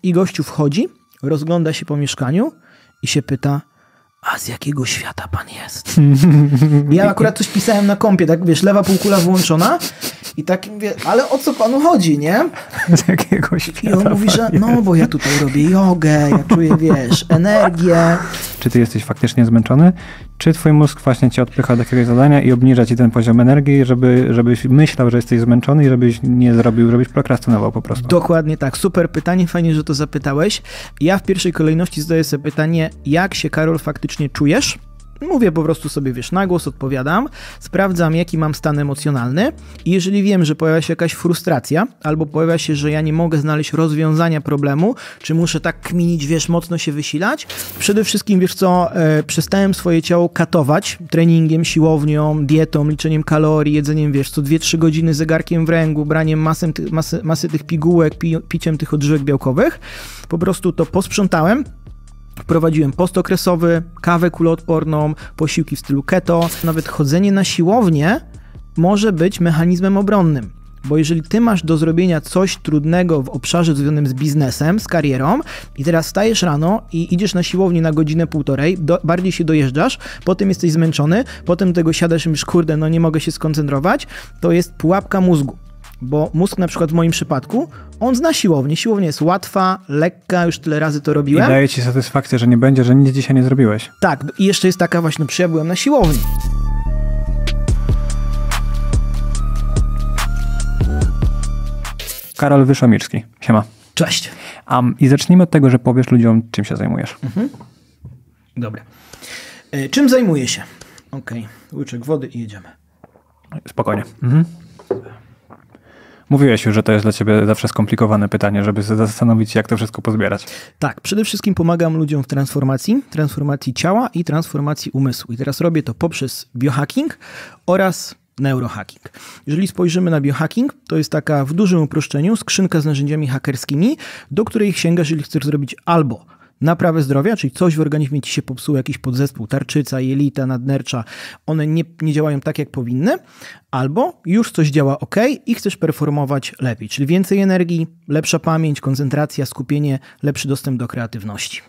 I gościu wchodzi, rozgląda się po mieszkaniu i się pyta, a z jakiego świata pan jest? Ja akurat coś pisałem na kompie, tak wiesz, lewa półkula wyłączona i tak mówię, ale o co panu chodzi, nie? Z jakiego świata? I on mówi, że no bo ja tutaj robię jogę, ja czuję, wiesz, energię. Czy ty jesteś faktycznie zmęczony? Czy twój mózg właśnie cię odpycha do jakiegoś zadania i obniża ci ten poziom energii, żebyś myślał, że jesteś zmęczony i żebyś nie zrobił, żebyś prokrastynował po prostu? Dokładnie tak. Super pytanie, fajnie, że to zapytałeś. Ja w pierwszej kolejności zadaję sobie pytanie, jak się, Karol, faktycznie czujesz? Mówię po prostu sobie, wiesz, na głos odpowiadam, sprawdzam, jaki mam stan emocjonalny i jeżeli wiem, że pojawia się jakaś frustracja albo pojawia się, że ja nie mogę znaleźć rozwiązania problemu, czy muszę tak kminić, wiesz, mocno się wysilać, przede wszystkim, wiesz co, przestałem swoje ciało katować treningiem, siłownią, dietą, liczeniem kalorii, jedzeniem, wiesz, co 2-3 godziny zegarkiem w ręku, braniem masy tych pigułek, piciem tych odżywek białkowych. Po prostu to posprzątałem. Wprowadziłem post okresowy, kawę kuloodporną, posiłki w stylu keto. Nawet chodzenie na siłownię może być mechanizmem obronnym. Bo jeżeli ty masz do zrobienia coś trudnego w obszarze związanym z biznesem, z karierą i teraz wstajesz rano i idziesz na siłownię na godzinę, półtorej, bardziej się dojeżdżasz, potem jesteś zmęczony, potem tego siadasz i mówisz, kurde, no nie mogę się skoncentrować, to jest pułapka mózgu. Bo mózg na przykład w moim przypadku, on zna siłownię. Siłownia jest łatwa, lekka, już tyle razy to robiłem. I daje ci satysfakcję, że nie będzie, że nic dzisiaj nie zrobiłeś. Tak, i jeszcze jest taka właśnie, ja byłem na siłowni. Karol Wyszomirski. Siema. Cześć. I zacznijmy od tego, że powiesz ludziom, czym się zajmujesz. Dobra. Czym zajmuję się? Okej, łyczek wody i jedziemy. Spokojnie. Mówiłeś już, że to jest dla ciebie zawsze skomplikowane pytanie, żeby zastanowić się, jak to wszystko pozbierać. Tak, przede wszystkim pomagam ludziom w transformacji ciała i transformacji umysłu. I teraz robię to poprzez biohacking oraz neurohacking. Jeżeli spojrzymy na biohacking, to jest taka w dużym uproszczeniu skrzynka z narzędziami hakerskimi, do której sięgasz, jeżeli chcesz zrobić albo naprawę zdrowia, czyli coś w organizmie ci się popsuło, jakiś podzespół, tarczyca, jelita, nadnercza, one nie działają tak, jak powinny, albo już coś działa ok i chcesz performować lepiej, czyli więcej energii, lepsza pamięć, koncentracja, skupienie, lepszy dostęp do kreatywności.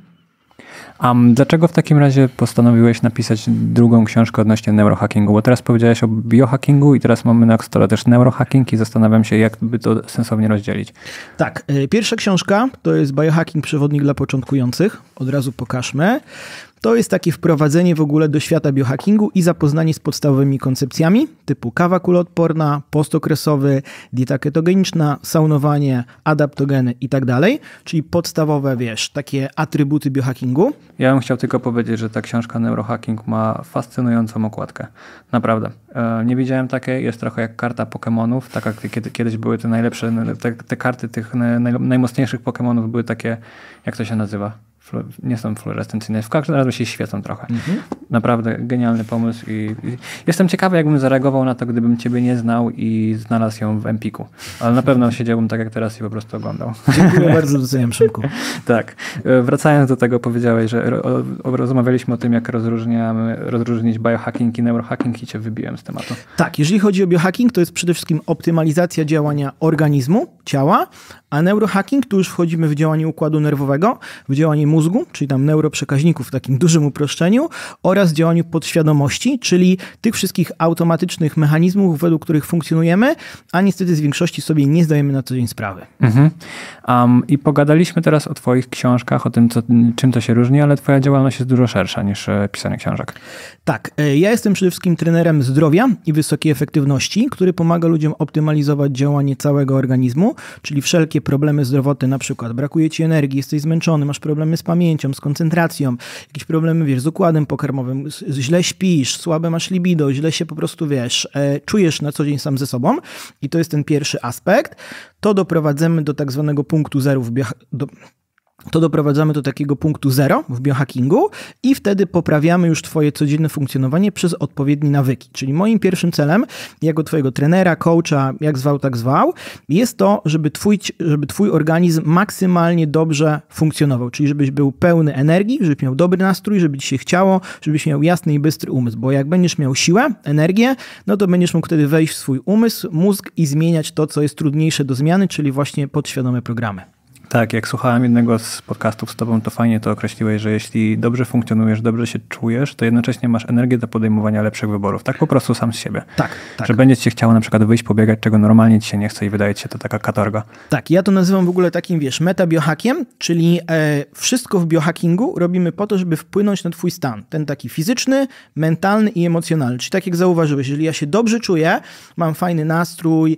A dlaczego w takim razie postanowiłeś napisać drugą książkę odnośnie neurohackingu? Bo teraz powiedziałeś o biohackingu i teraz mamy na stole też neurohacking i zastanawiam się, jak by to sensownie rozdzielić. Tak, pierwsza książka to jest Biohacking Przewodnik dla początkujących. Od razu pokażmy. To jest takie wprowadzenie w ogóle do świata biohackingu i zapoznanie z podstawowymi koncepcjami typu kawa kuloodporna, post okresowy, dieta ketogeniczna, saunowanie, adaptogeny i tak dalej, czyli podstawowe, wiesz, takie atrybuty biohackingu. Ja bym chciał tylko powiedzieć, że ta książka Neurohacking ma fascynującą okładkę. Naprawdę. Nie widziałem takiej, jest trochę jak karta Pokemonów, tak jak kiedyś były te najlepsze, te karty tych najmocniejszych Pokemonów były takie, jak to się nazywa? Nie są fluorescencyjne, w każdym razie się świecą trochę. Naprawdę genialny pomysł i jestem ciekawy, jakbym zareagował na to, gdybym ciebie nie znał i znalazł ją w Empiku. Ale na pewno siedziałbym tak jak teraz i po prostu oglądał. Dziękuję bardzo, doceniam, Szymku. Tak. Wracając do tego, powiedziałeś, że rozmawialiśmy o tym, jak rozróżnić biohacking i neurohacking i cię wybiłem z tematu. Tak, jeżeli chodzi o biohacking, to jest przede wszystkim optymalizacja działania organizmu, ciała, a neurohacking, tu już wchodzimy w działanie układu nerwowego, w działanie mózgu, czyli tam neuroprzekaźników w takim dużym uproszczeniu oraz działaniu podświadomości, czyli tych wszystkich automatycznych mechanizmów, według których funkcjonujemy, a niestety z większości sobie nie zdajemy na co dzień sprawy. I pogadaliśmy teraz o twoich książkach, o tym, czym to się różni, ale twoja działalność jest dużo szersza niż pisanie książek. Tak, ja jestem przede wszystkim trenerem zdrowia i wysokiej efektywności, który pomaga ludziom optymalizować działanie całego organizmu, czyli wszelkie problemy zdrowotne, na przykład brakuje ci energii, jesteś zmęczony, masz problemy z pamięcią, z koncentracją, jakieś problemy, wiesz, z układem pokarmowym, źle śpisz, słabe masz libido, źle się po prostu, wiesz, czujesz na co dzień sam ze sobą i to jest ten pierwszy aspekt. To doprowadzamy do tak zwanego punktu zero doprowadzamy do takiego punktu zero w biohackingu i wtedy poprawiamy już twoje codzienne funkcjonowanie przez odpowiednie nawyki. Czyli moim pierwszym celem, jako twojego trenera, coacha, jak zwał, tak zwał, jest to, żeby twój organizm maksymalnie dobrze funkcjonował. Czyli żebyś był pełny energii, żebyś miał dobry nastrój, żeby ci się chciało, żebyś miał jasny i bystry umysł. Bo jak będziesz miał siłę, energię, no to będziesz mógł wtedy wejść w swój umysł, mózg i zmieniać to, co jest trudniejsze do zmiany, czyli właśnie podświadome programy. Tak, jak słuchałem jednego z podcastów z tobą, to fajnie to określiłeś, że jeśli dobrze funkcjonujesz, dobrze się czujesz, to jednocześnie masz energię do podejmowania lepszych wyborów. Tak po prostu sam z siebie. Tak. Że będzie ci się chciało na przykład wyjść, pobiegać, czego normalnie ci się nie chce i wydaje ci się to taka katorga. Tak, ja to nazywam w ogóle takim, metabiohackiem, czyli wszystko w biohackingu robimy po to, żeby wpłynąć na twój stan. Ten taki fizyczny, mentalny i emocjonalny. Czyli tak jak zauważyłeś, jeżeli ja się dobrze czuję, mam fajny nastrój,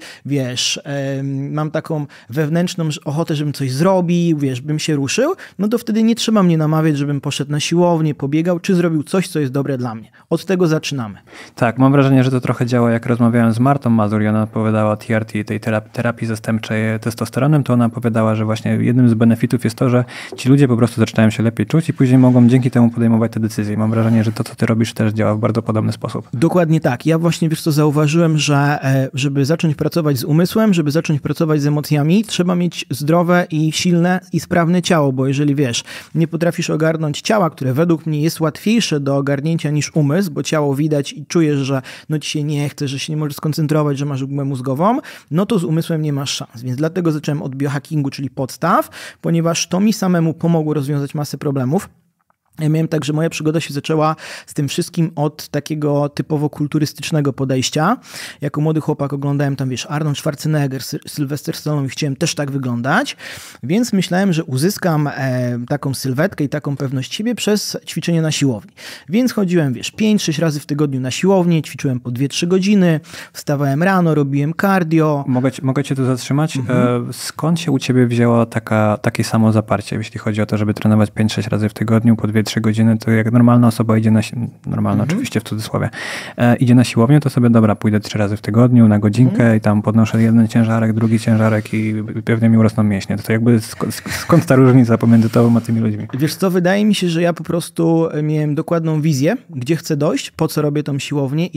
mam taką wewnętrzną ochotę, żebym coś zrobił, bym się ruszył, no to wtedy nie trzeba mnie namawiać, żebym poszedł na siłownię, pobiegał, czy zrobił coś, co jest dobre dla mnie. Od tego zaczynamy. Tak, mam wrażenie, że to trochę działa, jak rozmawiałem z Martą Mazur i ona opowiadała o TRT, tej terapii zastępczej testosteronem, to ona opowiadała, że właśnie jednym z benefitów jest to, że ci ludzie po prostu zaczynają się lepiej czuć i później mogą dzięki temu podejmować te decyzje. Mam wrażenie, że to, co ty robisz, też działa w bardzo podobny sposób. Dokładnie tak. Ja właśnie, zauważyłem, że żeby zacząć pracować z umysłem, żeby zacząć pracować z emocjami, trzeba mieć zdrowe i silne i sprawne ciało, bo jeżeli nie potrafisz ogarnąć ciała, które według mnie jest łatwiejsze do ogarnięcia niż umysł, bo ciało widać i czujesz, że ci się nie chce, że się nie możesz skoncentrować, że masz gumę mózgową, no to z umysłem nie masz szans. Więc dlatego zacząłem od biohackingu, czyli podstaw, ponieważ to mi samemu pomogło rozwiązać masę problemów. Ja miałem tak, że moja przygoda się zaczęła z tym wszystkim od takiego typowo kulturystycznego podejścia. Jako młody chłopak oglądałem tam, Arnold Schwarzenegger, Sylvester Stallone i chciałem też tak wyglądać, więc myślałem, że uzyskam taką sylwetkę i taką pewność siebie przez ćwiczenie na siłowni. Więc chodziłem, 5-6 razy w tygodniu na siłownię, ćwiczyłem po 2-3 godziny, wstawałem rano, robiłem cardio. Mogę cię tu zatrzymać? Skąd się u ciebie wzięło takie samo zaparcie, jeśli chodzi o to, żeby trenować 5-6 razy w tygodniu po 2-3 godziny, to jak normalna osoba idzie oczywiście w cudzysłowie, idzie na siłownię, to sobie dobra, pójdę 3 razy w tygodniu na godzinkę i tam podnoszę jeden ciężarek, drugi ciężarek i pewnie mi urosną mięśnie. To jakby skąd ta różnica pomiędzy tobą a tymi ludźmi? Wiesz co, wydaje mi się, że ja po prostu miałem dokładną wizję, gdzie chcę dojść, po co robię tą siłownię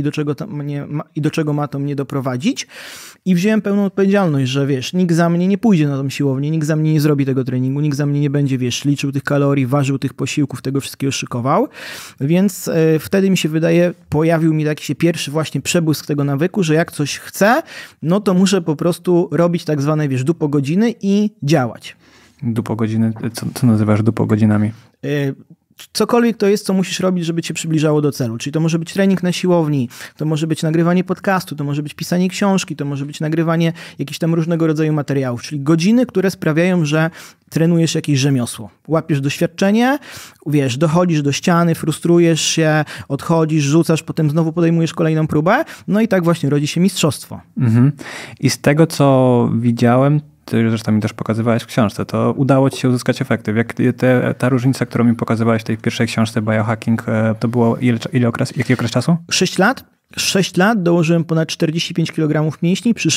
i do czego ma to mnie doprowadzić. I wziąłem pełną odpowiedzialność, że nikt za mnie nie pójdzie na tą siłownię, nikt za mnie nie zrobi tego treningu, nikt za mnie nie będzie, liczył tych kalorii, ważył tych posiłków, tego wszystkiego szykował. Więc wtedy mi się wydaje, pojawił mi taki się pierwszy właśnie przebłysk tego nawyku, że jak coś chcę, no to muszę po prostu robić tak zwane, dupogodziny i działać. Dupogodziny? Co nazywasz dupogodzinami? Cokolwiek to jest, co musisz robić, żeby cię przybliżało do celu. Czyli to może być trening na siłowni, to może być nagrywanie podcastu, to może być pisanie książki, to może być nagrywanie jakichś tam różnego rodzaju materiałów. Czyli godziny, które sprawiają, że trenujesz jakieś rzemiosło. Łapiesz doświadczenie, dochodzisz do ściany, frustrujesz się, odchodzisz, rzucasz, potem znowu podejmujesz kolejną próbę. No i tak właśnie rodzi się mistrzostwo. I z tego, co widziałem, ty zresztą mi też pokazywałeś w książce, to udało ci się uzyskać efekty. Ta różnica, którą mi pokazywałeś w tej pierwszej książce Biohacking, to było jaki okres czasu? 6 lat. 6 lat dołożyłem ponad 45 kg mięśni przy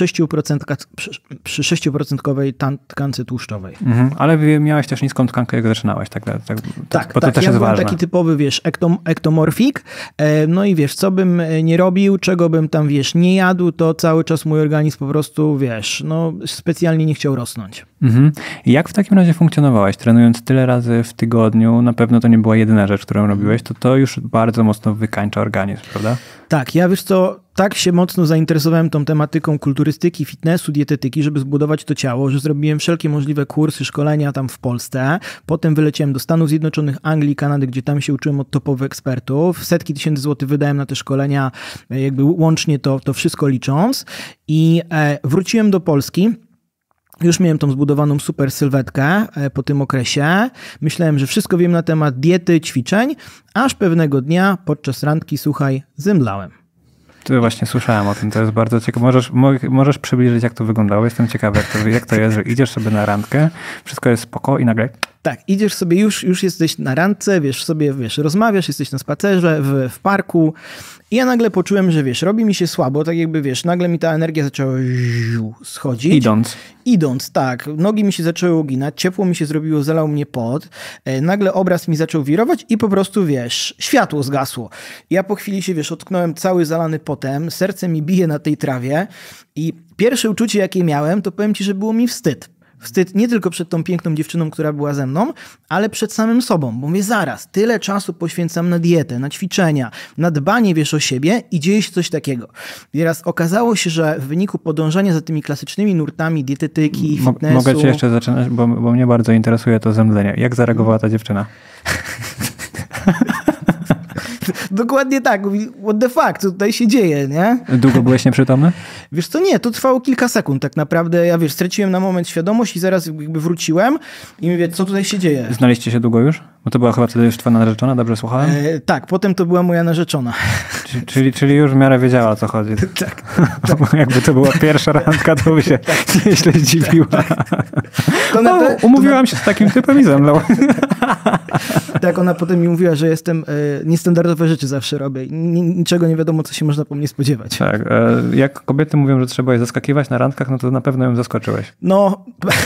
6% tkance tłuszczowej. Ale miałeś też niską tkankę, jak zaczynałeś. To też ja jest byłem ważne. Taki typowy, ektomorfik. No i co bym nie robił, czego bym tam, nie jadł, to cały czas mój organizm po prostu, specjalnie nie chciał rosnąć. Jak w takim razie funkcjonowałeś? Trenując tyle razy w tygodniu, na pewno to nie była jedyna rzecz, którą robiłeś, to już bardzo mocno wykańcza organizm, prawda? Tak, ja tak się mocno zainteresowałem tą tematyką kulturystyki, fitnessu, dietetyki, żeby zbudować to ciało, że zrobiłem wszelkie możliwe kursy, szkolenia tam w Polsce. Potem wyleciałem do Stanów Zjednoczonych, Anglii, Kanady, gdzie tam się uczyłem od topowych ekspertów. Setki tysięcy złotych wydałem na te szkolenia, łącznie to wszystko licząc. I wróciłem do Polski. Już miałem tą zbudowaną super sylwetkę po tym okresie. Myślałem, że wszystko wiem na temat diety, ćwiczeń, aż pewnego dnia podczas randki, zemdlałem. Ty właśnie słyszałem o tym, to jest bardzo ciekawe. Możesz przybliżyć, jak to wyglądało? Jestem ciekawy, jak to jest, że idziesz sobie na randkę, wszystko jest spoko i nagle... Tak, idziesz sobie, już jesteś na randce, rozmawiasz, jesteś na spacerze w parku i ja nagle poczułem, że robi mi się słabo, tak jakby nagle mi ta energia zaczęła schodzić. Idąc, tak. Nogi mi się zaczęły uginać, ciepło mi się zrobiło, zalał mnie pot, nagle obraz mi zaczął wirować i po prostu, światło zgasło. Ja po chwili się, otknąłem cały zalany potem, serce mi bije na tej trawie i pierwsze uczucie, jakie miałem, to powiem ci, że było mi wstyd. Wstyd nie tylko przed tą piękną dziewczyną, która była ze mną, ale przed samym sobą. Bo mówię, zaraz, tyle czasu poświęcam na dietę, na ćwiczenia, na dbanie, wiesz, o siebie i dzieje się coś takiego. I teraz okazało się, że w wyniku podążania za tymi klasycznymi nurtami dietetyki, fitnessu... Mogę cię jeszcze zaczynać, bo mnie bardzo interesuje to zemdlenie. Jak zareagowała ta dziewczyna? Dokładnie tak. Mówi, what the fuck, co tutaj się dzieje, nie? Długo byłeś nieprzytomny? Wiesz co, nie, to trwało kilka sekund tak naprawdę. Ja, wiesz, straciłem na moment świadomość i zaraz jakby wróciłem i mówię, co tutaj się dzieje. Znaliście się długo już? Bo to była chyba wtedy już twoja narzeczona, dobrze słuchałem? Tak, potem to była moja narzeczona. Czyli już w miarę wiedziała, o co chodzi. Tak. Jakby to była pierwsza randka, to by się nieźle zdziwiła. Umówiłam się z takim typem i zemdlał. Tak, ona potem mi mówiła, że jestem niestandardowe rzeczy zawsze robię. Niczego nie wiadomo, co się można po mnie spodziewać. Tak, jak kobiety mówią, że trzeba je zaskakiwać na randkach, no to na pewno ją zaskoczyłeś. No,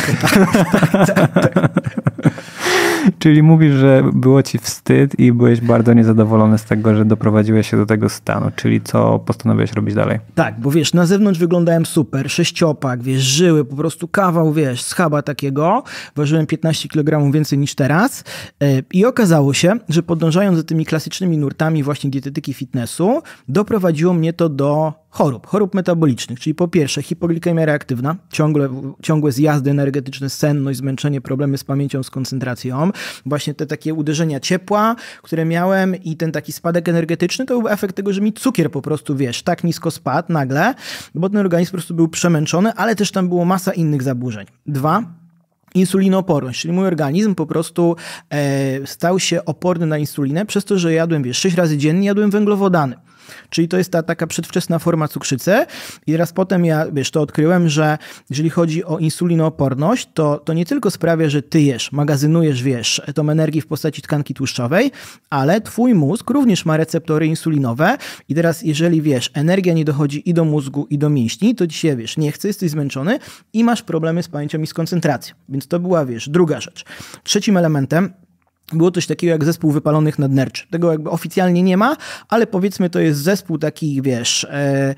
tak. Czyli mówisz, że było ci wstyd i byłeś bardzo niezadowolony z tego, że doprowadziłeś się do tego stanu. Czyli co postanowiłeś robić dalej? Tak, bo wiesz, na zewnątrz wyglądałem super, sześciopak, wiesz, żyły, po prostu kawał, wiesz, schaba takiego. Ważyłem 15 kg więcej niż teraz. I okazało się, że podążając za tymi klasycznymi nurtami właśnie dietetyki fitnessu, doprowadziło mnie to do chorób metabolicznych, czyli po pierwsze hipoglikemia reaktywna, ciągłe zjazdy energetyczne, senność, zmęczenie, problemy z pamięcią, z koncentracją, właśnie te takie uderzenia ciepła, które miałem i ten taki spadek energetyczny, to był efekt tego, że mi cukier po prostu, wiesz, tak nisko spadł nagle, bo ten organizm po prostu był przemęczony, ale też tam było masa innych zaburzeń. 2. Insulinooporność, czyli mój organizm po prostu stał się oporny na insulinę przez to, że jadłem, wiesz, 6 razy dziennie jadłem węglowodany. Czyli to jest ta taka przedwczesna forma cukrzycy i teraz potem ja, wiesz, to odkryłem, że jeżeli chodzi o insulinooporność, to nie tylko sprawia, że ty jesz, magazynujesz, wiesz, tą energię w postaci tkanki tłuszczowej, ale twój mózg również ma receptory insulinowe i teraz jeżeli, wiesz, energia nie dochodzi i do mózgu, i do mięśni, to ci się, wiesz, nie chce, jesteś zmęczony i masz problemy z pamięcią i z koncentracją. Więc to była, wiesz, druga rzecz. Trzecim elementem było coś takiego jak zespół wypalonych nadnerczy. Tego jakby oficjalnie nie ma, ale powiedzmy to jest zespół takich, wiesz,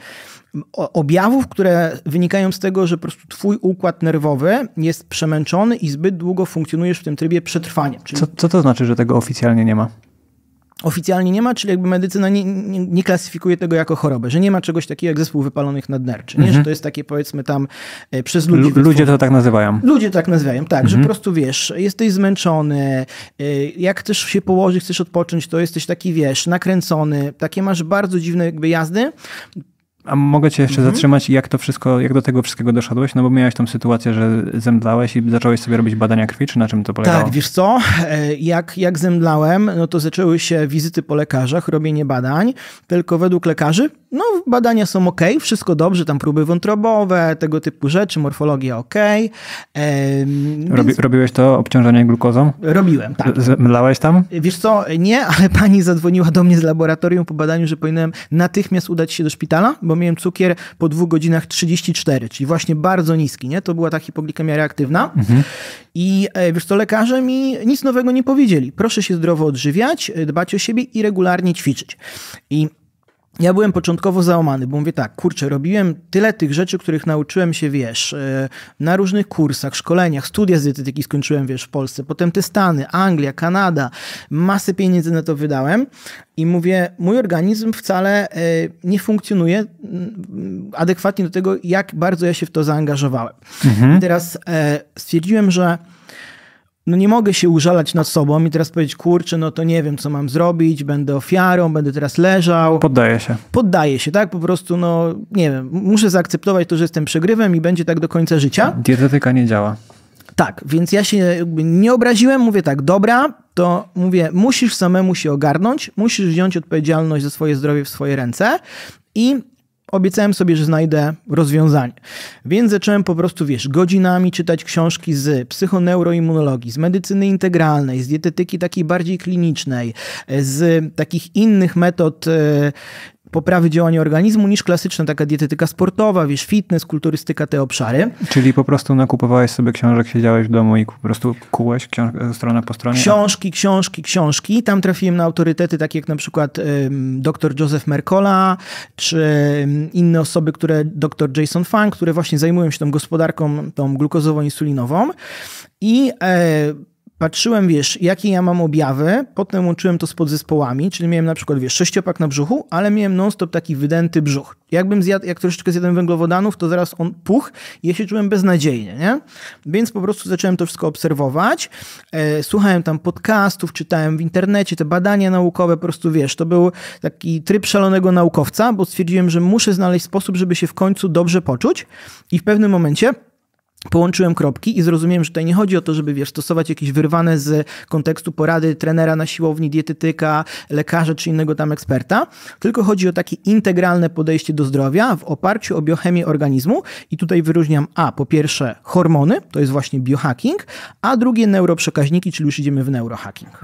objawów, które wynikają z tego, że po prostu twój układ nerwowy jest przemęczony i zbyt długo funkcjonujesz w tym trybie przetrwania. Czyli Co to znaczy, że tego oficjalnie nie ma? Oficjalnie nie ma, czyli jakby medycyna nie klasyfikuje tego jako chorobę, że nie ma czegoś takiego jak zespół wypalonych nadnerczy, nie? Że to jest takie powiedzmy tam przez ludzi. Ludzie to tak nazywają. Ludzie tak nazywają, tak, że po prostu wiesz, jesteś zmęczony, jak chcesz się położyć, chcesz odpocząć, to jesteś taki, wiesz, nakręcony, takie masz bardzo dziwne jakby jazdy. A mogę cię jeszcze zatrzymać, jak do tego wszystkiego doszedłeś? No bo miałeś tą sytuację, że zemdlałeś i zacząłeś sobie robić badania krwi, czy na czym to polegało? Tak, wiesz co, jak zemdlałem, no to zaczęły się wizyty po lekarzach, robienie badań, tylko według lekarzy, no badania są ok, wszystko dobrze, tam próby wątrobowe, tego typu rzeczy, morfologia ok. Robiłeś to obciążenie glukozą? Robiłem, tak. Zemdlałeś tam? Wiesz co, nie, ale pani zadzwoniła do mnie z laboratorium po badaniu, że powinienem natychmiast udać się do szpitala, bo miałem cukier po 2 godzinach 34, czyli właśnie bardzo niski, nie? To była ta hipoglikemia reaktywna. I wiesz co, lekarze mi nic nowego nie powiedzieli. Proszę się zdrowo odżywiać, dbać o siebie i regularnie ćwiczyć. I ja byłem początkowo załamany, bo mówię tak, kurczę, robiłem tyle tych rzeczy, których nauczyłem się, wiesz, na różnych kursach, szkoleniach, studia z dietetyki skończyłem, wiesz, w Polsce, potem te Stany, Anglia, Kanada, masę pieniędzy na to wydałem i mówię, mój organizm wcale nie funkcjonuje adekwatnie do tego, jak bardzo ja się w to zaangażowałem. I teraz stwierdziłem, że no nie mogę się użalać nad sobą i teraz powiedzieć, kurczę, no to nie wiem, co mam zrobić, będę ofiarą, będę teraz leżał. Poddaję się, tak? Po prostu, no nie wiem, muszę zaakceptować to, że jestem przegrywem i będzie tak do końca życia. Dietetyka nie działa. Tak, więc ja się jakby nie obraziłem, mówię tak, dobra, to mówię, musisz samemu się ogarnąć, musisz wziąć odpowiedzialność za swoje zdrowie w swoje ręce i obiecałem sobie, że znajdę rozwiązanie. Więc zacząłem po prostu, wiesz, godzinami czytać książki z psychoneuroimmunologii, z medycyny integralnej, z dietetyki takiej bardziej klinicznej, z takich innych metod poprawy działania organizmu niż klasyczna taka dietetyka sportowa, wiesz, fitness, kulturystyka, te obszary. Czyli po prostu nakupowałeś sobie książek, siedziałeś w domu i po prostu kułeś stronę po stronie? Książki. Tam trafiłem na autorytety takie jak na przykład dr Joseph Mercola, czy inne osoby, dr Jason Fung, które właśnie zajmują się tą gospodarką, tą glukozową-insulinową. I patrzyłem, wiesz, jakie ja mam objawy, potem łączyłem to z podzespołami, czyli miałem na przykład, wiesz, 6-pak na brzuchu, ale miałem non-stop taki wydęty brzuch. Jakbym jak troszeczkę zjadłem węglowodanów, to zaraz on puchł i ja się czułem beznadziejnie, nie? Więc po prostu zacząłem to wszystko obserwować. Słuchałem tam podcastów, czytałem w internecie te badania naukowe, po prostu, wiesz, to był taki tryb szalonego naukowca, bo stwierdziłem, że muszę znaleźć sposób, żeby się w końcu dobrze poczuć i w pewnym momencie połączyłem kropki i zrozumiałem, że tutaj nie chodzi o to, żeby, wiesz, stosować jakieś wyrwane z kontekstu porady trenera na siłowni, dietetyka, lekarza czy innego tam eksperta, tylko chodzi o takie integralne podejście do zdrowia w oparciu o biochemię organizmu i tutaj wyróżniam po pierwsze hormony, to jest właśnie biohacking, a drugie neuroprzekaźniki, czyli już idziemy w neurohacking.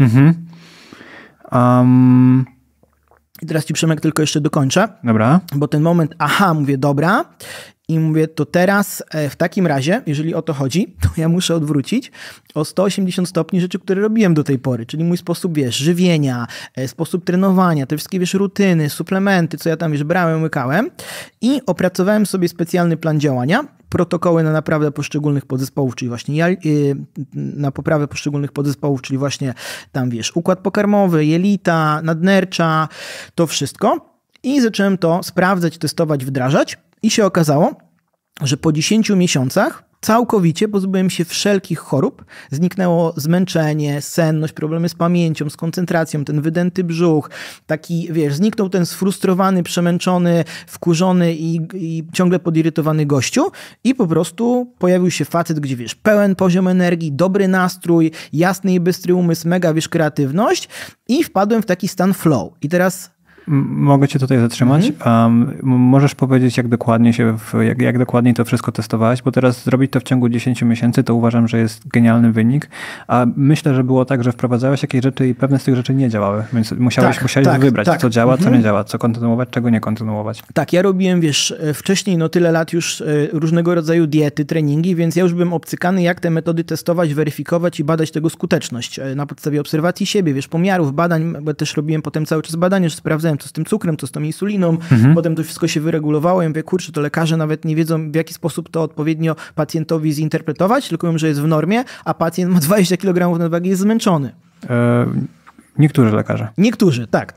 I teraz ci, Przemek, tylko jeszcze dokończę. Dobra. Bo ten moment, mówię, dobra. I mówię, to teraz w takim razie, jeżeli o to chodzi, to ja muszę odwrócić o 180 stopni rzeczy, które robiłem do tej pory. Czyli mój sposób, wiesz, żywienia, sposób trenowania, te wszystkie, wiesz, rutyny, suplementy, co ja tam, wiesz, brałem, łykałem. I opracowałem sobie specjalny plan działania, protokoły na naprawę poszczególnych podzespołów, czyli właśnie na poprawę poszczególnych podzespołów, czyli właśnie tam, wiesz, układ pokarmowy, jelita, nadnercza, to wszystko. I zacząłem to sprawdzać, testować, wdrażać. I się okazało, że po 10 miesiącach całkowicie pozbyłem się wszelkich chorób. Zniknęło zmęczenie, senność, problemy z pamięcią, z koncentracją, ten wydęty brzuch, taki, wiesz, zniknął ten sfrustrowany, przemęczony, wkurzony i ciągle podirytowany gościu i po prostu pojawił się facet, gdzie, wiesz, pełen poziom energii, dobry nastrój, jasny i bystry umysł, mega, wiesz, kreatywność i wpadłem w taki stan flow. I teraz mogę cię tutaj zatrzymać. Możesz powiedzieć, jak dokładnie to wszystko testowałeś, bo teraz zrobić to w ciągu 10 miesięcy, to uważam, że jest genialny wynik, a myślę, że było tak, że wprowadzałeś jakieś rzeczy i pewne z tych rzeczy nie działały, więc musiałeś wybrać, co działa, co nie działa, co kontynuować, czego nie kontynuować. Tak, ja robiłem, wiesz, wcześniej tyle lat już różnego rodzaju diety, treningi, więc ja już byłem obcykany, jak te metody testować, weryfikować i badać tego skuteczność na podstawie obserwacji siebie, wiesz, pomiarów, badań, bo też robiłem potem cały czas badania, że sprawdzałem, co z tym cukrem, co z tą insuliną. Potem to wszystko się wyregulowało. Ja mówię, kurczę, to lekarze nawet nie wiedzą, w jaki sposób to odpowiednio pacjentowi zinterpretować, tylko mówią, że jest w normie, a pacjent ma 20 kg nadwagi i jest zmęczony. Niektórzy lekarze. Niektórzy, tak.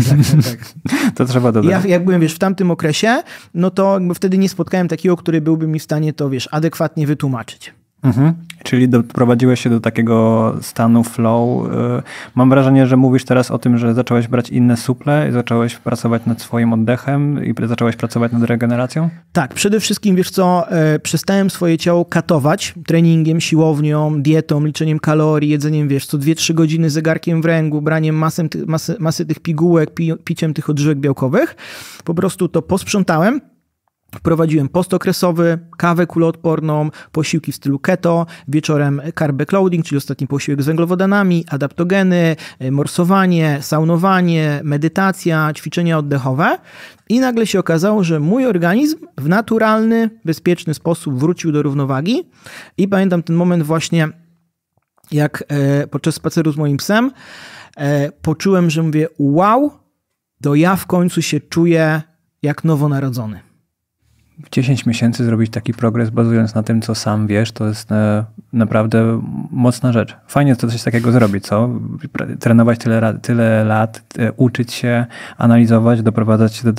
To trzeba dodać. Ja jak byłem, wiesz, w tamtym okresie, no to jakby wtedy nie spotkałem takiego, który byłby mi w stanie to, wiesz, adekwatnie wytłumaczyć. Czyli doprowadziłeś się do takiego stanu flow. Mam wrażenie, że mówisz teraz o tym, że zacząłeś brać inne suple, zacząłeś pracować nad swoim oddechem i zacząłeś pracować nad regeneracją? Tak, przede wszystkim, wiesz co, przestałem swoje ciało katować treningiem, siłownią, dietą, liczeniem kalorii, jedzeniem, wiesz, co 2-3 godziny zegarkiem w ręku, braniem masy tych pigułek, piciem tych odżywek białkowych. Po prostu to posprzątałem. Wprowadziłem post okresowy, kawę kuloodporną, posiłki w stylu keto, wieczorem carb backloading, czyli ostatni posiłek z węglowodanami, adaptogeny, morsowanie, saunowanie, medytacja, ćwiczenia oddechowe i nagle się okazało, że mój organizm w naturalny, bezpieczny sposób wrócił do równowagi i pamiętam ten moment właśnie, jak podczas spaceru z moim psem poczułem, że mówię, wow, to ja w końcu się czuję jak nowonarodzony. W 10 miesięcy zrobić taki progres, bazując na tym, co sam wiesz, to jest naprawdę mocna rzecz. Fajnie to coś takiego zrobić, co? Trenować tyle lat, uczyć się, analizować, doprowadzać się do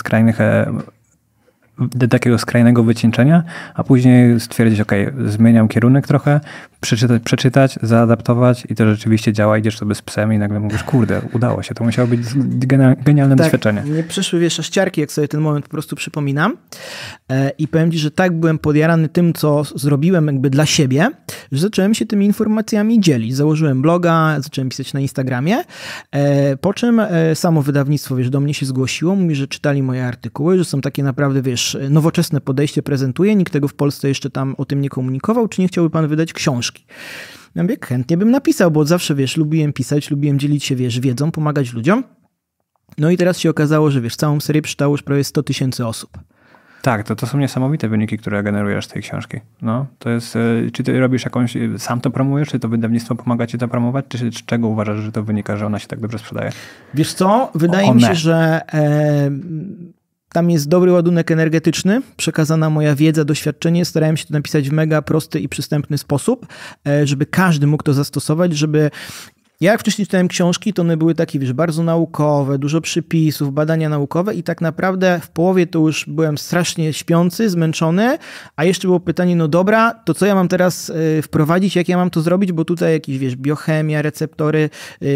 takiego skrajnego wycieńczenia, a później stwierdzić, zmieniam kierunek trochę, przeczytać, zaadaptować i to rzeczywiście działa, idziesz sobie z psem i nagle mówisz, kurde, udało się, to musiało być genialne doświadczenie. Nie przeszły, wiesz, ściarki, jak sobie ten moment po prostu przypominam i powiem ci, że tak byłem podjarany tym, co zrobiłem jakby dla siebie, że zacząłem się tymi informacjami dzielić. Założyłem bloga, zacząłem pisać na Instagramie, po czym samo wydawnictwo, wiesz, do mnie się zgłosiło, mówi, że czytali moje artykuły, że są takie naprawdę, wiesz, nowoczesne podejście prezentuje, nikt tego w Polsce jeszcze tam o tym nie komunikował, czy nie chciałby pan wydać książki? Ja mówię, chętnie bym napisał, bo zawsze, wiesz, lubiłem pisać, lubiłem dzielić się, wiesz, wiedzą, pomagać ludziom. No i teraz się okazało, że wiesz, całą serię przeczytało już prawie 100 000 osób. Tak, to są niesamowite wyniki, które generujesz z tej książki. No, to jest, czy ty robisz jakąś, sam to promujesz, czy to wydawnictwo pomaga ci to promować, czy z czego uważasz, że to wynika, że ona się tak dobrze sprzedaje? Wiesz co, wydaje mi się, że tam jest dobry ładunek energetyczny, przekazana moja wiedza, doświadczenie. Starałem się to napisać w mega prosty i przystępny sposób, żeby każdy mógł to zastosować, żeby... Ja jak wcześniej czytałem książki, to one były takie, wiesz, bardzo naukowe, dużo przypisów, badania naukowe i tak naprawdę w połowie to już byłem strasznie śpiący, zmęczony, a jeszcze było pytanie, no dobra, to co ja mam teraz wprowadzić, jak ja mam to zrobić, bo tutaj jakieś, wiesz, biochemia, receptory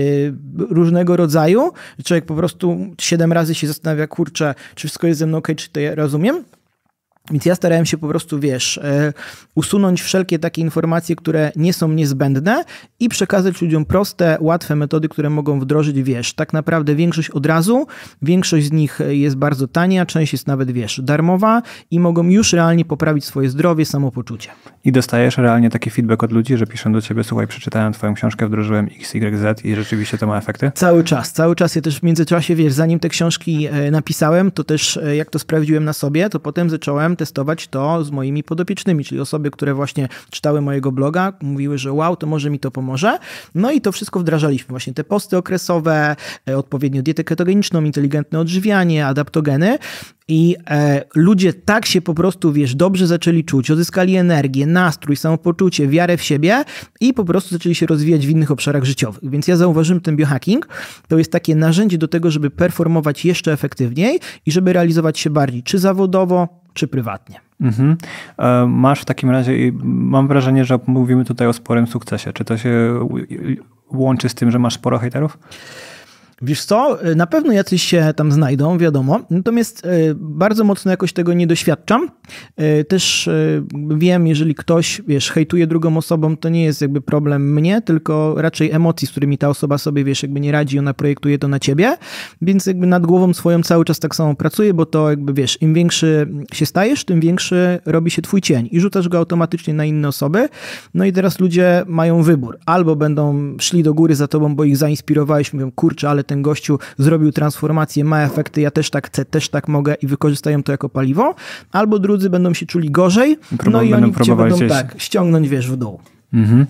różnego rodzaju. Człowiek po prostu 7 razy się zastanawia, kurczę, czy wszystko jest ze mną okej, czy to ja rozumiem. Więc ja starałem się po prostu, wiesz, usunąć wszelkie takie informacje, które nie są niezbędne i przekazać ludziom proste, łatwe metody, które mogą wdrożyć, wiesz, tak naprawdę większość od razu, większość z nich jest bardzo tania, część jest nawet, wiesz, darmowa i mogą już realnie poprawić swoje zdrowie, samopoczucie. I dostajesz realnie taki feedback od ludzi, że piszą do ciebie, słuchaj, przeczytałem twoją książkę, wdrożyłem XYZ i rzeczywiście to ma efekty? Cały czas. Ja też w międzyczasie, wiesz, zanim te książki napisałem, to też jak to sprawdziłem na sobie, to potem zacząłem testować to z moimi podopiecznymi, czyli osoby, które właśnie czytały mojego bloga, mówiły, że wow, to może mi to pomoże. No i to wszystko wdrażaliśmy. Właśnie te posty okresowe, odpowiednio dietę ketogeniczną, inteligentne odżywianie, adaptogeny. I ludzie tak się po prostu, wiesz, dobrze zaczęli czuć, odzyskali energię, nastrój, samopoczucie, wiarę w siebie i po prostu zaczęli się rozwijać w innych obszarach życiowych. Więc ja zauważyłem, ten biohacking to jest takie narzędzie do tego, żeby performować jeszcze efektywniej i żeby realizować się bardziej, czy zawodowo, czy prywatnie. Mhm. Masz w takim razie, i mam wrażenie, że mówimy tutaj o sporym sukcesie. Czy to się łączy z tym, że masz sporo hejterów? Wiesz co, na pewno jacyś się tam znajdą, wiadomo, natomiast bardzo mocno jakoś tego nie doświadczam. Też wiem, jeżeli ktoś, wiesz, hejtuje drugą osobą, to nie jest jakby problem mnie, tylko raczej emocji, z którymi ta osoba sobie, wiesz, jakby nie radzi, ona projektuje to na ciebie, więc jakby nad głową swoją cały czas tak samo pracuję, bo to jakby, wiesz, im większy się stajesz, tym większy robi się twój cień i rzucasz go automatycznie na inne osoby. No i teraz ludzie mają wybór. Albo będą szli do góry za tobą, bo ich zainspirowałeś, mówią, kurczę, ale ten gościu zrobił transformację, ma efekty, ja też tak chcę, też tak mogę i wykorzystają to jako paliwo, albo drudzy będą się czuli gorzej, no i oni cię będą tak ściągnąć, wiesz, w dół. Mhm.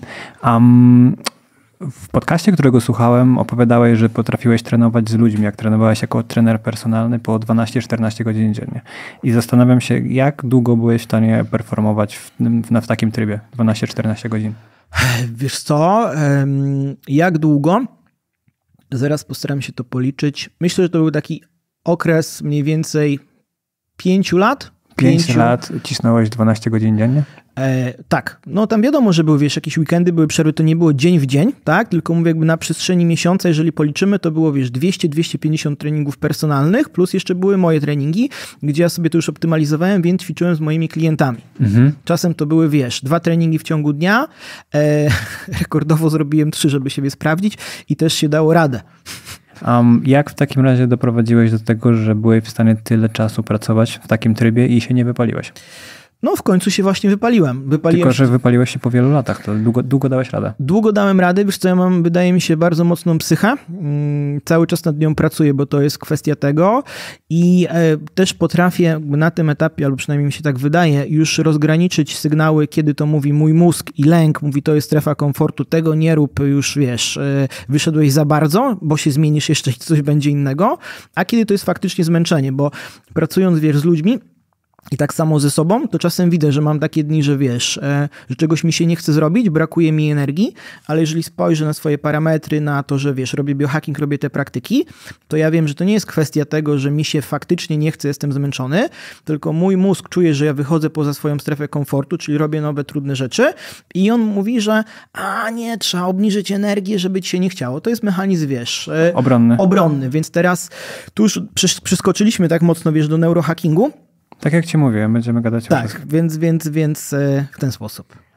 W podcaście, którego słuchałem, opowiadałeś, że potrafiłeś trenować z ludźmi, jak trenowałeś jako trener personalny po 12-14 godzin dziennie. I zastanawiam się, jak długo byłeś w stanie performować w takim trybie, 12-14 godzin? Wiesz co, jak długo? Zaraz postaram się to policzyć. Myślę, że to był taki okres mniej więcej 5 lat. 5 lat cisnąłeś 12 godzin dziennie? Tak. No tam wiadomo, że były, wiesz, jakieś weekendy, były przerwy, to nie było dzień w dzień, tak? Tylko mówię jakby na przestrzeni miesiąca, jeżeli policzymy, to było, wiesz, 200-250 treningów personalnych, plus jeszcze były moje treningi, gdzie ja sobie to już optymalizowałem, więc ćwiczyłem z moimi klientami. Mhm. Czasem to były, wiesz, 2 treningi w ciągu dnia, rekordowo zrobiłem 3, żeby siebie sprawdzić i też się dało radę. Jak w takim razie doprowadziłeś do tego, że byłeś w stanie tyle czasu pracować w takim trybie i się nie wypaliłeś? No w końcu się właśnie wypaliłem. Tylko, że wypaliłeś się po wielu latach, to długo dałeś radę. Długo dałem radę, wiesz co, ja mam, wydaje mi się, bardzo mocną psychę. Cały czas nad nią pracuję, bo to jest kwestia tego i też potrafię na tym etapie, albo przynajmniej mi się tak wydaje, już rozgraniczyć sygnały, kiedy to mówi mój mózg i lęk, mówi to jest strefa komfortu, tego nie rób, już wiesz, wyszedłeś za bardzo, bo się zmienisz jeszcze i coś będzie innego, a kiedy to jest faktycznie zmęczenie, bo pracując, wiesz, z ludźmi, i tak samo ze sobą, to czasem widzę, że mam takie dni, że wiesz, że czegoś mi się nie chce zrobić, brakuje mi energii, ale jeżeli spojrzę na swoje parametry, na to, że wiesz, robię biohacking, robię te praktyki, to ja wiem, że to nie jest kwestia tego, że mi się faktycznie nie chce, jestem zmęczony, tylko mój mózg czuje, że ja wychodzę poza swoją strefę komfortu, czyli robię nowe, trudne rzeczy i on mówi, że nie, trzeba obniżyć energię, żeby ci się nie chciało. To jest mechanizm, wiesz, obronny, więc teraz tu już przeskoczyliśmy tak mocno, wiesz, do neurohackingu. Tak jak ci mówiłem, będziemy gadać o wszystkim. Tak, więc w ten sposób.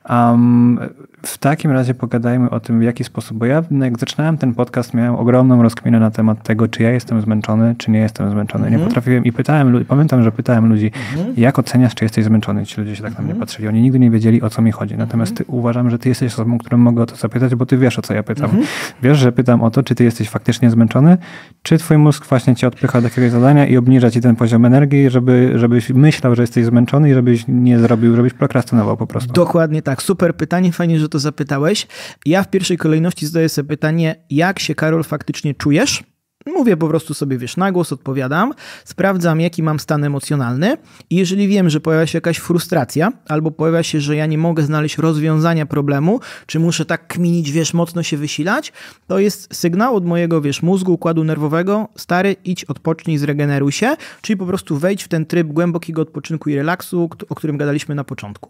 W takim razie pogadajmy o tym, w jaki sposób, bo ja jak zaczynałem ten podcast, miałem ogromną rozkminę na temat tego, czy ja jestem zmęczony, czy nie jestem zmęczony. Nie potrafiłem i pamiętam, że pytałem ludzi, jak oceniasz, czy jesteś zmęczony? Ci ludzie się tak na mnie patrzyli. Oni nigdy nie wiedzieli, o co mi chodzi. Natomiast uważam, że ty jesteś osobą, którą mogę o to zapytać, bo ty wiesz, o co ja pytam. Wiesz, że pytam o to, czy ty jesteś faktycznie zmęczony, czy twój mózg właśnie cię odpycha do jakiegoś zadania i obniża ci ten poziom energii, żebyś myślał, że jesteś zmęczony i żebyś nie zrobił, żebyś prokrastynował po prostu. Dokładnie tak. Super pytanie. Fajnie, że to zapytałeś. Ja w pierwszej kolejności zadaję sobie pytanie, jak się, Karol, faktycznie czujesz? Mówię po prostu sobie, wiesz, na głos odpowiadam, sprawdzam, jaki mam stan emocjonalny i jeżeli wiem, że pojawia się jakaś frustracja albo pojawia się, że ja nie mogę znaleźć rozwiązania problemu, czy muszę tak kminić, wiesz, mocno się wysilać, to jest sygnał od mojego, wiesz, mózgu, układu nerwowego, stary, idź, odpocznij, zregeneruj się, czyli po prostu wejdź w ten tryb głębokiego odpoczynku i relaksu, o którym gadaliśmy na początku.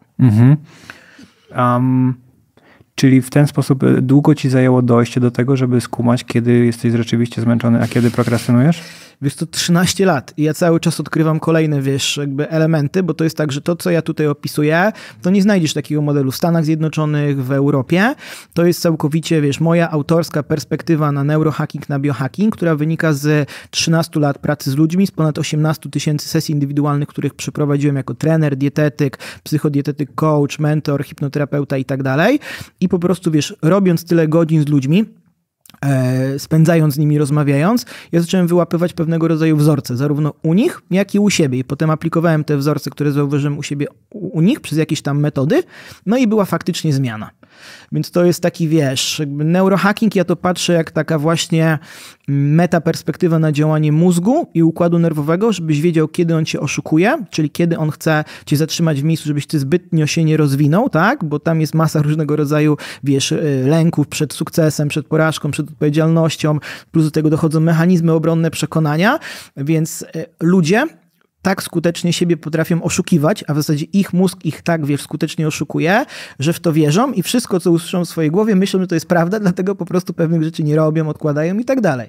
Czyli w ten sposób długo ci zajęło dojście do tego, żeby skumać, kiedy jesteś rzeczywiście zmęczony, a kiedy prokrastynujesz? Wiesz, to 13 lat i ja cały czas odkrywam kolejne, wiesz, jakby elementy, bo to jest tak, że to, co ja tutaj opisuję, to nie znajdziesz takiego modelu w Stanach Zjednoczonych, w Europie. To jest całkowicie, wiesz, moja autorska perspektywa na neurohacking, na biohacking, która wynika z 13 lat pracy z ludźmi, z ponad 18 000 sesji indywidualnych, których przeprowadziłem jako trener, dietetyk, psychodietetyk, coach, mentor, hipnoterapeuta i tak dalej. I po prostu, wiesz, robiąc tyle godzin z ludźmi, spędzając z nimi, rozmawiając, ja zacząłem wyłapywać pewnego rodzaju wzorce, zarówno u nich, jak i u siebie. I potem aplikowałem te wzorce, które zauważyłem u siebie, u nich przez jakieś tam metody, no i była faktycznie zmiana. Więc to jest taki, wiesz, jakby neurohacking, ja to patrzę jak taka właśnie metaperspektywa na działanie mózgu i układu nerwowego, żebyś wiedział, kiedy on cię oszukuje, czyli kiedy on chce cię zatrzymać w miejscu, żebyś ty zbytnio się nie rozwinął, tak? Bo tam jest masa różnego rodzaju, wiesz, lęków przed sukcesem, przed porażką, przed odpowiedzialnością, plus do tego dochodzą mechanizmy obronne, przekonania, więc ludzie tak skutecznie siebie potrafią oszukiwać, a w zasadzie ich mózg ich tak, wiesz, skutecznie oszukuje, że w to wierzą i wszystko, co usłyszą w swojej głowie, myślą, że to jest prawda, dlatego po prostu pewnych rzeczy nie robią, odkładają i tak dalej.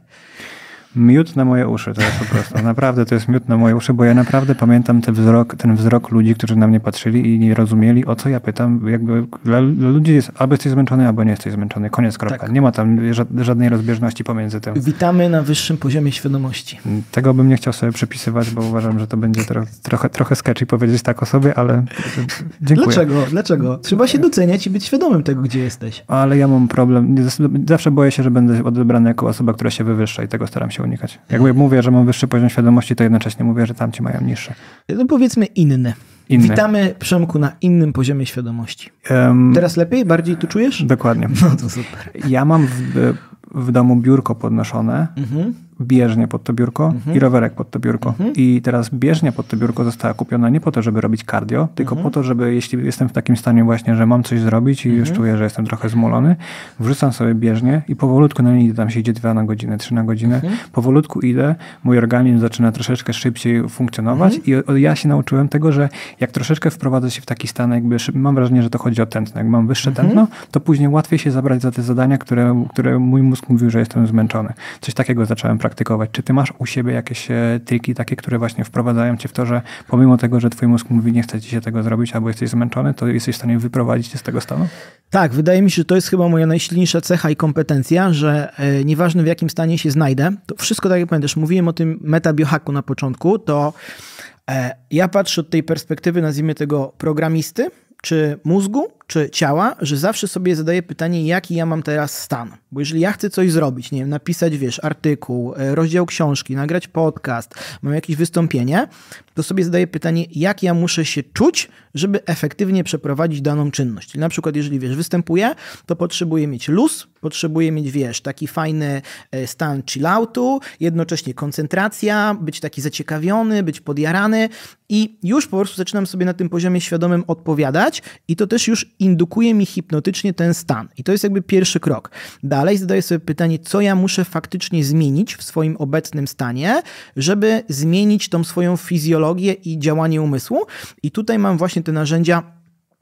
Miód na moje uszy to jest po prostu. Naprawdę to jest miód na moje uszy, bo ja naprawdę pamiętam ten wzrok ludzi, którzy na mnie patrzyli i nie rozumieli, o co ja pytam. Jakby dla ludzi jest albo jesteś zmęczony, albo nie jesteś zmęczony. Koniec, kropka. Tak. Nie ma tam żadnej rozbieżności pomiędzy tym. Witamy na wyższym poziomie świadomości. Tego bym nie chciał sobie przypisywać, bo uważam, że to będzie trochę sketchy powiedzieć tak o sobie, ale dziękuję. Dlaczego? Trzeba się doceniać i być świadomym tego, gdzie jesteś. Ale ja mam problem. Zawsze boję się, że będę odebrany jako osoba, która się wywyższa i tego staram się unikać. Jakby mówię, że mam wyższy poziom świadomości, to jednocześnie mówię, że tamci mają niższy. No powiedzmy inny. Witamy, Przemku, na innym poziomie świadomości. Teraz lepiej? Bardziej tu czujesz? Dokładnie. No to super. Ja mam w domu biurko podnoszone, bieżnię pod to biurko i rowerek pod to biurko. I teraz bieżnia pod to biurko została kupiona nie po to, żeby robić cardio, tylko po to, żeby jeśli jestem w takim stanie właśnie, że mam coś zrobić i już czuję, że jestem trochę zmulony, wrzucam sobie bieżnię i powolutku na niej tam się idzie 2 na godzinę, 3 na godzinę. Powolutku idę, mój organizm zaczyna troszeczkę szybciej funkcjonować i ja się nauczyłem tego, że jak troszeczkę wprowadzę się w taki stan, jakby mam wrażenie, że to chodzi o tętno. Jak mam wyższe tętno, to później łatwiej się zabrać za te zadania, które mój mózg mówił, że jestem zmęczony. Coś takiego zacząłem praktykować. Czy ty masz u siebie jakieś triki takie, które właśnie wprowadzają cię w to, że pomimo tego, że twój mózg mówi, nie chce ci się tego zrobić, albo jesteś zmęczony, to jesteś w stanie wyprowadzić cię z tego stanu? Tak, wydaje mi się, że to jest chyba moja najsilniejsza cecha i kompetencja, że nieważne w jakim stanie się znajdę, to wszystko, tak jak pamiętasz, mówiłem o tym metabiohacku na początku, to ja patrzę od tej perspektywy, nazwijmy tego programisty, czy mózgu, czy ciała, że zawsze sobie zadaję pytanie, jaki ja mam teraz stan. Bo jeżeli ja chcę coś zrobić, nie wiem, napisać, wiesz, artykuł, rozdział książki, nagrać podcast, mam jakieś wystąpienie, to sobie zadaję pytanie, jak ja muszę się czuć, żeby efektywnie przeprowadzić daną czynność. Czyli na przykład, jeżeli, wiesz, występuję, to potrzebuję mieć luz, potrzebuję mieć, wiesz, taki fajny stan chilloutu, jednocześnie koncentracja, być taki zaciekawiony, być podjarany i już po prostu zaczynam sobie na tym poziomie świadomym odpowiadać i to też już indukuje mi hipnotycznie ten stan. I to jest jakby pierwszy krok. Dalej zadaję sobie pytanie, co ja muszę faktycznie zmienić w swoim obecnym stanie, żeby zmienić tą swoją fizjologię i działanie umysłu. I tutaj mam właśnie te narzędzia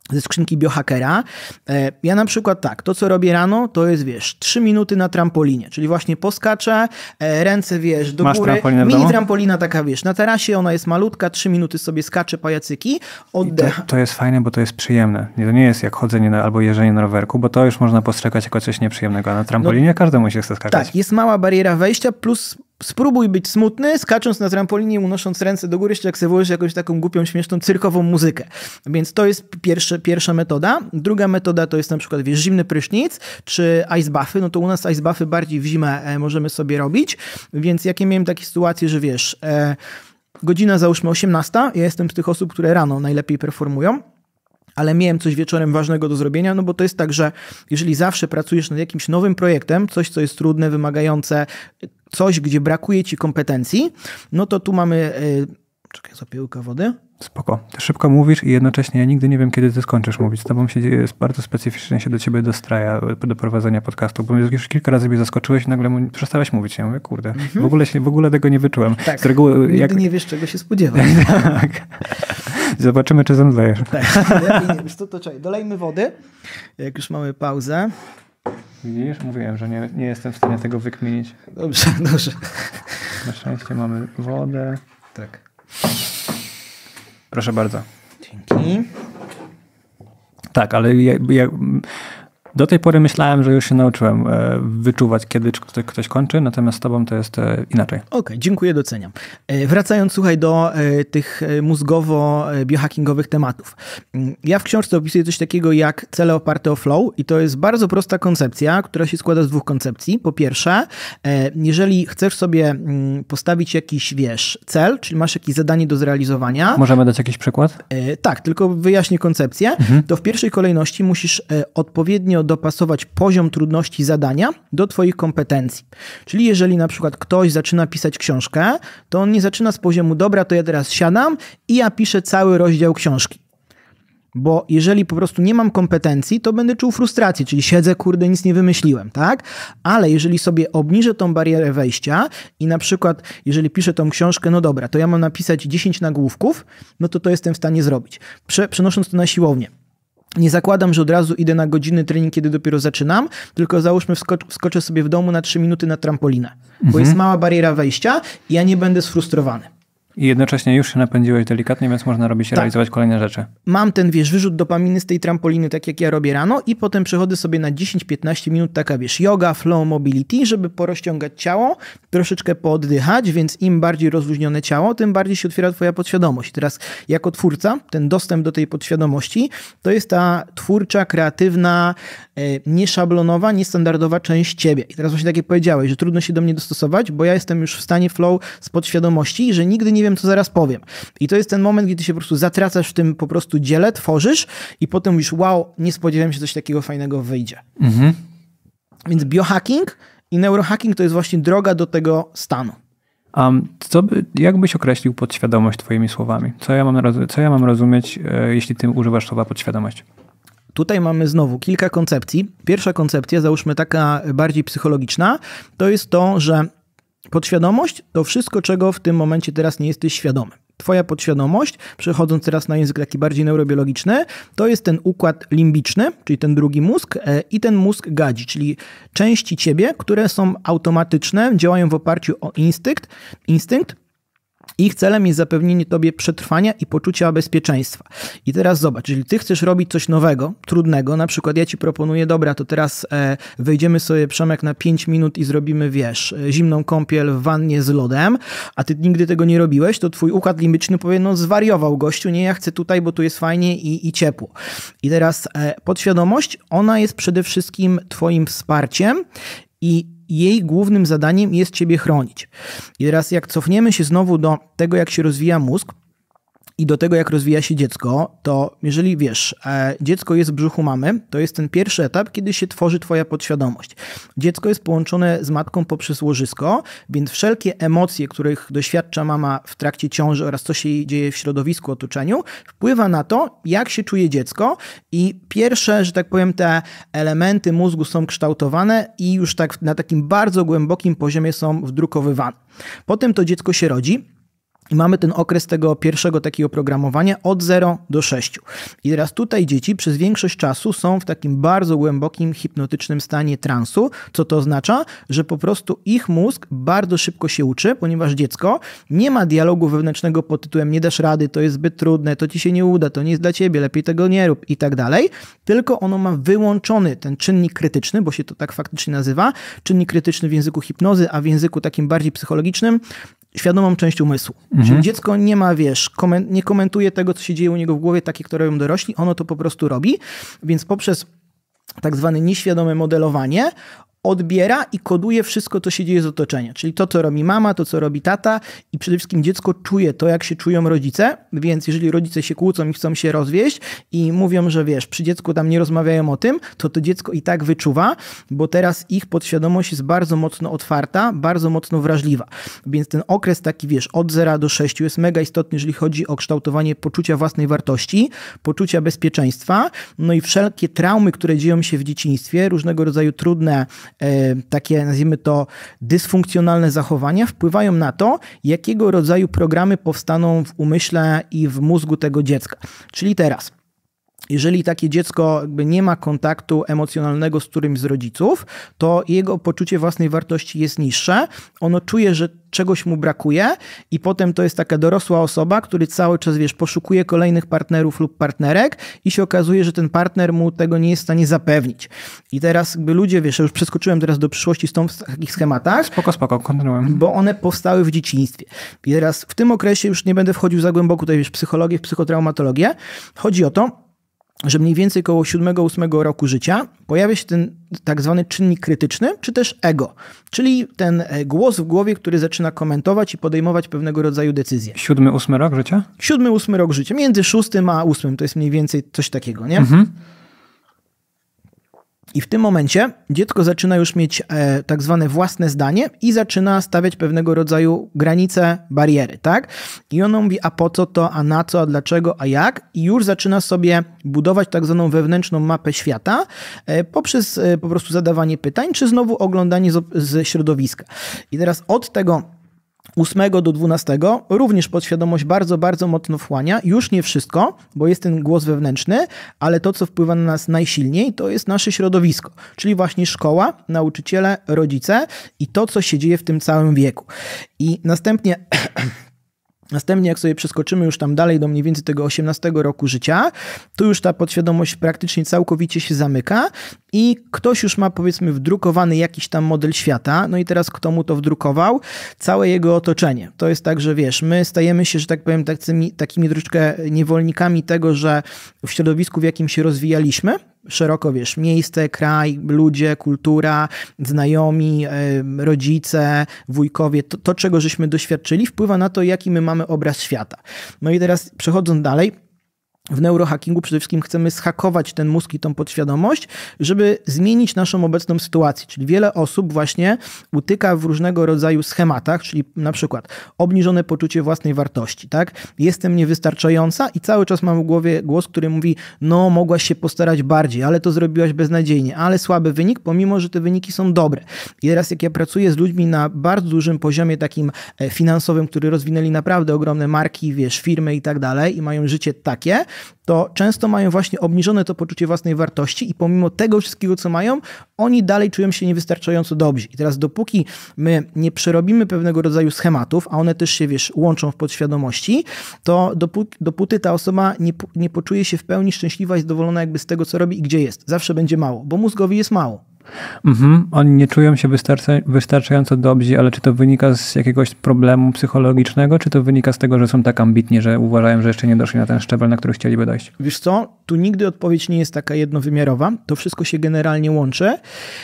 ze skrzynki biohackera. Ja na przykład tak, to co robię rano, to jest, 3 minuty na trampolinie, czyli właśnie poskaczę, ręce, do Masz góry. Mini trampolina taka, na tarasie, ona jest malutka, 3 minuty sobie skaczę, pajacyki, oddech. To jest fajne, bo to jest przyjemne. To nie jest jak chodzenie albo jeżdżenie na rowerku, bo to już można postrzegać jako coś nieprzyjemnego, a na trampolinie każdemu się chce skakać. Tak, jest mała bariera wejścia, plus spróbuj być smutny, skacząc na trampolinie, unosząc ręce do góry, jeszcze jak sobie włożysz jakąś taką głupią, śmieszną, cyrkową muzykę. Więc to jest pierwsza metoda. Druga metoda to jest na przykład, zimny prysznic, czy ice buffy. No to u nas ice buffy bardziej w zimę możemy sobie robić. Więc jakie miałem takie sytuacje, że godzina załóżmy 18, ja jestem z tych osób, które rano najlepiej performują, ale miałem coś wieczorem ważnego do zrobienia, no bo to jest tak, że jeżeli zawsze pracujesz nad jakimś nowym projektem, coś, co jest trudne, wymagające, coś, gdzie brakuje ci kompetencji, no to tu mamy... Czekaj, zapiję łyka wody. Spoko. Ty szybko mówisz i jednocześnie ja nigdy nie wiem, kiedy ty skończysz mówić. Z tobą bardzo specyficznie się do ciebie dostraja do prowadzenia podcastu, bo już kilka razy mnie zaskoczyłeś i nagle przestałeś mówić. Ja mówię, kurde, w ogóle tego nie wyczułem. Tak, z reguły, nigdy nie wiesz, czego się spodziewać. Tak. Zobaczymy, czy zemdlejesz. Tak. To czekaj, dolejmy wody, jak już mamy pauzę. Widzisz? Mówiłem, że nie jestem w stanie tego wykminić. Dobrze. Na szczęście mamy wodę. Tak. Proszę bardzo. Dzięki. Tak, ale ja do tej pory myślałem, że już się nauczyłem wyczuwać, kiedy ktoś kończy, natomiast z tobą to jest inaczej. Okej, dziękuję, doceniam. Wracając, słuchaj, do tych mózgowo-biohackingowych tematów. Ja w książce opisuję coś takiego jak cele oparte o flow i to jest bardzo prosta koncepcja, która się składa z 2 koncepcji. Po pierwsze, jeżeli chcesz sobie postawić jakiś, cel, czyli masz jakieś zadanie do zrealizowania. Możemy dać jakiś przykład? Tak, tylko wyjaśnię koncepcję. To w pierwszej kolejności musisz odpowiednio dopasować poziom trudności zadania do twoich kompetencji. Czyli jeżeli na przykład ktoś zaczyna pisać książkę, to on nie zaczyna z poziomu dobra, to ja teraz siadam i ja piszę cały rozdział książki. Bo jeżeli po prostu nie mam kompetencji, to będę czuł frustrację, czyli siedzę, kurde, nic nie wymyśliłem, tak? Ale jeżeli sobie obniżę tą barierę wejścia i na przykład, jeżeli piszę tą książkę, no dobra, to ja mam napisać 10 nagłówków, no to jestem w stanie zrobić. Przenosząc to na siłownię. Nie zakładam, że od razu idę na godzinny trening, kiedy dopiero zaczynam, tylko załóżmy wskoczę sobie w domu na 3 minuty na trampolinę, bo jest mała bariera wejścia i ja nie będę sfrustrowany. I jednocześnie już się napędziłeś delikatnie, więc można realizować kolejne rzeczy. Mam ten, wyrzut dopaminy z tej trampoliny, tak jak ja robię rano i potem przechodzę sobie na 10-15 minut, taka yoga, flow, mobility, żeby porozciągać ciało, troszeczkę pooddychać, więc im bardziej rozluźnione ciało, tym bardziej się otwiera twoja podświadomość. Teraz jako twórca, ten dostęp do tej podświadomości, to jest ta twórcza, kreatywna, nieszablonowa, niestandardowa część ciebie. I teraz właśnie tak jak powiedziałeś, że trudno się do mnie dostosować, bo ja jestem już w stanie flow z podświadomości, że nigdy nie wiem, co zaraz powiem. I to jest ten moment, gdzie ty się po prostu zatracasz w tym po prostu dziele, tworzysz i potem mówisz, wow, nie spodziewałem się, coś takiego fajnego wyjdzie. Więc biohacking i neurohacking to jest właśnie droga do tego stanu. Jak byś określił podświadomość twoimi słowami? Co ja mam rozumieć, jeśli ty używasz słowa podświadomość? Tutaj mamy znowu kilka koncepcji. Pierwsza koncepcja, załóżmy taka bardziej psychologiczna, to jest to, że podświadomość to wszystko, czego w tym momencie teraz nie jesteś świadomy. Twoja podświadomość, przechodząc teraz na język taki bardziej neurobiologiczny, to jest ten układ limbiczny, czyli ten drugi mózg i ten mózg gadzi, czyli części ciebie, które są automatyczne, działają w oparciu o instynkt. Ich celem jest zapewnienie tobie przetrwania i poczucia bezpieczeństwa. I teraz zobacz, jeżeli ty chcesz robić coś nowego, trudnego, na przykład ja ci proponuję, dobra, to teraz wejdziemy sobie, Przemek, na 5 minut i zrobimy, zimną kąpiel w wannie z lodem, a ty nigdy tego nie robiłeś, to twój układ limbiczny powie, no zwariował gościu, nie, ja chcę tutaj, bo tu jest fajnie i ciepło. I teraz podświadomość, ona jest przede wszystkim twoim wsparciem i jej głównym zadaniem jest ciebie chronić. I teraz jak cofniemy się znowu do tego, jak się rozwija mózg i do tego, jak rozwija się dziecko, to jeżeli dziecko jest w brzuchu mamy, to jest ten pierwszy etap, kiedy się tworzy twoja podświadomość. Dziecko jest połączone z matką poprzez łożysko, więc wszelkie emocje, których doświadcza mama w trakcie ciąży oraz co się dzieje w środowisku, otoczeniu, wpływa na to, jak się czuje dziecko i pierwsze, że tak powiem, te elementy mózgu są kształtowane i już tak na takim bardzo głębokim poziomie są wdrukowywane. Potem to dziecko się rodzi. I mamy ten okres tego pierwszego takiego programowania od 0 do 6. I teraz tutaj dzieci przez większość czasu są w takim bardzo głębokim, hipnotycznym stanie transu. Co to oznacza? Że po prostu ich mózg bardzo szybko się uczy, ponieważ dziecko nie ma dialogu wewnętrznego pod tytułem nie dasz rady, to jest zbyt trudne, to ci się nie uda, to nie jest dla ciebie, lepiej tego nie rób i tak dalej. Tylko ono ma wyłączony ten czynnik krytyczny, bo się to tak faktycznie nazywa, czynnik krytyczny w języku hipnozy, a w języku takim bardziej psychologicznym świadomą część umysłu. Czyli dziecko nie ma, nie komentuje tego, co się dzieje u niego w głowie, takie, które robią dorośli, ono to po prostu robi, więc poprzez tak zwane nieświadome modelowanie odbiera i koduje wszystko, co się dzieje z otoczenia. Czyli to, co robi mama, to, co robi tata i przede wszystkim dziecko czuje to, jak się czują rodzice, więc jeżeli rodzice się kłócą i chcą się rozwieść i mówią, że przy dziecku tam nie rozmawiają o tym, to dziecko i tak wyczuwa, bo teraz ich podświadomość jest bardzo mocno otwarta, bardzo mocno wrażliwa. Więc ten okres taki, od 0 do 6 jest mega istotny, jeżeli chodzi o kształtowanie poczucia własnej wartości, poczucia bezpieczeństwa, no i wszelkie traumy, które dzieją się w dzieciństwie, różnego rodzaju trudne takie, nazwijmy to, dysfunkcjonalne zachowania wpływają na to, jakiego rodzaju programy powstaną w umyśle i w mózgu tego dziecka. Czyli teraz, jeżeli takie dziecko nie ma kontaktu emocjonalnego z którymś z rodziców, to jego poczucie własnej wartości jest niższe. Ono czuje, że czegoś mu brakuje i potem to jest taka dorosła osoba, który cały czas, poszukuje kolejnych partnerów lub partnerek i się okazuje, że ten partner mu tego nie jest w stanie zapewnić. I teraz ludzie, ja już przeskoczyłem teraz do przyszłości w takich schematach. Spoko, kontynuuję. Bo one powstały w dzieciństwie. I teraz w tym okresie już nie będę wchodził za głęboko tutaj w psychologię, w psychotraumatologię. Chodzi o to, że mniej więcej około 7-8 roku życia pojawia się ten tak zwany czynnik krytyczny, czy też ego, czyli ten głos w głowie, który zaczyna komentować i podejmować pewnego rodzaju decyzje. 7-8 rok życia? 7-8 rok życia, między 6 a 8 to jest mniej więcej coś takiego, nie? I w tym momencie dziecko zaczyna już mieć tak zwane własne zdanie i zaczyna stawiać pewnego rodzaju granice, bariery, tak? I ono mówi, a po co to, a na co, a dlaczego, a jak? I już zaczyna sobie budować tak zwaną wewnętrzną mapę świata poprzez po prostu zadawanie pytań, czy znowu oglądanie z środowiska. I teraz od tego 8 do 12 również podświadomość bardzo, bardzo mocno wchłania. Już nie wszystko, bo jest ten głos wewnętrzny, ale to, co wpływa na nas najsilniej, to jest nasze środowisko, czyli właśnie szkoła, nauczyciele, rodzice i to, co się dzieje w tym całym wieku. I następnie jak sobie przeskoczymy już tam dalej do mniej więcej tego 18 roku życia, tu już ta podświadomość praktycznie całkowicie się zamyka i ktoś już ma, powiedzmy, wdrukowany jakiś tam model świata. No i teraz kto mu to wdrukował? Całe jego otoczenie. To jest tak, że my stajemy się, że tak powiem, takimi troszeczkę niewolnikami tego, że w środowisku, w jakim się rozwijaliśmy, szeroko, miejsce, kraj, ludzie, kultura, znajomi, rodzice, wujkowie, to czego żeśmy doświadczyli, wpływa na to, jaki my mamy obraz świata. No i teraz przechodząc dalej, w neurohackingu przede wszystkim chcemy zhakować ten mózg i tą podświadomość, żeby zmienić naszą obecną sytuację. Czyli wiele osób właśnie utyka w różnego rodzaju schematach, czyli na przykład obniżone poczucie własnej wartości, tak? Jestem niewystarczająca i cały czas mam w głowie głos, który mówi, no mogłaś się postarać bardziej, ale to zrobiłaś beznadziejnie, ale słaby wynik, pomimo że te wyniki są dobre. I teraz jak ja pracuję z ludźmi na bardzo dużym poziomie takim finansowym, który rozwinęli naprawdę ogromne marki, firmy i tak dalej i mają życie takie, to często mają właśnie obniżone to poczucie własnej wartości i pomimo tego wszystkiego, co mają, oni dalej czują się niewystarczająco dobrzy. I teraz dopóki my nie przerobimy pewnego rodzaju schematów, a one też się, łączą w podświadomości, to dopóty ta osoba nie poczuje się w pełni szczęśliwa i zadowolona z tego, co robi i gdzie jest. Zawsze będzie mało, bo mózgowi jest mało. Oni nie czują się wystarczająco dobrzy, ale czy to wynika z jakiegoś problemu psychologicznego, czy to wynika z tego, że są tak ambitni, że uważają, że jeszcze nie doszli na ten szczebel, na który chcieliby dojść? Wiesz co? Tu nigdy odpowiedź nie jest taka jednowymiarowa. To wszystko się generalnie łączy.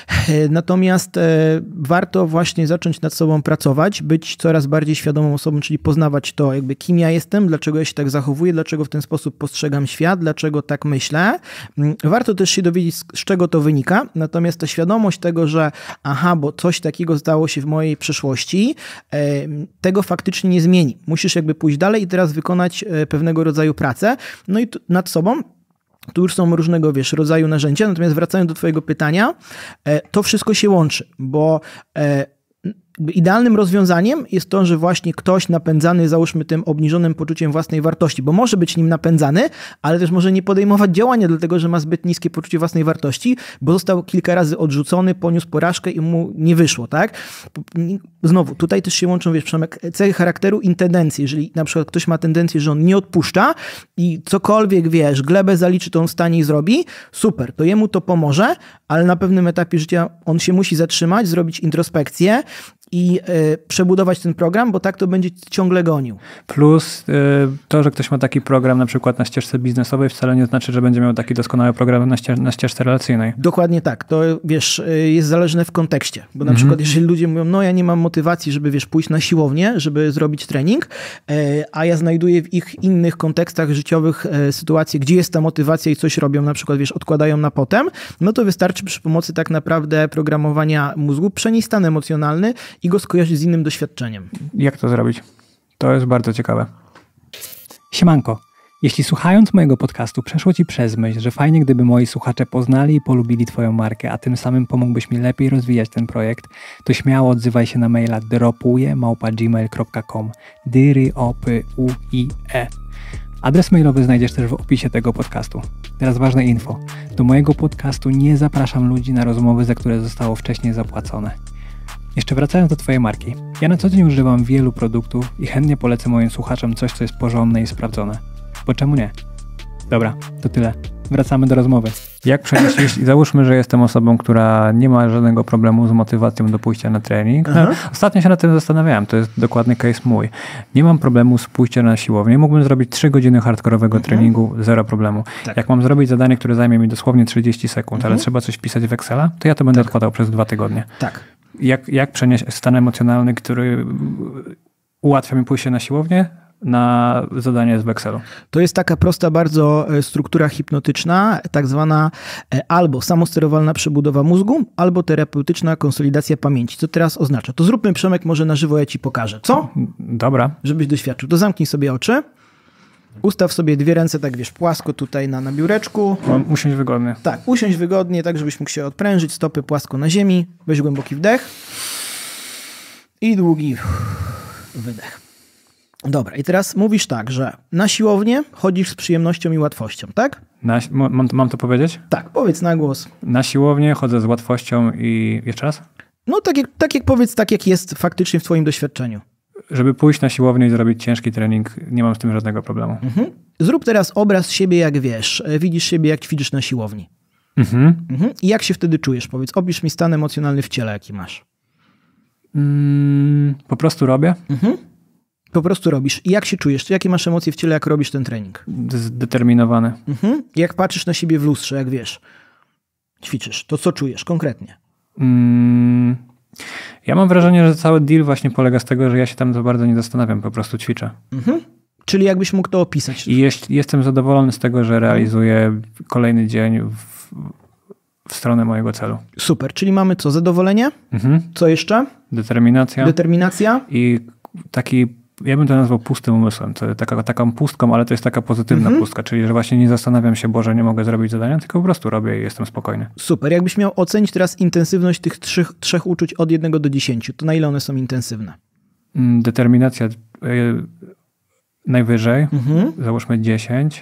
Natomiast warto właśnie zacząć nad sobą pracować, być coraz bardziej świadomą osobą, czyli poznawać to, kim ja jestem, dlaczego ja się tak zachowuję, dlaczego w ten sposób postrzegam świat, dlaczego tak myślę. Warto też się dowiedzieć, z czego to wynika. Natomiast ta świadomość tego, że bo coś takiego stało się w mojej przeszłości, tego faktycznie nie zmieni. Musisz pójść dalej i teraz wykonać pewnego rodzaju pracę. No i nad sobą. Tu już są różnego, rodzaju narzędzia. Natomiast wracając do twojego pytania, to wszystko się łączy, bo Idealnym rozwiązaniem jest to, że właśnie ktoś napędzany, załóżmy, tym obniżonym poczuciem własnej wartości, bo może być nim napędzany, ale też może nie podejmować działania, dlatego że ma zbyt niskie poczucie własnej wartości, bo został kilka razy odrzucony, poniósł porażkę i mu nie wyszło, tak? Znowu, tutaj też się łączą, wiesz, Przemek, cechy charakteru i tendencje. Jeżeli na przykład ktoś ma tendencję, że on nie odpuszcza i cokolwiek, wiesz, glebę zaliczy, to on wstanie i zrobi, super, to jemu to pomoże, ale na pewnym etapie życia on się musi zatrzymać, zrobić introspekcję i przebudować ten program, bo tak to będzie ciągle gonił. Plus to, że ktoś ma taki program na przykład na ścieżce biznesowej, wcale nie znaczy, że będzie miał taki doskonały program na ścieżce relacyjnej. Dokładnie tak. To, wiesz, jest zależne w kontekście. Bo na przykład jeżeli ludzie mówią, no ja nie mam motywacji, żeby, wiesz, pójść na siłownię, żeby zrobić trening, a ja znajduję w ich innych kontekstach życiowych sytuacje, gdzie jest ta motywacja i coś robią, na przykład, wiesz, odkładają na potem, no to wystarczy przy pomocy tak naprawdę programowania mózgu przenieść stan emocjonalny i go skojarzyć z innym doświadczeniem. Jak to zrobić? To jest bardzo ciekawe. Siemanko, jeśli słuchając mojego podcastu przeszło Ci przez myśl, że fajnie gdyby moi słuchacze poznali i polubili Twoją markę, a tym samym pomógłbyś mi lepiej rozwijać ten projekt, to śmiało odzywaj się na maila dropuje@gmail.com dropuje. Adres mailowy znajdziesz też w opisie tego podcastu. Teraz ważne info. Do mojego podcastu nie zapraszam ludzi na rozmowy, za które zostało wcześniej zapłacone. Jeszcze wracając do Twojej marki. Ja na co dzień używam wielu produktów i chętnie polecę moim słuchaczom coś, co jest porządne i sprawdzone. Bo czemu nie? Dobra, to tyle. Wracamy do rozmowy. Jak przenieść, załóżmy, że jestem osobą, która nie ma żadnego problemu z motywacją do pójścia na trening. Ostatnio się nad tym zastanawiałem, to jest dokładny case mój. Nie mam problemu z pójściem na siłownię. Mógłbym zrobić 3 godziny hardkorowego treningu, zero problemu. Tak. Jak mam zrobić zadanie, które zajmie mi dosłownie 30 sekund, ale trzeba coś wpisać w Excela, to ja to będę odkładał przez 2 tygodnie. Tak. Jak przenieść stan emocjonalny, który ułatwia mi pójście na siłownię, na zadanie z Excelu? To jest taka prosta bardzo struktura hipnotyczna, tak zwana albo samosterowalna przebudowa mózgu, albo terapeutyczna konsolidacja pamięci. Co teraz oznacza? To zróbmy, Przemek, może na żywo ja Ci pokażę. Co? Dobra. Żebyś doświadczył. To zamknij sobie oczy. Ustaw sobie 2 ręce, tak wiesz, płasko tutaj na biureczku. Mam usiąść wygodnie. Tak, usiądź wygodnie, tak żebyś mógł się odprężyć, stopy płasko na ziemi. Weź głęboki wdech i długi wydech. Dobra, i teraz mówisz tak, że na siłownię chodzisz z przyjemnością i łatwością, tak? Mam to powiedzieć? Tak, powiedz na głos. Na siłownię chodzę z łatwością i... Jeszcze raz? No tak jak powiedz, tak jak jest faktycznie w twoim doświadczeniu. Żeby pójść na siłownię i zrobić ciężki trening, nie mam z tym żadnego problemu. Zrób teraz obraz siebie, jak wiesz, widzisz siebie, jak ćwiczysz na siłowni. I jak się wtedy czujesz? Powiedz, opisz mi stan emocjonalny w ciele, jaki masz. Po prostu robię. Po prostu robisz. I jak się czujesz? Jakie masz emocje w ciele, jak robisz ten trening? Zdeterminowany. Jak patrzysz na siebie w lustrze, jak wiesz, ćwiczysz, to co czujesz konkretnie? Ja mam wrażenie, że cały deal właśnie polega z tego, że ja się tam za bardzo nie zastanawiam, po prostu ćwiczę. Czyli jakbyś mógł to opisać? I jestem zadowolony z tego, że realizuję kolejny dzień w stronę mojego celu. Super. Czyli mamy co? Zadowolenie? Co jeszcze? Determinacja. Determinacja. I taki, ja bym to nazwał pustym umysłem. To taką pustką, ale to jest taka pozytywna pustka, czyli że właśnie nie zastanawiam się, Boże, nie mogę zrobić zadania, tylko po prostu robię i jestem spokojny. Super. Jakbyś miał ocenić teraz intensywność tych trzech uczuć od 1 do 10, to na ile one są intensywne? Determinacja najwyżej, załóżmy 10.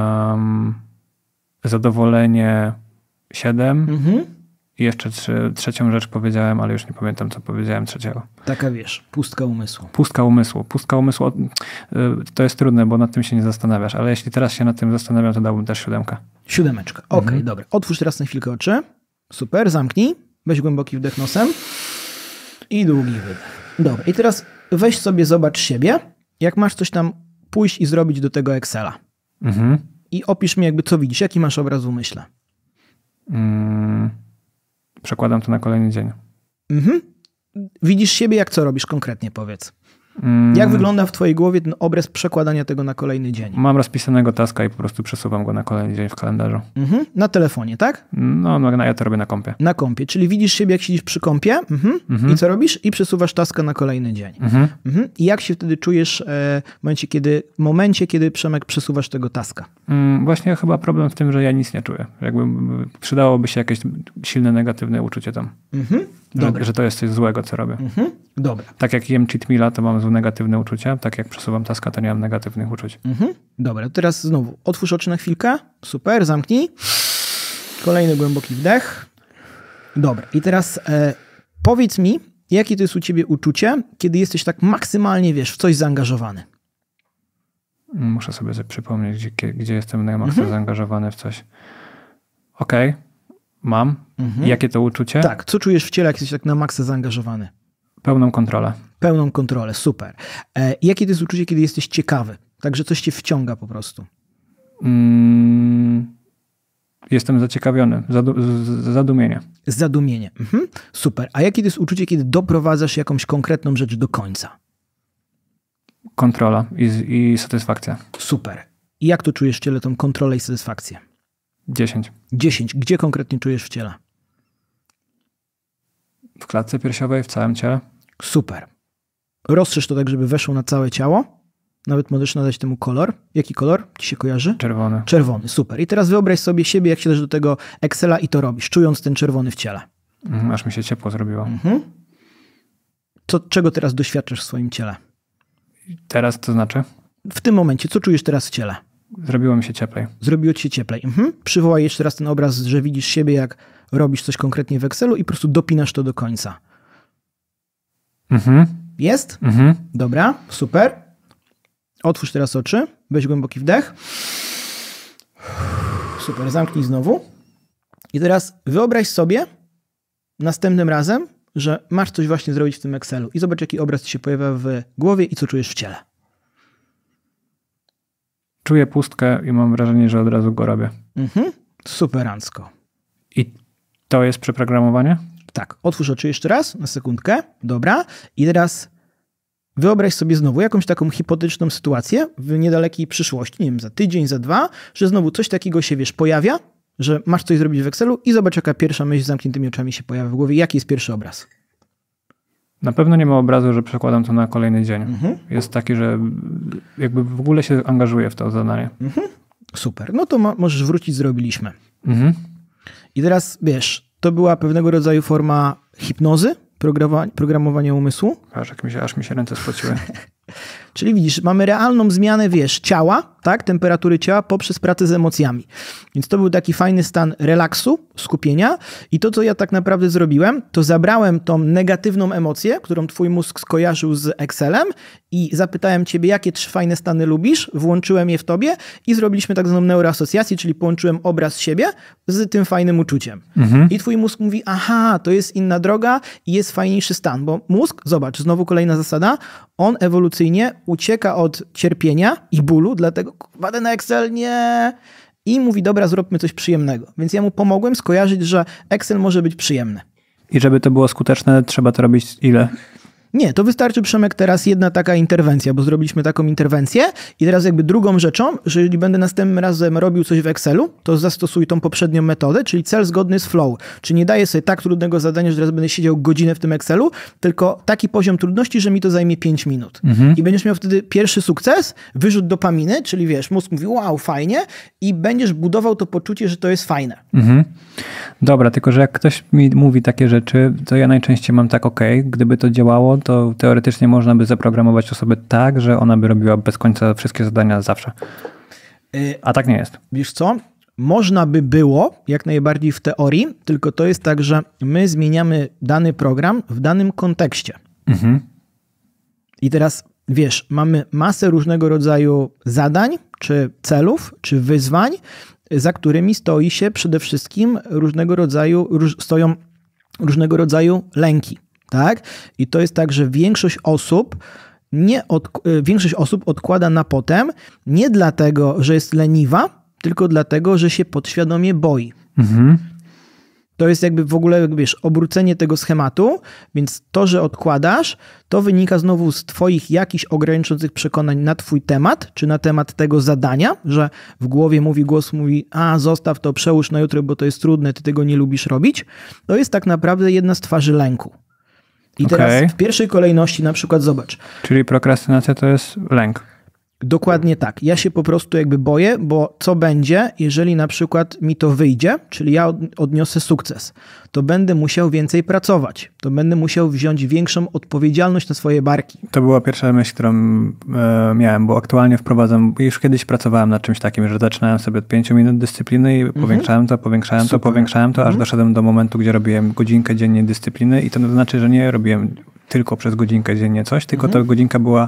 Zadowolenie 7. I jeszcze trzecią rzecz powiedziałem, ale już nie pamiętam, co powiedziałem trzeciego. Taka, wiesz, pustka umysłu. Pustka umysłu. To jest trudne, bo nad tym się nie zastanawiasz, ale jeśli teraz się nad tym zastanawiam, to dałbym też 7. 7. Okej, dobra. Otwórz teraz na chwilkę oczy. Super, zamknij. Weź głęboki wdech nosem i długi wydech. Dobra, i teraz weź sobie, zobacz siebie, jak masz coś tam pójść i zrobić do tego Excela. I opisz mi jakby, co widzisz, jaki masz obraz w umyśle. Przekładam to na kolejny dzień. Widzisz siebie, jak co robisz konkretnie, powiedz. Jak wygląda w twojej głowie ten obraz przekładania tego na kolejny dzień? Mam rozpisanego taska i po prostu przesuwam go na kolejny dzień w kalendarzu. Na telefonie, tak? Ja to robię na kompie. Na kompie, czyli widzisz siebie, jak siedzisz przy kompie i co robisz? I przesuwasz taska na kolejny dzień. I jak się wtedy czujesz w momencie, kiedy Przemek przesuwasz tego taska? Właśnie chyba problem w tym, że ja nic nie czuję. Jakby przydałoby się jakieś silne, negatywne uczucie tam. Że to jest coś złego, co robię. Dobra. Tak jak jem cheat meala, to mam negatywne uczucia. Tak jak przesuwam taska, to nie mam negatywnych uczuć. Dobra, teraz znowu otwórz oczy na chwilkę. Super, zamknij. Kolejny głęboki wdech. Dobra, i teraz powiedz mi, jakie to jest u ciebie uczucie, kiedy jesteś tak maksymalnie, w coś zaangażowany? Muszę sobie przypomnieć, gdzie jestem na maksa zaangażowany w coś. Okej, mam. Jakie to uczucie? Tak, co czujesz w ciele, jak jesteś tak na maksa zaangażowany? Pełną kontrolę. Pełną kontrolę, super. Jakie to jest uczucie, kiedy jesteś ciekawy? Także coś cię wciąga po prostu. Jestem zaciekawiony. Zadumienie. Zadumienie. Super. A jakie to jest uczucie, kiedy doprowadzasz jakąś konkretną rzecz do końca? Kontrola i satysfakcja. Super. I jak to czujesz w ciele, tą kontrolę i satysfakcję? 10. 10. Gdzie konkretnie czujesz w ciele? W klatce piersiowej, w całym ciele. Super. Rozszerz to tak, żeby weszło na całe ciało. Nawet możesz nadać temu kolor. Jaki kolor ci się kojarzy? Czerwony. Czerwony, super. I teraz wyobraź sobie siebie, jak siadasz do tego Excela i to robisz, czując ten czerwony w ciele. Aż mi się ciepło zrobiło. Czego teraz doświadczasz w swoim ciele? Teraz to znaczy? W tym momencie, co czujesz teraz w ciele? Zrobiło mi się cieplej. Zrobiło ci się cieplej. Przywołaj jeszcze raz ten obraz, że widzisz siebie, jak robisz coś konkretnie w Excelu i po prostu dopinasz to do końca. Jest? Dobra, super. Otwórz teraz oczy. Weź głęboki wdech. Super, zamknij znowu. I teraz wyobraź sobie następnym razem, że masz coś właśnie zrobić w tym Excelu i zobacz, jaki obraz ci się pojawia w głowie i co czujesz w ciele. Czuję pustkę i mam wrażenie, że od razu go robię. Superancko. I to jest przeprogramowanie? Tak. Otwórz oczy jeszcze raz, na sekundkę. Dobra. I teraz wyobraź sobie znowu jakąś taką hipotetyczną sytuację w niedalekiej przyszłości, nie wiem, za tydzień, za 2, że znowu coś takiego się, pojawia, że masz coś zrobić w Excelu i zobacz, jaka pierwsza myśl z zamkniętymi oczami się pojawia w głowie. Jaki jest pierwszy obraz? Na pewno nie ma obrazu, że przekładam to na kolejny dzień. Jest taki, że jakby w ogóle się angażuję w to zadanie. Super. No to możesz wrócić, zrobiliśmy. I teraz, to była pewnego rodzaju forma hipnozy, programowania umysłu. Aż mi się ręce spociły. Czyli widzisz, mamy realną zmianę, ciała, tak, temperatury ciała poprzez pracę z emocjami. Więc to był taki fajny stan relaksu, skupienia i to, co ja tak naprawdę zrobiłem, to zabrałem tą negatywną emocję, którą twój mózg skojarzył z Excelem i zapytałem ciebie, jakie 3 fajne stany lubisz, włączyłem je w tobie i zrobiliśmy tak zwaną neuroasocjację, czyli połączyłem obraz siebie z tym fajnym uczuciem. I twój mózg mówi, aha, to jest inna droga i jest fajniejszy stan, bo mózg, zobacz, znowu kolejna zasada, on ewolucyjnie ucieka od cierpienia i bólu, dlatego kładę na Excel, nie. I mówi, dobra, zróbmy coś przyjemnego. Więc ja mu pomogłem skojarzyć, że Excel może być przyjemny. I żeby to było skuteczne, trzeba to robić ile? Nie, to wystarczy, Przemek, teraz jedna taka interwencja, bo zrobiliśmy taką interwencję i teraz jakby drugą rzeczą, że jeżeli będę następnym razem robił coś w Excelu, to zastosuj tą poprzednią metodę, czyli cel zgodny z flow. Czyli nie daję sobie tak trudnego zadania, że teraz będę siedział godzinę w tym Excelu, tylko taki poziom trudności, że mi to zajmie 5 minut. I będziesz miał wtedy pierwszy sukces, wyrzut dopaminy, czyli mózg mówi, wow, fajnie i będziesz budował to poczucie, że to jest fajne. Dobra, tylko że jak ktoś mi mówi takie rzeczy, to ja najczęściej mam tak, gdyby to działało, to teoretycznie można by zaprogramować osobę tak, że ona by robiła bez końca wszystkie zadania zawsze. A tak nie jest. Wiesz co? Można by było, jak najbardziej w teorii, tylko to jest tak, że my zmieniamy dany program w danym kontekście. I teraz, mamy masę różnego rodzaju zadań, czy celów, czy wyzwań, za którymi stoi się przede wszystkim stoją różnego rodzaju lęki. Tak? I to jest tak, że większość osób odkłada na potem nie dlatego, że jest leniwa, tylko dlatego, że się podświadomie boi. To jest jakby w ogóle, wiesz, obrócenie tego schematu, więc to, że odkładasz, to wynika znowu z twoich jakichś ograniczających przekonań na twój temat, czy na temat tego zadania, że w głowie głos mówi, zostaw to, przełóż na jutro, bo to jest trudne, ty tego nie lubisz robić. To jest tak naprawdę jedna z twarzy lęku. I teraz w pierwszej kolejności na przykład zobacz. Czyli prokrastynacja to jest lęk. Dokładnie tak. Ja się po prostu jakby boję, bo co będzie, jeżeli na przykład mi to wyjdzie, czyli ja odniosę sukces, to będę musiał więcej pracować, to będę musiał wziąć większą odpowiedzialność na swoje barki. To była pierwsza myśl, którą miałem, bo aktualnie wprowadzam, już kiedyś pracowałem nad czymś takim, że zaczynałem sobie od 5 minut dyscypliny i powiększałem to, aż doszedłem do momentu, gdzie robiłem godzinkę dziennie dyscypliny i to znaczy, że nie robiłem tylko przez godzinkę dziennie coś, tylko ta godzinka była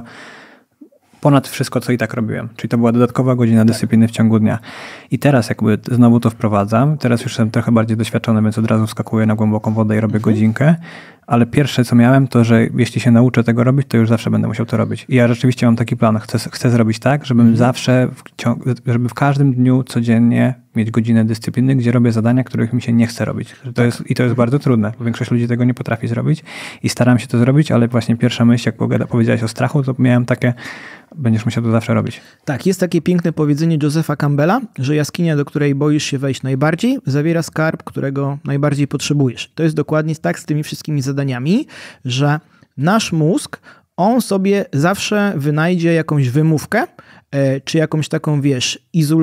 ponad wszystko, co i tak robiłem. Czyli to była dodatkowa godzina dyscypliny w ciągu dnia. I teraz jakby znowu to wprowadzam. Teraz już jestem trochę bardziej doświadczony, więc od razu wskakuję na głęboką wodę i robię godzinkę. Ale pierwsze, co miałem, to, że jeśli się nauczę tego robić, to już zawsze będę musiał to robić. I ja rzeczywiście mam taki plan. Chcę zrobić tak, żebym zawsze, żeby w każdym dniu codziennie mieć godzinę dyscypliny, gdzie robię zadania, których mi się nie chce robić. I to jest bardzo trudne, bo większość ludzi tego nie potrafi zrobić. I staram się to zrobić, ale właśnie pierwsza myśl, jak powiedziałeś o strachu, to miałem takie, będziesz musiał to zawsze robić. Tak, jest takie piękne powiedzenie Josepha Campbella, że jaskinia, do której boisz się wejść najbardziej, zawiera skarb, którego najbardziej potrzebujesz. To jest dokładnie tak z tymi wszystkimi zadaniami, że nasz mózg, on sobie zawsze wynajdzie jakąś wymówkę, czy jakąś taką, wiesz,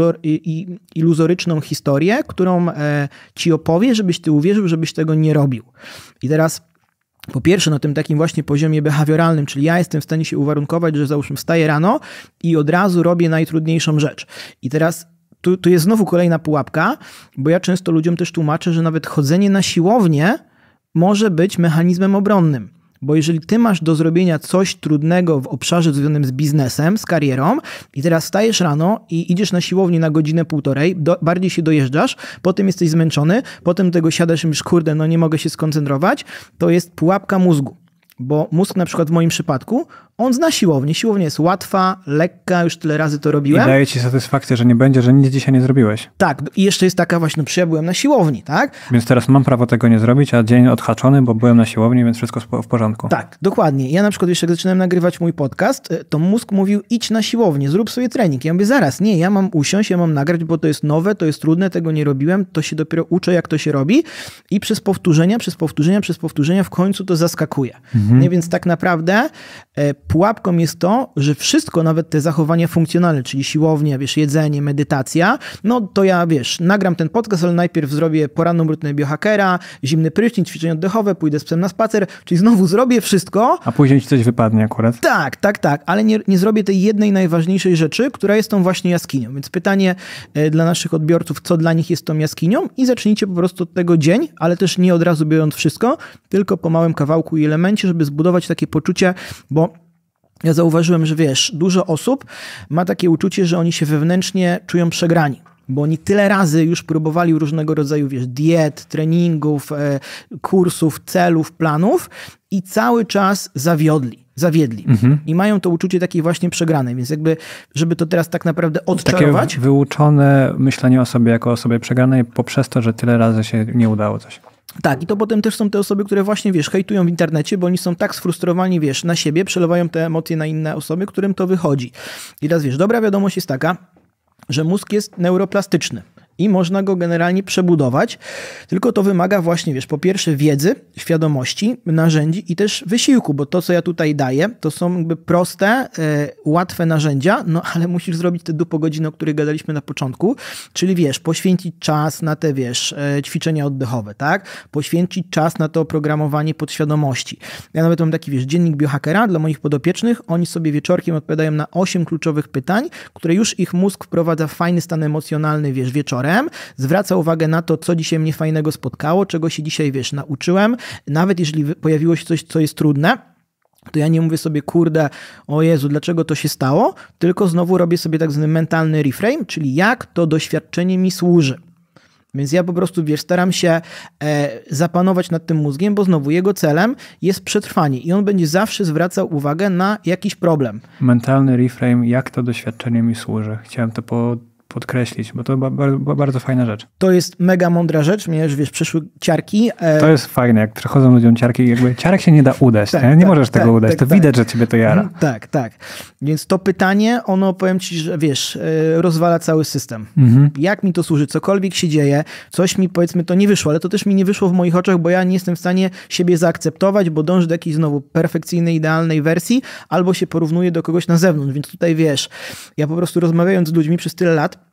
iluzoryczną historię, którą ci opowie, żebyś ty uwierzył, żebyś tego nie robił. I teraz po pierwsze na tym takim właśnie poziomie behawioralnym, czyli ja jestem w stanie się uwarunkować, że załóżmy wstaję rano i od razu robię najtrudniejszą rzecz. I teraz tu jest znowu kolejna pułapka, bo ja często ludziom też tłumaczę, że nawet chodzenie na siłownię może być mechanizmem obronnym. Bo jeżeli ty masz do zrobienia coś trudnego w obszarze związanym z biznesem, z karierą i teraz wstajesz rano i idziesz na siłownię na godzinę, półtorej, bardziej się dojeżdżasz, potem jesteś zmęczony, potem tego siadasz i mówisz, kurde, no nie mogę się skoncentrować, to jest pułapka mózgu. Bo mózg na przykład w moim przypadku, on zna siłownię. Siłownia jest łatwa, lekka, już tyle razy to robiłem. I daje ci satysfakcję, że nie będzie, że nic dzisiaj nie zrobiłeś. Tak, i jeszcze jest taka właśnie, ja byłem na siłowni, tak? Więc teraz mam prawo tego nie zrobić, a dzień odhaczony, bo byłem na siłowni, więc wszystko w porządku. Tak, dokładnie. Ja na przykład jeszcze jak zaczynałem nagrywać mój podcast, to mózg mówił, idź na siłownię, zrób sobie trening. Ja mówię, zaraz, nie, ja mam usiąść, ja mam nagrać, bo to jest nowe, to jest trudne, tego nie robiłem, to się dopiero uczę, jak to się robi i przez powtórzenia w końcu to zaskakuje. Nie, więc tak naprawdę pułapką jest to, że wszystko, nawet te zachowania funkcjonalne, czyli siłownia, wiesz, jedzenie, medytacja, no to ja, wiesz, nagram ten podcast, ale najpierw zrobię poranną rutynę biohackera, zimny prysznic, ćwiczenia oddechowe, pójdę z psem na spacer, czyli znowu zrobię wszystko. A później ci coś wypadnie akurat. Tak, ale nie zrobię tej jednej najważniejszej rzeczy, która jest tą właśnie jaskinią. Więc pytanie dla naszych odbiorców, co dla nich jest tą jaskinią i zacznijcie po prostu od tego dzień, ale też nie od razu biorąc wszystko, tylko po małym kawałku i elemencie, żeby zbudować takie poczucie, bo ja zauważyłem, że wiesz, dużo osób ma takie uczucie, że oni się wewnętrznie czują przegrani, bo oni tyle razy już próbowali różnego rodzaju, wiesz, diet, treningów, kursów, celów, planów i cały czas zawiedli. I mają to uczucie takiej właśnie przegranej, więc jakby, żeby to teraz tak naprawdę odczarować. Takie wyuczone myślenie o sobie jako o sobie przegranej poprzez to, że tyle razy się nie udało coś. Tak, i to potem też są te osoby, które właśnie, wiesz, hejtują w internecie, bo oni są tak sfrustrowani, wiesz, na siebie, przelewają te emocje na inne osoby, którym to wychodzi. I teraz, wiesz, dobra wiadomość jest taka, że mózg jest neuroplastyczny i można go generalnie przebudować, tylko to wymaga właśnie, wiesz, po pierwsze wiedzy, świadomości, narzędzi i też wysiłku, bo to, co ja tutaj daję, to są jakby proste, łatwe narzędzia, no ale musisz zrobić te godziny, o których gadaliśmy na początku, czyli wiesz, poświęcić czas na te, wiesz, ćwiczenia oddechowe, tak? Poświęcić czas na to oprogramowanie podświadomości. Ja nawet mam taki, wiesz, dziennik biohackera dla moich podopiecznych, oni sobie wieczorkiem odpowiadają na 8 kluczowych pytań, które już ich mózg wprowadza w fajny stan emocjonalny, wiesz, wieczorem, zwraca uwagę na to, co dzisiaj mnie fajnego spotkało, czego się dzisiaj, wiesz, nauczyłem. Nawet jeżeli pojawiło się coś, co jest trudne, to ja nie mówię sobie, kurde, o Jezu, dlaczego to się stało, tylko znowu robię sobie tak zwany mentalny reframe, czyli jak to doświadczenie mi służy. Więc ja po prostu, wiesz, staram się zapanować nad tym mózgiem, bo znowu jego celem jest przetrwanie i on będzie zawsze zwracał uwagę na jakiś problem. Mentalny reframe, jak to doświadczenie mi służy. Chciałem to podkreślić, bo to bardzo fajna rzecz. To jest mega mądra rzecz, mnie już, wiesz, przyszły ciarki. To jest fajne, jak przychodzą ludziom ciarki, jakby ciarek się nie da udać, nie możesz tego udać, to widać, że ciebie to jara. Tak. Więc to pytanie, ono, powiem ci, że wiesz, rozwala cały system. Jak mi to służy? Cokolwiek się dzieje, coś mi, powiedzmy, to nie wyszło, ale to też mi nie wyszło w moich oczach, bo ja nie jestem w stanie siebie zaakceptować, bo dążę do jakiejś znowu perfekcyjnej, idealnej wersji, albo się porównuję do kogoś na zewnątrz. Więc tutaj, wiesz, ja po prostu rozmawiając z ludźmi przez tyle lat,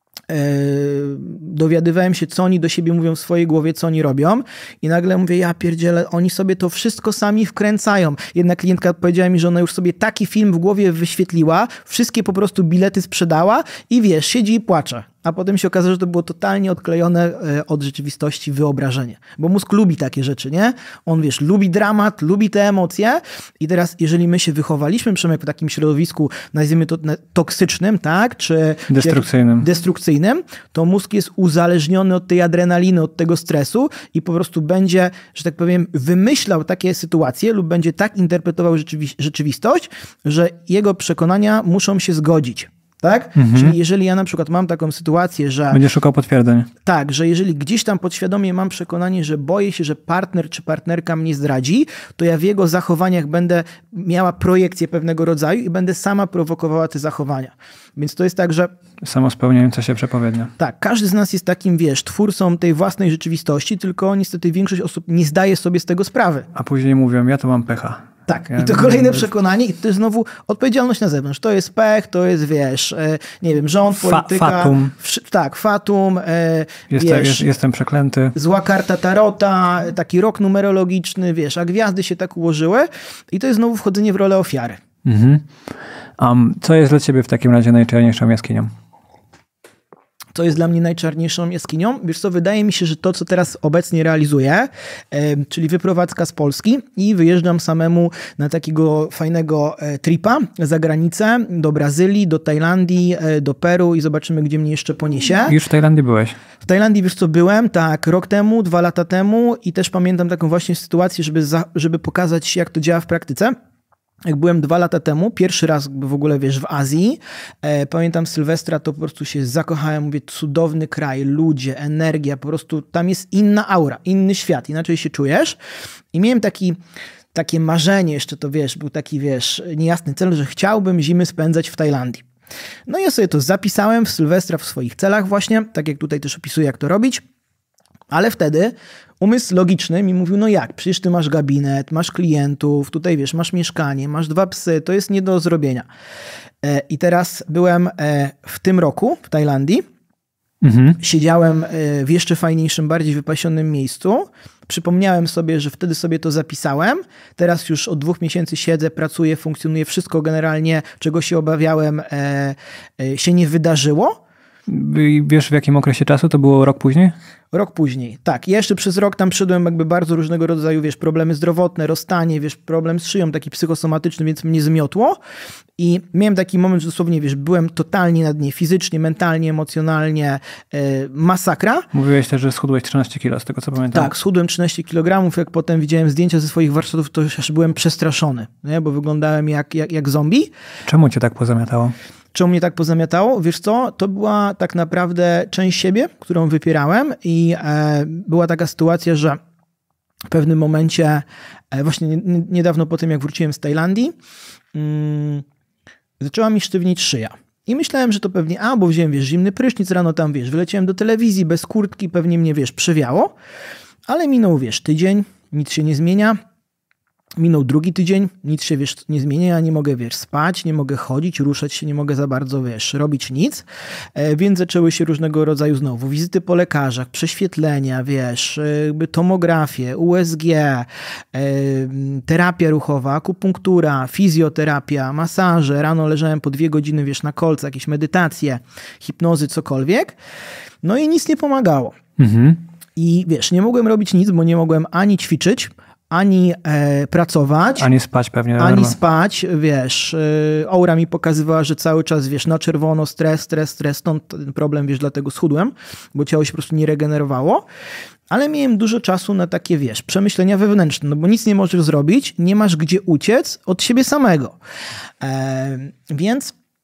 dowiadywałem się, co oni do siebie mówią w swojej głowie, co oni robią i nagle mówię, ja pierdzielę, oni sobie to wszystko sami wkręcają. Jedna klientka powiedziała mi, że ona już sobie taki film w głowie wyświetliła, wszystkie po prostu bilety sprzedała i wiesz, siedzi i płacze. A potem się okazało, że to było totalnie odklejone od rzeczywistości wyobrażenie. Bo mózg lubi takie rzeczy, nie? On, wiesz, lubi dramat, lubi te emocje i teraz, jeżeli my się wychowaliśmy, Przemek, w takim środowisku, nazwijmy to toksycznym, tak? Czy destrukcyjnym, to mózg jest uzależniony od tej adrenaliny, od tego stresu i po prostu będzie, że tak powiem, wymyślał takie sytuacje lub będzie tak interpretował rzeczywistość, że jego przekonania muszą się zgodzić. Tak? Czyli jeżeli ja na przykład mam taką sytuację, że... Będziesz szukał potwierdzeń. Tak, że jeżeli gdzieś tam podświadomie mam przekonanie, że boję się, że partner czy partnerka mnie zdradzi, to ja w jego zachowaniach będę miała projekcję pewnego rodzaju i będę sama prowokowała te zachowania. Więc to jest tak, że... Samospełniająca się przepowiednia. Tak, każdy z nas jest takim, wiesz, twórcą tej własnej rzeczywistości, tylko niestety większość osób nie zdaje sobie z tego sprawy. A później mówią, ja to mam pecha. Tak, i to kolejne przekonanie i to jest znowu odpowiedzialność na zewnątrz. To jest pech, to jest, wiesz, nie wiem, rząd, polityka. Fatum. Tak, fatum. Jestem przeklęty. Zła karta tarota, taki rok numerologiczny, wiesz, a gwiazdy się tak ułożyły i to jest znowu wchodzenie w rolę ofiary. Co jest dla ciebie w takim razie najczarniejszą jaskinią? Co jest dla mnie najczarniejszą jaskinią? Wiesz co, wydaje mi się, że to, co teraz obecnie realizuję, czyli wyprowadzka z Polski i wyjeżdżam samemu na takiego fajnego tripa za granicę, do Brazylii, do Tajlandii, do Peru i zobaczymy, gdzie mnie jeszcze poniesie. Już w Tajlandii byłeś? W Tajlandii, wiesz co, byłem, tak, rok temu, 2 lata temu i też pamiętam taką właśnie sytuację, żeby pokazać, jak to działa w praktyce. Jak byłem 2 lata temu, pierwszy raz w ogóle, wiesz, w Azji, pamiętam Sylwestra, to po prostu się zakochałem, mówię, cudowny kraj, ludzie, energia, po prostu tam jest inna aura, inny świat, inaczej się czujesz i miałem takie marzenie, jeszcze to, wiesz, był taki, wiesz, niejasny cel, że chciałbym zimy spędzać w Tajlandii. No i ja sobie to zapisałem w Sylwestra w swoich celach właśnie, tak jak tutaj też opisuję, jak to robić, ale wtedy umysł logiczny mi mówił, no jak, przecież ty masz gabinet, masz klientów, tutaj wiesz, masz mieszkanie, masz 2 psy, to jest nie do zrobienia. I teraz byłem w tym roku w Tajlandii, siedziałem w jeszcze fajniejszym, bardziej wypasionym miejscu, przypomniałem sobie, że wtedy sobie to zapisałem, teraz już od 2 miesięcy siedzę, pracuję, funkcjonuje, wszystko generalnie, czego się obawiałem, się nie wydarzyło. Wiesz, w jakim okresie czasu? To było rok później? Rok później, tak. Ja jeszcze przez rok tam przyszedłem jakby bardzo różnego rodzaju, wiesz, problemy zdrowotne, rozstanie, wiesz, problem z szyją, taki psychosomatyczny, więc mnie zmiotło i miałem taki moment, że dosłownie, wiesz, byłem totalnie na dnie, fizycznie, mentalnie, emocjonalnie, masakra. Mówiłeś też, że schudłeś 13 kilo, z tego co pamiętam. Tak, schudłem 13 kg, jak potem widziałem zdjęcia ze swoich warsztatów, to już byłem przestraszony, nie? Bo wyglądałem jak zombie. Czemu cię tak pozamiatało? Czemu mnie tak pozamiatało? Wiesz co, to była tak naprawdę część siebie, którą wypierałem i była taka sytuacja, że w pewnym momencie, właśnie niedawno po tym, jak wróciłem z Tajlandii, zaczęła mi sztywnieć szyja. I myślałem, że to pewnie, bo wziąłem, wiesz, zimny prysznic rano tam, wiesz, wyleciałem do telewizji bez kurtki, pewnie mnie, wiesz, przewiało, ale minął, wiesz, tydzień, nic się nie zmienia. Minął 2 tydzień, nic się, wiesz, nie zmienia, ja nie mogę, wiesz, spać, nie mogę chodzić, ruszać się, nie mogę za bardzo, wiesz, robić nic, więc zaczęły się różnego rodzaju znowu wizyty po lekarzach, prześwietlenia, wiesz, tomografie, USG, terapia ruchowa, akupunktura, fizjoterapia, masaże, rano leżałem po 2 godziny, wiesz, na kolce, jakieś medytacje, hipnozy, cokolwiek, no i nic nie pomagało. I wiesz, nie mogłem robić nic, bo nie mogłem ani ćwiczyć, ani pracować. Ani spać pewnie. Ani spać, wiesz. Aura mi pokazywała, że cały czas, wiesz, na czerwono, stres, stąd ten problem, wiesz, dlatego schudłem, bo ciało się po prostu nie regenerowało. Ale miałem dużo czasu na takie, wiesz, przemyślenia wewnętrzne, no bo nic nie możesz zrobić, nie masz gdzie uciec od siebie samego. Więc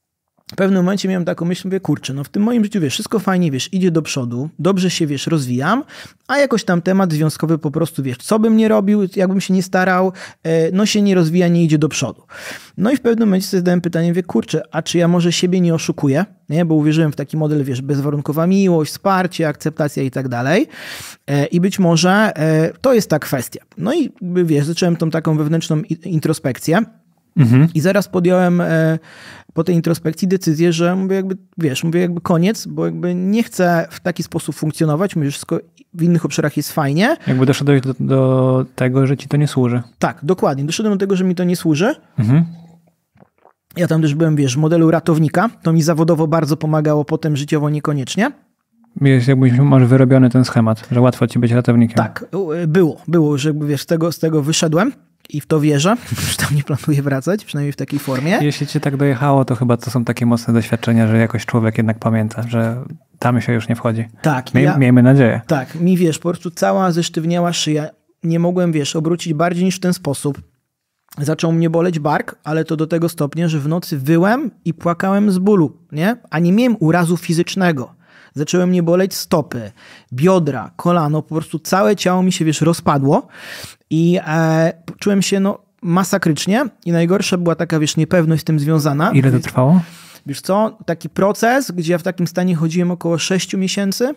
w pewnym momencie miałem taką myśl, mówię, kurczę, no w tym moim życiu, wiesz, wszystko fajnie, wiesz, idzie do przodu, dobrze się, wiesz, rozwijam, a jakoś tam temat związkowy po prostu, wiesz, co bym nie robił, jakbym się nie starał, no się nie rozwija, nie idzie do przodu. No i w pewnym momencie sobie zadałem pytanie, mówię, kurczę, a czy ja może siebie nie oszukuję, nie? Bo uwierzyłem w taki model, wiesz, bezwarunkowa miłość, wsparcie, akceptacja i tak dalej. I być może to jest ta kwestia. No i, wiesz, zacząłem tą taką wewnętrzną introspekcję. I zaraz podjąłem po tej introspekcji decyzję, że mówię jakby, wiesz, mówię jakby koniec, bo jakby nie chcę w taki sposób funkcjonować, mówię, że wszystko w innych obszarach jest fajnie. Jakby doszedłeś do tego, że ci to nie służy. Tak, dokładnie. Doszedłem do tego, że mi to nie służy. Ja tam też byłem, wiesz, w modelu ratownika. To mi zawodowo bardzo pomagało, potem życiowo niekoniecznie. Jest jakbyś masz wyrobiony ten schemat, że łatwo ci być ratownikiem. Tak, było, że jakby, wiesz, z tego wyszedłem. I w to wierzę, że tam nie planuję wracać, przynajmniej w takiej formie. Jeśli cię tak dojechało, to chyba to są takie mocne doświadczenia, że jakoś człowiek jednak pamięta, że tam się już nie wchodzi. Tak. Miejmy nadzieję. Tak, mi wiesz, po prostu cała zesztywniała szyja. Nie mogłem, wiesz, obrócić bardziej niż w ten sposób. Zaczął mnie boleć bark, ale to do tego stopnia, że w nocy wyłem i płakałem z bólu, nie? A nie miałem urazu fizycznego. Zaczęły mnie boleć stopy, biodra, kolano, po prostu całe ciało mi się, wiesz, rozpadło i czułem się, no, masakrycznie i najgorsza była taka, wiesz, niepewność z tym związana. Ile to trwało? Wiesz co, taki proces, gdzie ja w takim stanie chodziłem około 6 miesięcy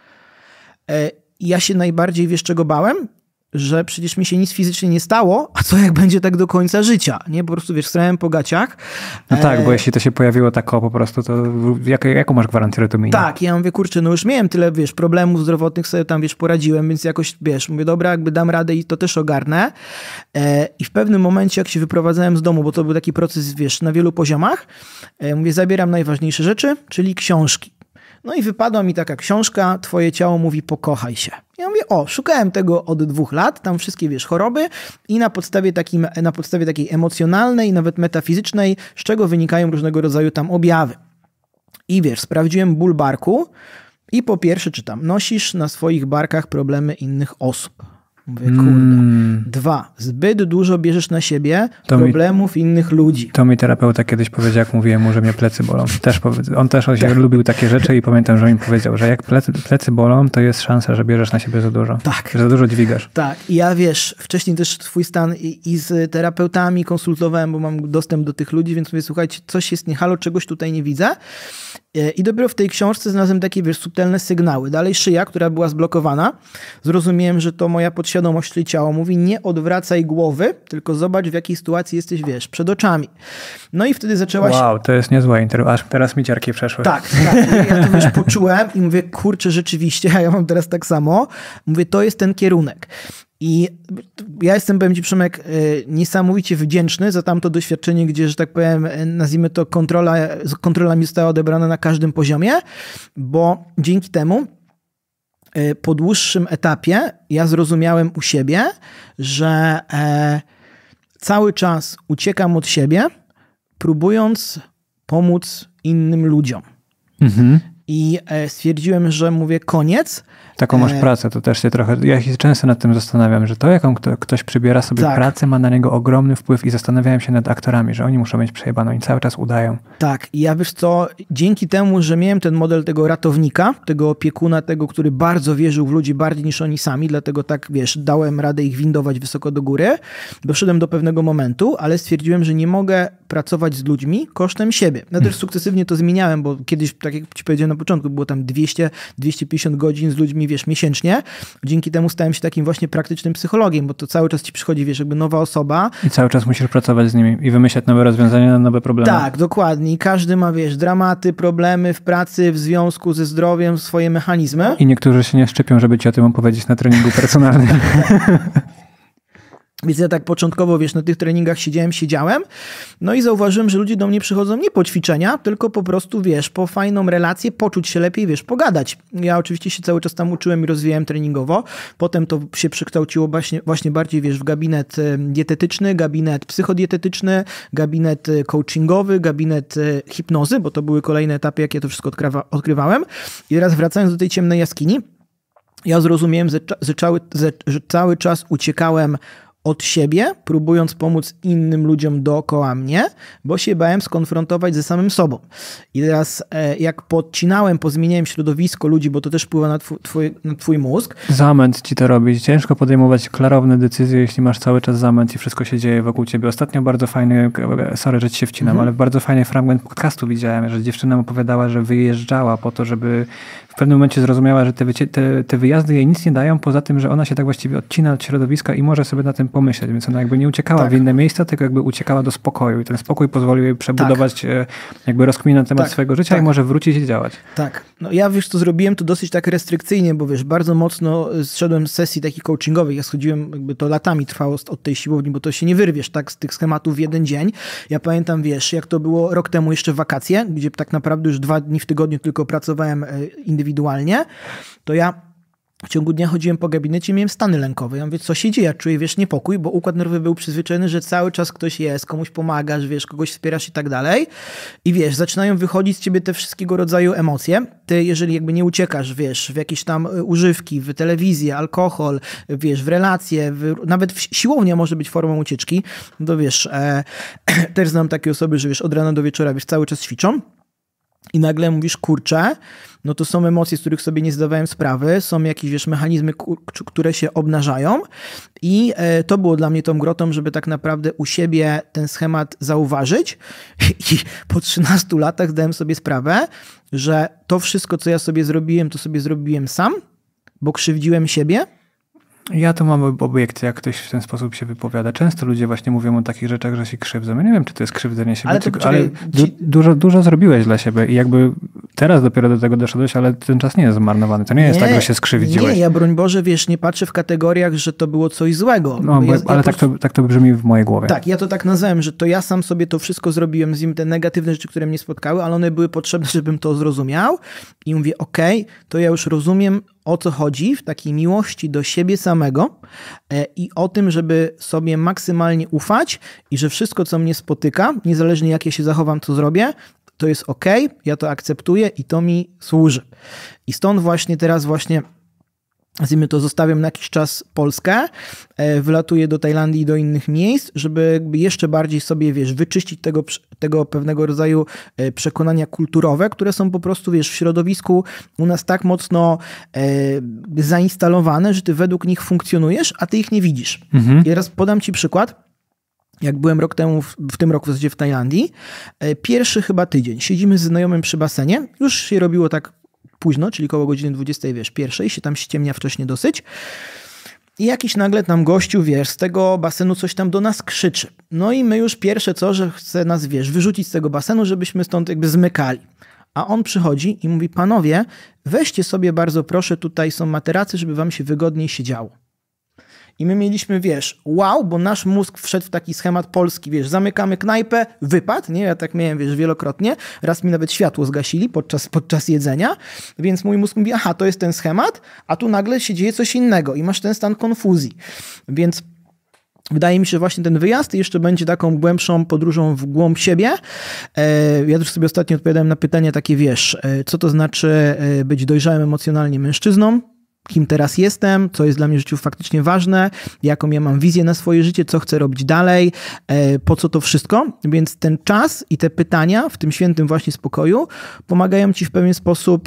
i ja się najbardziej, wiesz, czego bałem? Że przecież mi się nic fizycznie nie stało, a co jak będzie tak do końca życia, nie? Po prostu, wiesz, strałem po gaciach. No tak, bo jeśli to się pojawiło tak po prostu, to jaką masz gwarancję, że to minie? Tak, ja mówię, kurczę, no już miałem tyle, wiesz, problemów zdrowotnych, sobie tam, wiesz, poradziłem, więc jakoś, wiesz, mówię, dobra, jakby dam radę i to też ogarnę. I w pewnym momencie, jak się wyprowadzałem z domu, bo to był taki proces, wiesz, na wielu poziomach, mówię, zabieram najważniejsze rzeczy, czyli książki. No i wypadła mi taka książka, Twoje ciało mówi pokochaj się. Ja mówię, szukałem tego od 2 lat, tam wszystkie, wiesz, choroby i na podstawie takiej emocjonalnej, nawet metafizycznej, z czego wynikają różnego rodzaju tam objawy. I wiesz, sprawdziłem ból barku i po pierwsze czytam, nosisz na swoich barkach problemy innych osób. Mówię, kurde. 2. Zbyt dużo bierzesz na siebie problemów innych ludzi. To mi terapeuta kiedyś powiedział, jak mówiłem mu, że mnie plecy bolą. On też lubił takie rzeczy i pamiętam, że mi powiedział, że jak plecy bolą, to jest szansa, że bierzesz na siebie za dużo. Tak. Że za dużo dźwigasz. Tak. I ja, wiesz, wcześniej też twój stan i z terapeutami konsultowałem, bo mam dostęp do tych ludzi, więc mówię, słuchajcie, coś jest nie halo, czegoś tutaj nie widzę. I dopiero w tej książce znalazłem takie, wiesz, subtelne sygnały. Dalej szyja, która była zblokowana. Zrozumiałem, że to moja podświadomość, czyli ciało mówi, nie odwracaj głowy, tylko zobacz, w jakiej sytuacji jesteś, wiesz, przed oczami. No i wtedy zaczęła się... Wow, to jest niezłe interwał. Aż teraz mi ciarki przeszły. Tak. Ja to, wiesz, poczułem i mówię, kurczę, rzeczywiście, a ja mam teraz tak samo. Mówię, to jest ten kierunek. I ja jestem, powiem ci, Przemek, niesamowicie wdzięczny za tamto doświadczenie, gdzie, że tak powiem, nazwijmy to, kontrola mi została odebrana na każdym poziomie, bo dzięki temu po dłuższym etapie ja zrozumiałem u siebie, że cały czas uciekam od siebie, próbując pomóc innym ludziom. I stwierdziłem, że mówię koniec. Taką masz pracę, to też się trochę... Ja się często nad tym zastanawiam, że to, jaką ktoś przybiera sobie pracę, ma na niego ogromny wpływ i zastanawiałem się nad aktorami, że oni muszą mieć przejebane, oni cały czas udają. Tak, i ja, wiesz co, dzięki temu, że miałem ten model tego ratownika, tego opiekuna, tego, który bardzo wierzył w ludzi bardziej niż oni sami, dlatego tak, wiesz, dałem radę ich windować wysoko do góry, doszedłem do pewnego momentu, ale stwierdziłem, że nie mogę pracować z ludźmi kosztem siebie. Ja też sukcesywnie to zmieniałem, bo kiedyś, tak jak ci powiedziałem na początku, było tam 200-250 godzin z ludźmi, wiesz, miesięcznie. Dzięki temu stałem się takim właśnie praktycznym psychologiem, bo to cały czas ci przychodzi, wiesz, jakby nowa osoba. I cały czas musisz pracować z nimi i wymyślać nowe rozwiązania na nowe problemy. Tak, dokładnie. I każdy ma, wiesz, dramaty, problemy w pracy, w związku ze zdrowiem, swoje mechanizmy. I niektórzy się nie szczepią, żeby ci o tym opowiedzieć na treningu personalnym. Więc ja tak początkowo, wiesz, na tych treningach siedziałem, no i zauważyłem, że ludzie do mnie przychodzą nie po ćwiczenia, tylko po prostu, wiesz, po fajną relację, poczuć się lepiej, wiesz, pogadać. Ja oczywiście się cały czas tam uczyłem i rozwijałem treningowo. Potem to się przekształciło właśnie bardziej, wiesz, w gabinet dietetyczny, gabinet psychodietetyczny, gabinet coachingowy, gabinet hipnozy, bo to były kolejne etapy, jakie to wszystko odkrywałem. I teraz wracając do tej ciemnej jaskini, ja zrozumiałem, że cały czas uciekałem od siebie, próbując pomóc innym ludziom dookoła mnie, bo się bałem skonfrontować ze samym sobą. I teraz jak pozmieniałem środowisko ludzi, bo to też wpływa na twój mózg. Zamęt ci to robi. Ciężko podejmować klarowne decyzje, jeśli masz cały czas zamęt i wszystko się dzieje wokół ciebie. Ostatnio bardzo fajny, sorry, że ci się wcinam, ale bardzo fajny fragment podcastu widziałem, że dziewczyna opowiadała, że wyjeżdżała po to, żeby w pewnym momencie zrozumiała, że te wyjazdy jej nic nie dają, poza tym, że ona się tak właściwie odcina od środowiska i może sobie na tym pomyśleć. Więc ona jakby nie uciekała w inne miejsca, tylko jakby uciekała do spokoju. I ten spokój pozwolił jej przebudować jakby rozkminę na temat swojego życia i może wrócić i działać. Tak. No ja wiesz, co zrobiłem to dosyć tak restrykcyjnie, bo wiesz, bardzo mocno zszedłem z sesji takich coachingowych. Ja schodziłem, jakby to latami trwało od tej siłowni, bo to się nie wyrwiesz tak z tych schematów w jeden dzień. Ja pamiętam, wiesz, jak to było rok temu jeszcze w wakacje, gdzie tak naprawdę już 2 dni w tygodniu tylko pracowałem indywidualnie, to ja w ciągu dnia chodziłem po gabinecie, miałem stany lękowe. Ja mówię, co się dzieje? Ja czuję, wiesz, niepokój, bo układ nerwowy był przyzwyczajony, że cały czas ktoś jest, komuś pomagasz, wiesz, kogoś wspierasz i tak dalej. I wiesz, zaczynają wychodzić z ciebie te wszystkiego rodzaju emocje. Ty, jeżeli jakby nie uciekasz, wiesz, w jakieś tam używki, w telewizję, alkohol, wiesz, w relacje, nawet siłownia może być formą ucieczki, to wiesz, też znam takie osoby, że wiesz, od rana do wieczora, wiesz, cały czas ćwiczą. I nagle mówisz, kurczę, no to są emocje, z których sobie nie zdawałem sprawy, są jakieś, wiesz, mechanizmy, które się obnażają i to było dla mnie tą grotą, żeby tak naprawdę u siebie ten schemat zauważyć i po 13 latach zdałem sobie sprawę, że to wszystko, co ja sobie zrobiłem, to sobie zrobiłem sam, bo krzywdziłem siebie. Ja to mam obiekcje, jak ktoś w ten sposób się wypowiada. Często ludzie właśnie mówią o takich rzeczach, że się krzywdzą. Ja nie wiem, czy to jest krzywdzenie siebie, ale dużo zrobiłeś dla siebie i jakby teraz dopiero do tego doszedłeś, ale ten czas nie jest zmarnowany. To nie jest tak, że się skrzywdziłeś. Nie, ja broń Boże, wiesz, nie patrzę w kategoriach, że to było coś złego. No, ale tak to brzmi w mojej głowie. Tak, ja to tak nazwałem, że to ja sam sobie to wszystko zrobiłem, z nim te negatywne rzeczy, które mnie spotkały, ale one były potrzebne, żebym to zrozumiał i mówię, okej, to ja już rozumiem, o co chodzi w takiej miłości do siebie samego i o tym, żeby sobie maksymalnie ufać i że wszystko, co mnie spotyka, niezależnie jak ja się zachowam, co zrobię, to jest okej, ja to akceptuję i to mi służy. I stąd właśnie teraz nazwijmy to, zostawiam na jakiś czas Polskę, wylatuję do Tajlandii i do innych miejsc, żeby jakby jeszcze bardziej sobie, wiesz, wyczyścić tego pewnego rodzaju przekonania kulturowe, które są po prostu, wiesz, w środowisku u nas tak mocno zainstalowane, że ty według nich funkcjonujesz, a ty ich nie widzisz. I teraz podam ci przykład. Jak byłem rok temu, w tym roku w zasadzie w Tajlandii, pierwszy chyba tydzień, siedzimy ze znajomym przy basenie, już się robiło tak późno, czyli koło godziny 20, wiesz, pierwszej, się tam ściemnia wcześnie dosyć. I jakiś nagle tam gościu, wiesz, z tego basenu coś tam do nas krzyczy. No i my już pierwsze co, że chce nas, wiesz, wyrzucić z tego basenu, żebyśmy stąd jakby zmykali. A on przychodzi i mówi, panowie, weźcie sobie bardzo proszę, tutaj są materacy, żeby wam się wygodniej siedziało. I my mieliśmy, wiesz, wow, bo nasz mózg wszedł w taki schemat polski, wiesz, zamykamy knajpę, wypad, nie? Ja tak miałem, wiesz, wielokrotnie. Raz mi nawet światło zgasili podczas jedzenia, więc mój mózg mówi, aha, to jest ten schemat, a tu nagle się dzieje coś innego i masz ten stan konfuzji. Więc wydaje mi się, że właśnie ten wyjazd jeszcze będzie taką głębszą podróżą w głąb siebie. Ja też sobie ostatnio odpowiadałem na pytania takie, wiesz, co to znaczy być dojrzałym emocjonalnie mężczyzną, kim teraz jestem, co jest dla mnie w życiu faktycznie ważne, jaką ja mam wizję na swoje życie, co chcę robić dalej, po co to wszystko. Więc ten czas i te pytania w tym świętym właśnie spokoju pomagają ci w pewien sposób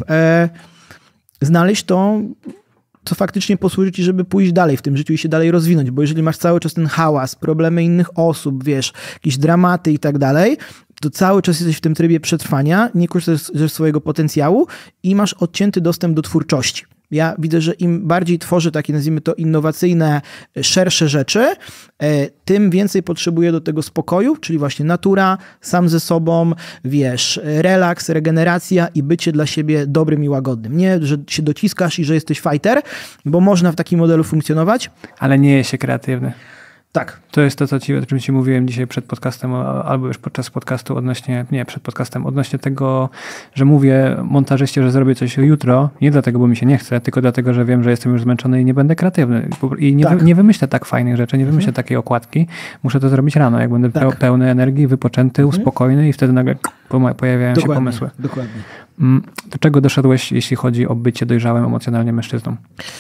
znaleźć to, co faktycznie posłuży ci, żeby pójść dalej w tym życiu i się dalej rozwinąć. Bo jeżeli masz cały czas ten hałas, problemy innych osób, wiesz, jakieś dramaty i tak dalej, to cały czas jesteś w tym trybie przetrwania, nie korzystasz ze swojego potencjału i masz odcięty dostęp do twórczości. Ja widzę, że im bardziej tworzę takie, nazwijmy to, innowacyjne, szersze rzeczy, tym więcej potrzebuję do tego spokoju, czyli właśnie natura, sam ze sobą, wiesz, relaks, regeneracja i bycie dla siebie dobrym i łagodnym. Nie, że się dociskasz i że jesteś fighter, bo można w takim modelu funkcjonować. Ale nie jest się kreatywny. Tak. To jest to, o czym ci mówiłem dzisiaj przed podcastem, albo już podczas podcastu odnośnie tego, że mówię montażyście, że zrobię coś jutro, nie dlatego, bo mi się nie chce, tylko dlatego, że wiem, że jestem już zmęczony i nie będę kreatywny. I nie wymyślę tak fajnych rzeczy, nie wymyślę takiej okładki. Muszę to zrobić rano, jak będę pełny energii, wypoczęty, spokojny i wtedy nagle pojawiają się pomysły. Dokładnie. Do czego doszedłeś, jeśli chodzi o bycie dojrzałym emocjonalnie mężczyzną?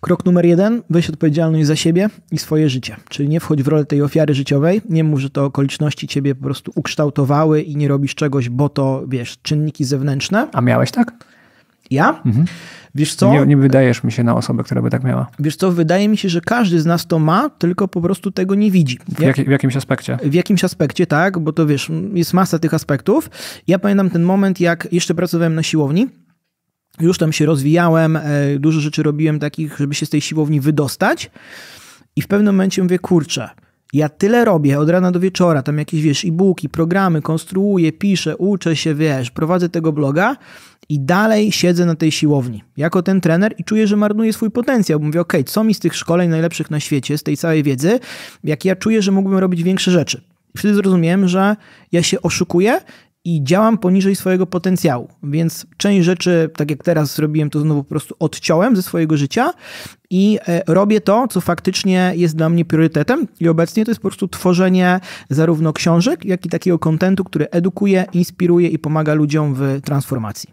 Krok numer 1, weź odpowiedzialność za siebie i swoje życie. Czyli nie wchodź w rolę tej ofiary życiowej, nie mów, że to okoliczności ciebie po prostu ukształtowały i nie robisz czegoś, bo to, wiesz, czynniki zewnętrzne. A miałeś tak? Ja? Wiesz co? Nie wydajesz mi się na osobę, która by tak miała. Wiesz co, wydaje mi się, że każdy z nas to ma, tylko po prostu tego nie widzi. W jakimś aspekcie? W jakimś aspekcie, tak, bo to wiesz, jest masa tych aspektów. Ja pamiętam ten moment, jak jeszcze pracowałem na siłowni, już tam się rozwijałem, dużo rzeczy robiłem takich, żeby się z tej siłowni wydostać i w pewnym momencie mówię, kurczę, ja tyle robię od rana do wieczora, tam jakieś, wiesz, e-booki, programy, konstruuję, piszę, uczę się, wiesz, prowadzę tego bloga i dalej siedzę na tej siłowni jako ten trener i czuję, że marnuję swój potencjał. Mówię, okej, co mi z tych szkoleń najlepszych na świecie, z tej całej wiedzy, jak ja czuję, że mógłbym robić większe rzeczy. I wtedy zrozumiałem, że ja się oszukuję i działam poniżej swojego potencjału, więc część rzeczy, tak jak teraz zrobiłem, to znowu po prostu odciąłem ze swojego życia i robię to, co faktycznie jest dla mnie priorytetem i obecnie to jest po prostu tworzenie zarówno książek, jak i takiego kontentu, który edukuje, inspiruje i pomaga ludziom w transformacji.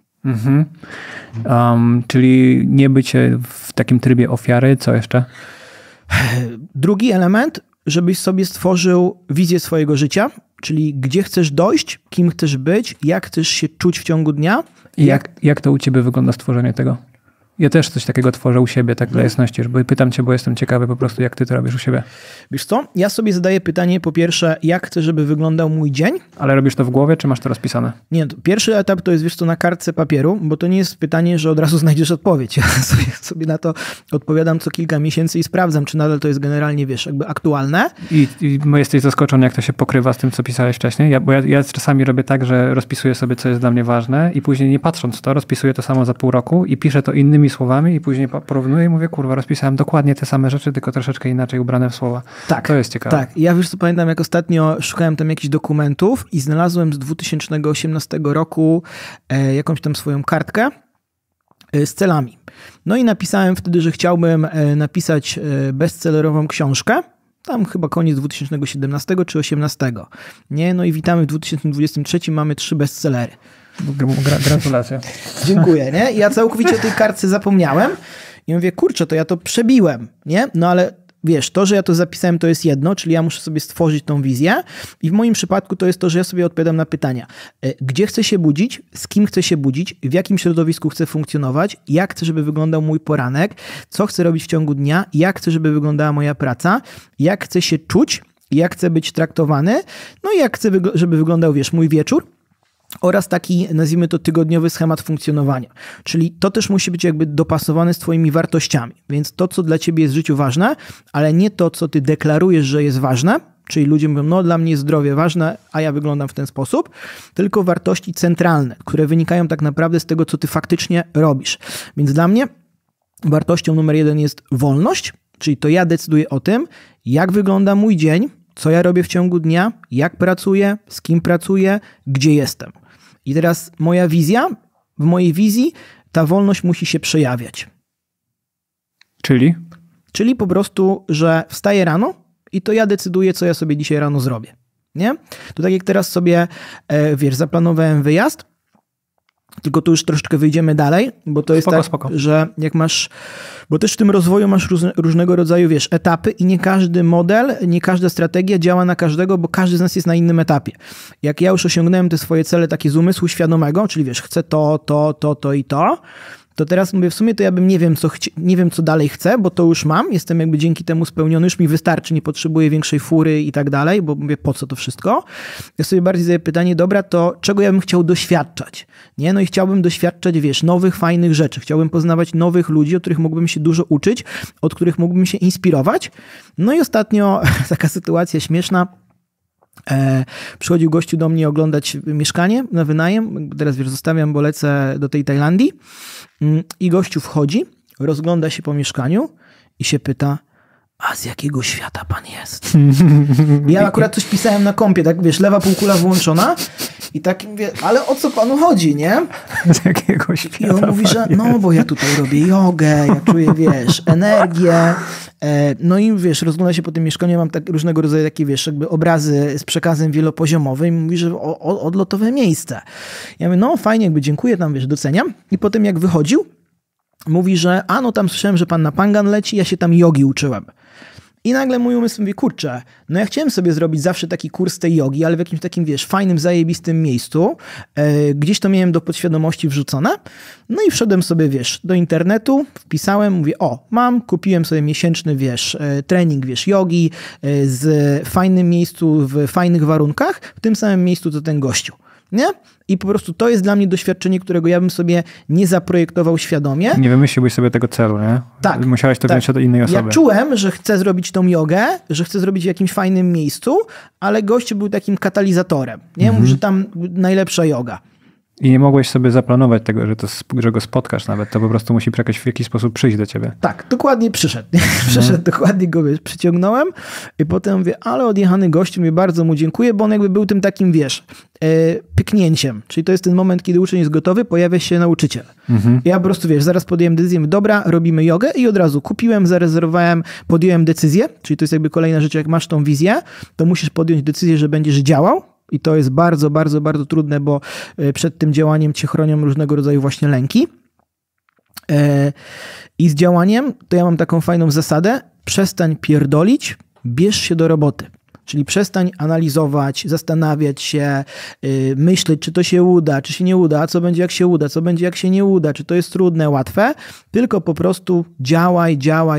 Czyli nie bycie w takim trybie ofiary, co jeszcze? Drugi element, żebyś sobie stworzył wizję swojego życia, czyli gdzie chcesz dojść, kim chcesz być, jak chcesz się czuć w ciągu dnia. I jak to u ciebie wygląda stworzenie tego? Ja też coś takiego tworzę u siebie, tak dla jasności, bo pytam cię, bo jestem ciekawy po prostu, jak ty to robisz u siebie. Wiesz co? Ja sobie zadaję pytanie po pierwsze, jak chcę, żeby wyglądał mój dzień. Ale robisz to w głowie, czy masz to rozpisane? Nie, to pierwszy etap to jest, wiesz co, na kartce papieru, bo to nie jest pytanie, że od razu znajdziesz odpowiedź. Ja sobie na to odpowiadam co kilka miesięcy i sprawdzam, czy nadal to jest generalnie, wiesz, jakby aktualne. I jesteś zaskoczony, jak to się pokrywa z tym, co pisałeś wcześniej? Bo ja czasami robię tak, że rozpisuję sobie, co jest dla mnie ważne i później nie patrząc w to, rozpisuję to samo za pół roku i piszę to innymi słowami i później porównuję i mówię, kurwa, rozpisałem dokładnie te same rzeczy, tylko troszeczkę inaczej ubrane w słowa. Tak. To jest ciekawe. Tak. Ja wiesz co, pamiętam, jak ostatnio szukałem tam jakichś dokumentów i znalazłem z 2018 roku jakąś tam swoją kartkę z celami. No i napisałem wtedy, że chciałbym napisać bestsellerową książkę. Tam chyba koniec 2017 czy 2018. Nie? No i witamy w 2023, mamy 3 bestsellery. Gratulacje. Dziękuję, nie? Ja całkowicie o tej kartce zapomniałem i mówię, kurczę, to ja to przebiłem, nie? No ale wiesz, to, że ja to zapisałem, to jest jedno, czyli ja muszę sobie stworzyć tą wizję i w moim przypadku to jest to, że ja sobie odpowiadam na pytania. Gdzie chcę się budzić, z kim chcę się budzić, w jakim środowisku chcę funkcjonować, jak chcę, żeby wyglądał mój poranek, co chcę robić w ciągu dnia, jak chcę, żeby wyglądała moja praca, jak chcę się czuć, jak chcę być traktowany, no i jak chcę, żeby wyglądał, wiesz, mój wieczór. Oraz taki, nazwijmy to, tygodniowy schemat funkcjonowania. Czyli to też musi być jakby dopasowane z twoimi wartościami. Więc to, co dla ciebie jest w życiu ważne, ale nie to, co ty deklarujesz, że jest ważne, czyli ludzie mówią, no dla mnie jest zdrowie ważne, a ja wyglądam w ten sposób, tylko wartości centralne, które wynikają tak naprawdę z tego, co ty faktycznie robisz. Więc dla mnie wartością numer 1 jest wolność, czyli to ja decyduję o tym, jak wygląda mój dzień, co ja robię w ciągu dnia, jak pracuję, z kim pracuję, gdzie jestem. I teraz moja wizja, w mojej wizji ta wolność musi się przejawiać. Czyli? Czyli po prostu, że wstaję rano i to ja decyduję, co ja sobie dzisiaj rano zrobię. Nie? To tak jak teraz sobie, wiesz, zaplanowałem wyjazd, tylko tu już troszeczkę wyjdziemy dalej, bo to jest spoko. Że jak masz, bo też w tym rozwoju masz różnego rodzaju, wiesz, etapy i nie każdy model, nie każda strategia działa na każdego, bo każdy z nas jest na innym etapie. Jak ja już osiągnąłem te swoje cele takie z umysłu świadomego, czyli wiesz, chcę to i to, to teraz mówię, w sumie to ja bym nie wiem, co dalej chcę, bo to już mam, jestem jakby dzięki temu spełniony, już mi wystarczy, nie potrzebuję większej fury i tak dalej, bo mówię, po co to wszystko? Ja sobie bardziej zadaję pytanie, dobra, to czego ja bym chciał doświadczać? Nie? No i chciałbym doświadczać, wiesz, nowych, fajnych rzeczy. Chciałbym poznawać nowych ludzi, od których mógłbym się dużo uczyć, od których mógłbym się inspirować. No i ostatnio taka sytuacja śmieszna. Przychodził gościu do mnie oglądać mieszkanie na wynajem. Teraz wiesz, zostawiam, bo lecę do tej Tajlandii. I gościu wchodzi, rozgląda się po mieszkaniu i się pyta, a z jakiego świata pan jest? Ja akurat coś pisałem na kompie, tak wiesz, lewa półkula włączona i tak mówię, ale o co panu chodzi, nie? Z jakiego świata? I on mówi, że no, bo ja tutaj robię jogę, ja czuję, wiesz, energię. No i wiesz, rozgląda się po tym mieszkaniu, mam tak różnego rodzaju takie, wiesz, jakby obrazy z przekazem wielopoziomowym i mówi, że odlotowe miejsce. Ja mówię, no fajnie, jakby dziękuję, tam wiesz, doceniam. I potem jak wychodził, mówi, że no tam słyszałem, że pan na Pangan leci, ja się tam jogi uczyłem. I nagle mój umysł mówi, kurczę, no ja chciałem sobie zrobić zawsze taki kurs tej jogi, ale w jakimś takim, fajnym, zajebistym miejscu. Gdzieś to miałem do podświadomości wrzucone. No i wszedłem sobie, do internetu, wpisałem, mówię, kupiłem sobie miesięczny, trening, jogi z fajnym miejscu, w fajnych warunkach, w tym samym miejscu, co ten gościu. Nie? I po prostu to jest dla mnie doświadczenie, którego ja bym sobie nie zaprojektował świadomie. Nie wymyśliłbyś sobie tego celu, nie? Tak. Musiałeś to wziąć od innej osoby. Ja czułem, że chcę zrobić tą jogę, że chcę zrobić w jakimś fajnym miejscu, ale gościu był takim katalizatorem. Nie? Mówi, że tam najlepsza joga. I nie mogłeś sobie zaplanować tego, że go spotkasz nawet. To po prostu musi w jakiś sposób przyjść do ciebie. Tak, dokładnie przyszedł. Dokładnie go przyciągnąłem i potem mówię, ale odjechany gościu, bardzo mu dziękuję, bo on jakby był tym takim, pyknięciem. Czyli to jest ten moment, kiedy uczeń jest gotowy, pojawia się nauczyciel. Ja po prostu, zaraz podjąłem decyzję, dobra, robimy jogę i od razu kupiłem, zarezerwowałem, podjąłem decyzję, czyli to jest jakby kolejna rzecz, jak masz tą wizję, to musisz podjąć decyzję, że będziesz działał. I to jest bardzo, bardzo, bardzo trudne, bo przed tym działaniem cię chronią różnego rodzaju właśnie lęki. I z działaniem to ja mam taką fajną zasadę, przestań pierdolić, bierz się do roboty. Czyli przestań analizować, zastanawiać się, myśleć, czy to się uda, czy się nie uda, co będzie jak się uda, co będzie jak się nie uda, czy to jest trudne, łatwe, tylko po prostu działaj,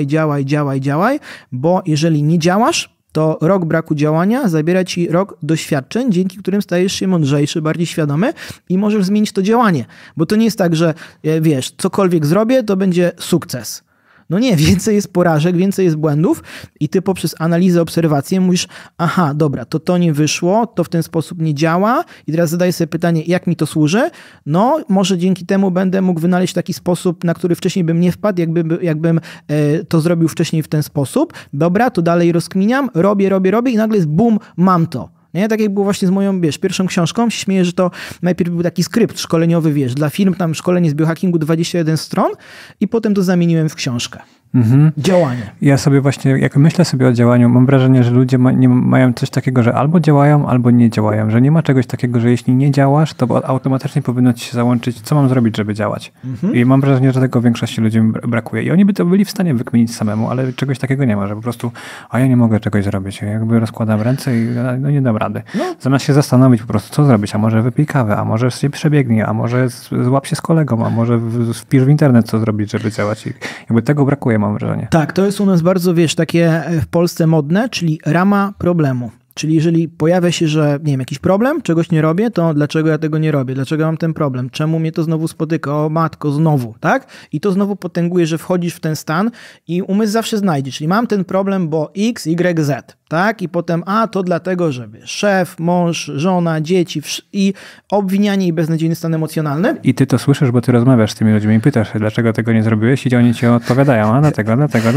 bo jeżeli nie działasz, to rok braku działania zabiera ci rok doświadczeń, dzięki którym stajesz się mądrzejszy, bardziej świadomy i możesz zmienić to działanie. Bo to nie jest tak, że cokolwiek zrobię, to będzie sukces. No nie, więcej jest porażek, więcej jest błędów i ty poprzez analizę, obserwację mówisz, dobra, to nie wyszło, to w ten sposób nie działa i teraz zadaję sobie pytanie, jak mi to służy? No, może dzięki temu będę mógł wynaleźć taki sposób, na który wcześniej bym nie wpadł, jakbym to zrobił wcześniej w ten sposób. Dobra, to dalej rozkminiam, robię i nagle jest bum, mam to. Nie? Tak jak było właśnie z moją, pierwszą książką. Się śmieję, że to najpierw był taki skrypt szkoleniowy, dla firm, tam szkolenie z biohackingu 21 stron i potem to zamieniłem w książkę. Działanie. Ja sobie właśnie, jak myślę sobie o działaniu, mam wrażenie, że ludzie mają coś takiego, że albo działają, albo nie działają, że nie ma czegoś takiego, że jeśli nie działasz, to automatycznie powinno ci się załączyć, co mam zrobić, żeby działać. I mam wrażenie, że tego większości ludzi brakuje. I oni by to byli w stanie wykminić samemu, ale czegoś takiego nie ma, że po prostu, ja nie mogę czegoś zrobić. Jakby rozkładam ręce i nie dam rady. Zamiast się zastanowić po prostu, co zrobić, a może wypij kawę, a może się przebiegnij, a może złap się z kolegą, a może wpisz w internet, co zrobić, żeby działać. I jakby tego brakuje, mam wrażenie. Tak, to jest u nas bardzo, takie w Polsce modne, czyli rama problemu. Czyli jeżeli pojawia się, że jakiś problem, czegoś nie robię, to dlaczego ja tego nie robię? Dlaczego mam ten problem? Czemu mnie to znowu spotyka? O matko, znowu, tak? I to znowu potęguje, że wchodzisz w ten stan i umysł zawsze znajdzie. Czyli mam ten problem, bo X, Y, Z, tak? I potem, to dlatego, że szef, mąż, żona, dzieci i obwinianie i beznadziejny stan emocjonalny. I ty to słyszysz, bo ty rozmawiasz z tymi ludźmi i pytasz się, dlaczego tego nie zrobiłeś i oni ci odpowiadają, dlatego.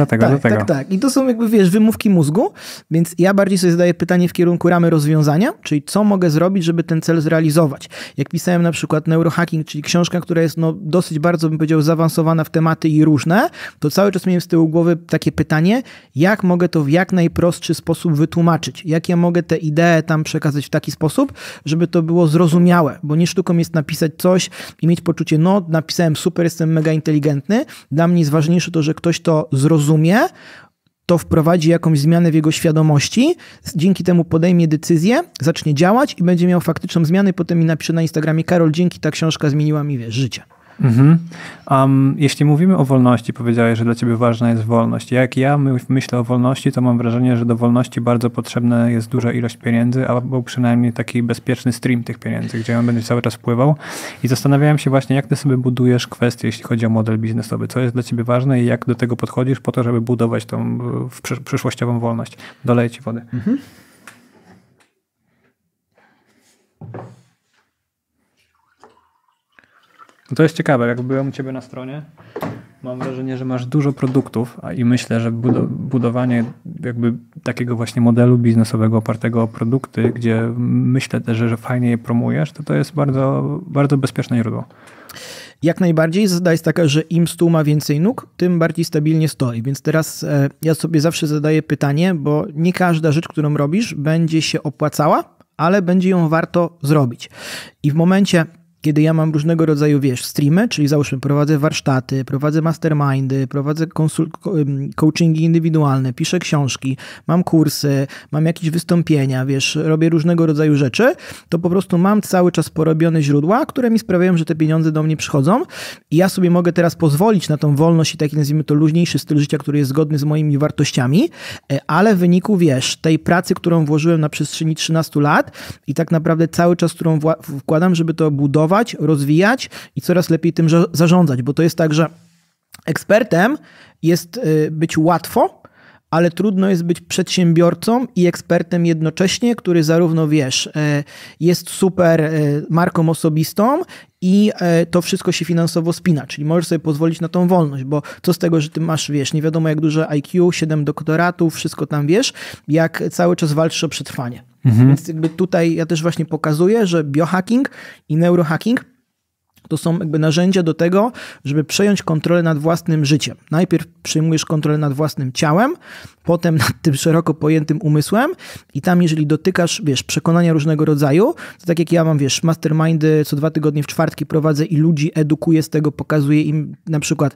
Tak. I to są wymówki mózgu, więc ja bardziej sobie zadaję pytanie w kierunku ramy rozwiązania, czyli co mogę zrobić, żeby ten cel zrealizować. Jak pisałem na przykład Neurohacking, czyli książka, która jest dosyć bardzo, bym powiedział, zaawansowana w tematy i różne, to cały czas miałem z tyłu głowy takie pytanie, jak mogę to w jak najprostszy sposób wytłumaczyć, jak ja mogę tę ideę tam przekazać w taki sposób, żeby to było zrozumiałe, bo nie sztuką jest napisać coś i mieć poczucie, napisałem super, jestem mega inteligentny, dla mnie jest ważniejsze to, że ktoś to zrozumie, to wprowadzi jakąś zmianę w jego świadomości, dzięki temu podejmie decyzję, zacznie działać i będzie miał faktyczną zmianę i potem mi napisze na Instagramie, Karol, dzięki, ta książka zmieniła mi, życie. Jeśli mówimy o wolności, powiedziałeś, że dla ciebie ważna jest wolność. Jak ja myślę o wolności, to mam wrażenie, że do wolności bardzo potrzebna jest duża ilość pieniędzy, albo przynajmniej taki bezpieczny stream tych pieniędzy, gdzie on będzie cały czas wpływał. I zastanawiałem się właśnie, jak ty sobie budujesz kwestie, jeśli chodzi o model biznesowy. Co jest dla ciebie ważne i jak do tego podchodzisz po to, żeby budować tą przyszłościową wolność. Doleję ci wody. To jest ciekawe, jak byłem u ciebie na stronie, mam wrażenie, że masz dużo produktów i myślę, że budowanie jakby takiego właśnie modelu biznesowego opartego o produkty, gdzie myślę też, że fajnie je promujesz, to jest bardzo, bardzo bezpieczne źródło. Jak najbardziej. Zasada jest taka, że im stół ma więcej nóg, tym bardziej stabilnie stoi. Więc teraz ja sobie zawsze zadaję pytanie, bo nie każda rzecz, którą robisz, będzie się opłacała, ale będzie ją warto zrobić. I w momencie, kiedy ja mam różnego rodzaju, streamy, czyli załóżmy prowadzę warsztaty, prowadzę mastermindy, prowadzę coachingi indywidualne, piszę książki, mam kursy, mam jakieś wystąpienia, robię różnego rodzaju rzeczy, to po prostu mam cały czas porobione źródła, które mi sprawiają, że te pieniądze do mnie przychodzą i ja sobie mogę teraz pozwolić na tą wolność i taki, nazwijmy to, luźniejszy styl życia, który jest zgodny z moimi wartościami, ale w wyniku, tej pracy, którą włożyłem na przestrzeni 13 lat i tak naprawdę cały czas, którą wkładam, żeby to budować, rozwijać i coraz lepiej tym zarządzać, bo to jest tak, że ekspertem jest być łatwo, ale trudno jest być przedsiębiorcą i ekspertem jednocześnie, który zarówno, jest super marką osobistą i to wszystko się finansowo spina, czyli możesz sobie pozwolić na tą wolność, bo co z tego, że ty masz, nie wiadomo jak duże IQ, 7 doktoratów, wszystko tam jak cały czas walczysz o przetrwanie. Więc jakby tutaj ja też właśnie pokazuję, że biohacking i neurohacking to są jakby narzędzia do tego, żeby przejąć kontrolę nad własnym życiem. Najpierw przejmujesz kontrolę nad własnym ciałem, potem nad tym szeroko pojętym umysłem i tam jeżeli dotykasz, przekonania różnego rodzaju, to tak jak ja mam, mastermindy co 2 tygodnie w czwartki prowadzę i ludzi edukuję z tego, pokazuję im na przykład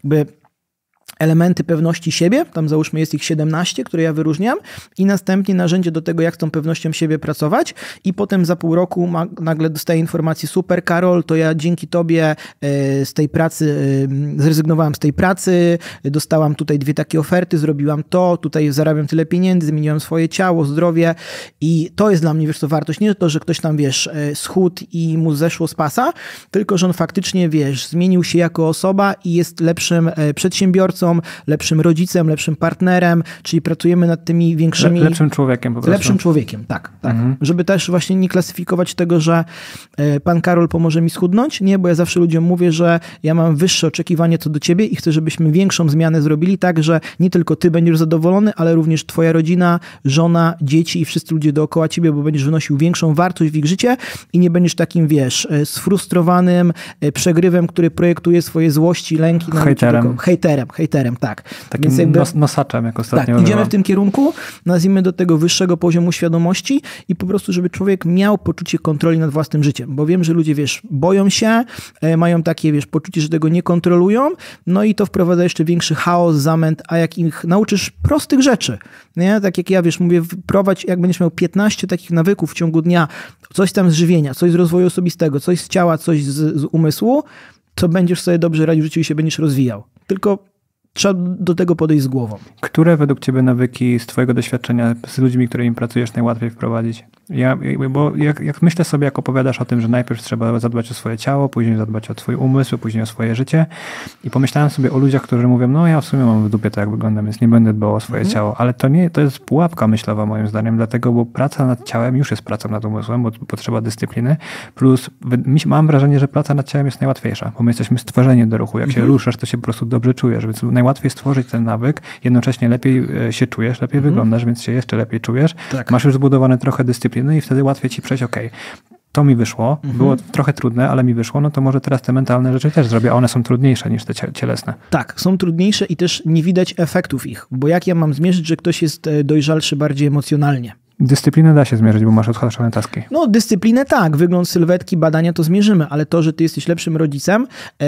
elementy pewności siebie, tam załóżmy jest ich 17, które ja wyróżniam i następnie narzędzie do tego, jak z tą pewnością siebie pracować i potem za pół roku nagle dostaję informację, super Karol, to ja dzięki tobie z tej pracy, zrezygnowałam z tej pracy, dostałam tutaj 2 takie oferty, zrobiłam to, tutaj zarabiam tyle pieniędzy, zmieniłam swoje ciało, zdrowie i to jest dla mnie, wartość. Nie to, że ktoś tam, schudł i mu zeszło z pasa, tylko, że on faktycznie, zmienił się jako osoba i jest lepszym przedsiębiorcą, lepszym rodzicem, lepszym partnerem, czyli pracujemy nad tymi większymi... Lepszym człowiekiem po prostu. Lepszym człowiekiem, tak. Żeby też właśnie nie klasyfikować tego, że pan Karol pomoże mi schudnąć. Nie, bo ja zawsze ludziom mówię, że ja mam wyższe oczekiwania co do ciebie i chcę, żebyśmy większą zmianę zrobili tak, że nie tylko ty będziesz zadowolony, ale również twoja rodzina, żona, dzieci i wszyscy ludzie dookoła ciebie, bo będziesz wynosił większą wartość w ich życie i nie będziesz takim, sfrustrowanym przegrywem, który projektuje swoje złości, lęki. Hejterem, tak. Takim nosaczem, jak ostatnio. Tak, idziemy w tym kierunku, nazwijmy do tego wyższego poziomu świadomości i po prostu, żeby człowiek miał poczucie kontroli nad własnym życiem, bo wiem, że ludzie, boją się, mają takie, poczucie, że tego nie kontrolują, no i to wprowadza jeszcze większy chaos, zamęt, a jak ich nauczysz prostych rzeczy, nie? Tak jak ja, mówię, wprowadź, jak będziesz miał 15 takich nawyków w ciągu dnia, coś tam z żywienia, coś z rozwoju osobistego, coś z ciała, coś z umysłu, to będziesz sobie dobrze radził w życiu i się będziesz rozwijał. Tylko trzeba do tego podejść z głową. Które według ciebie nawyki z twojego doświadczenia z ludźmi, którymi pracujesz, najłatwiej wprowadzić? Bo jak myślę sobie, jak opowiadasz o tym, że najpierw trzeba zadbać o swoje ciało, później zadbać o swój umysł, później o swoje życie i pomyślałem sobie o ludziach, którzy mówią, no ja w sumie mam w dupie to, jak wyglądam, więc nie będę dbał o swoje ciało, ale to jest pułapka myślowa moim zdaniem, dlatego, bo praca nad ciałem już jest pracą nad umysłem, bo potrzeba dyscypliny, plus mam wrażenie, że praca nad ciałem jest najłatwiejsza, bo my jesteśmy stworzeni do ruchu, jak się ruszasz, to się po prostu dobrze czujesz, więc najłatwiej stworzyć ten nawyk, jednocześnie lepiej się czujesz, lepiej wyglądasz, więc się jeszcze lepiej czujesz, masz już zbudowane trochę dyscypliny i wtedy łatwiej ci przejść, to mi wyszło, było trochę trudne, ale mi wyszło, no to może teraz te mentalne rzeczy też zrobię, a one są trudniejsze niż te cielesne. Tak, są trudniejsze i też nie widać efektów ich, bo jak ja mam zmierzyć, że ktoś jest dojrzalszy bardziej emocjonalnie? Dyscyplinę da się zmierzyć, bo masz odhaczone taski. No dyscyplinę tak, wygląd sylwetki, badania to zmierzymy, ale to, że ty jesteś lepszym rodzicem,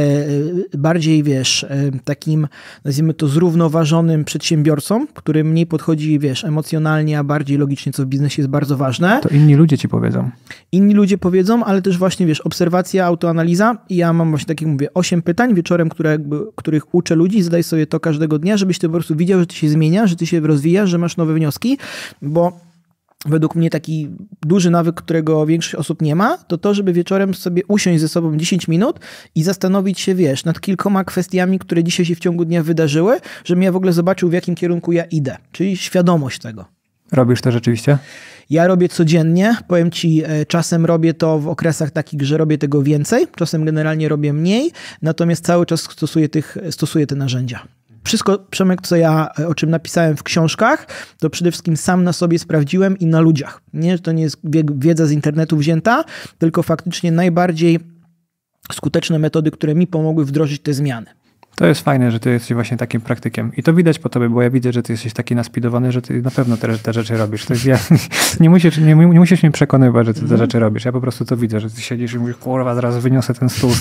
bardziej takim, nazwijmy to, zrównoważonym przedsiębiorcą, który mniej podchodzi, emocjonalnie, a bardziej logicznie, co w biznesie jest bardzo ważne. To inni ludzie ci powiedzą. Inni ludzie powiedzą, ale też właśnie, obserwacja, autoanaliza i ja mam właśnie, tak jak mówię, 8 pytań wieczorem, których uczę ludzi, zadaj sobie to każdego dnia, żebyś ty po prostu widział, że ty się zmieniasz, że ty się rozwijasz, że masz nowe wnioski, bo według mnie taki duży nawyk, którego większość osób nie ma, to żeby wieczorem sobie usiąść ze sobą 10 minut i zastanowić się, nad kilkoma kwestiami, które dzisiaj się w ciągu dnia wydarzyły, żebym ja w ogóle zobaczył, w jakim kierunku ja idę. Czyli świadomość tego. Robisz to rzeczywiście? Ja robię codziennie. Powiem ci, czasem robię to w okresach takich, że robię tego więcej, czasem generalnie robię mniej, natomiast cały czas stosuję te narzędzia. Wszystko, Przemek, o czym napisałem w książkach, to przede wszystkim sam na sobie sprawdziłem i na ludziach. Nie, to nie jest wiedza z internetu wzięta, tylko faktycznie najbardziej skuteczne metody, które mi pomogły wdrożyć te zmiany. To jest fajne, że ty jesteś właśnie takim praktykiem. I to widać po tobie, bo ja widzę, że ty jesteś taki naspidowany, że ty na pewno te rzeczy robisz. To jest, nie musisz mnie przekonywać, że ty te rzeczy robisz. Ja po prostu to widzę, że ty siedzisz i mówisz, kurwa, zaraz wyniosę ten stół.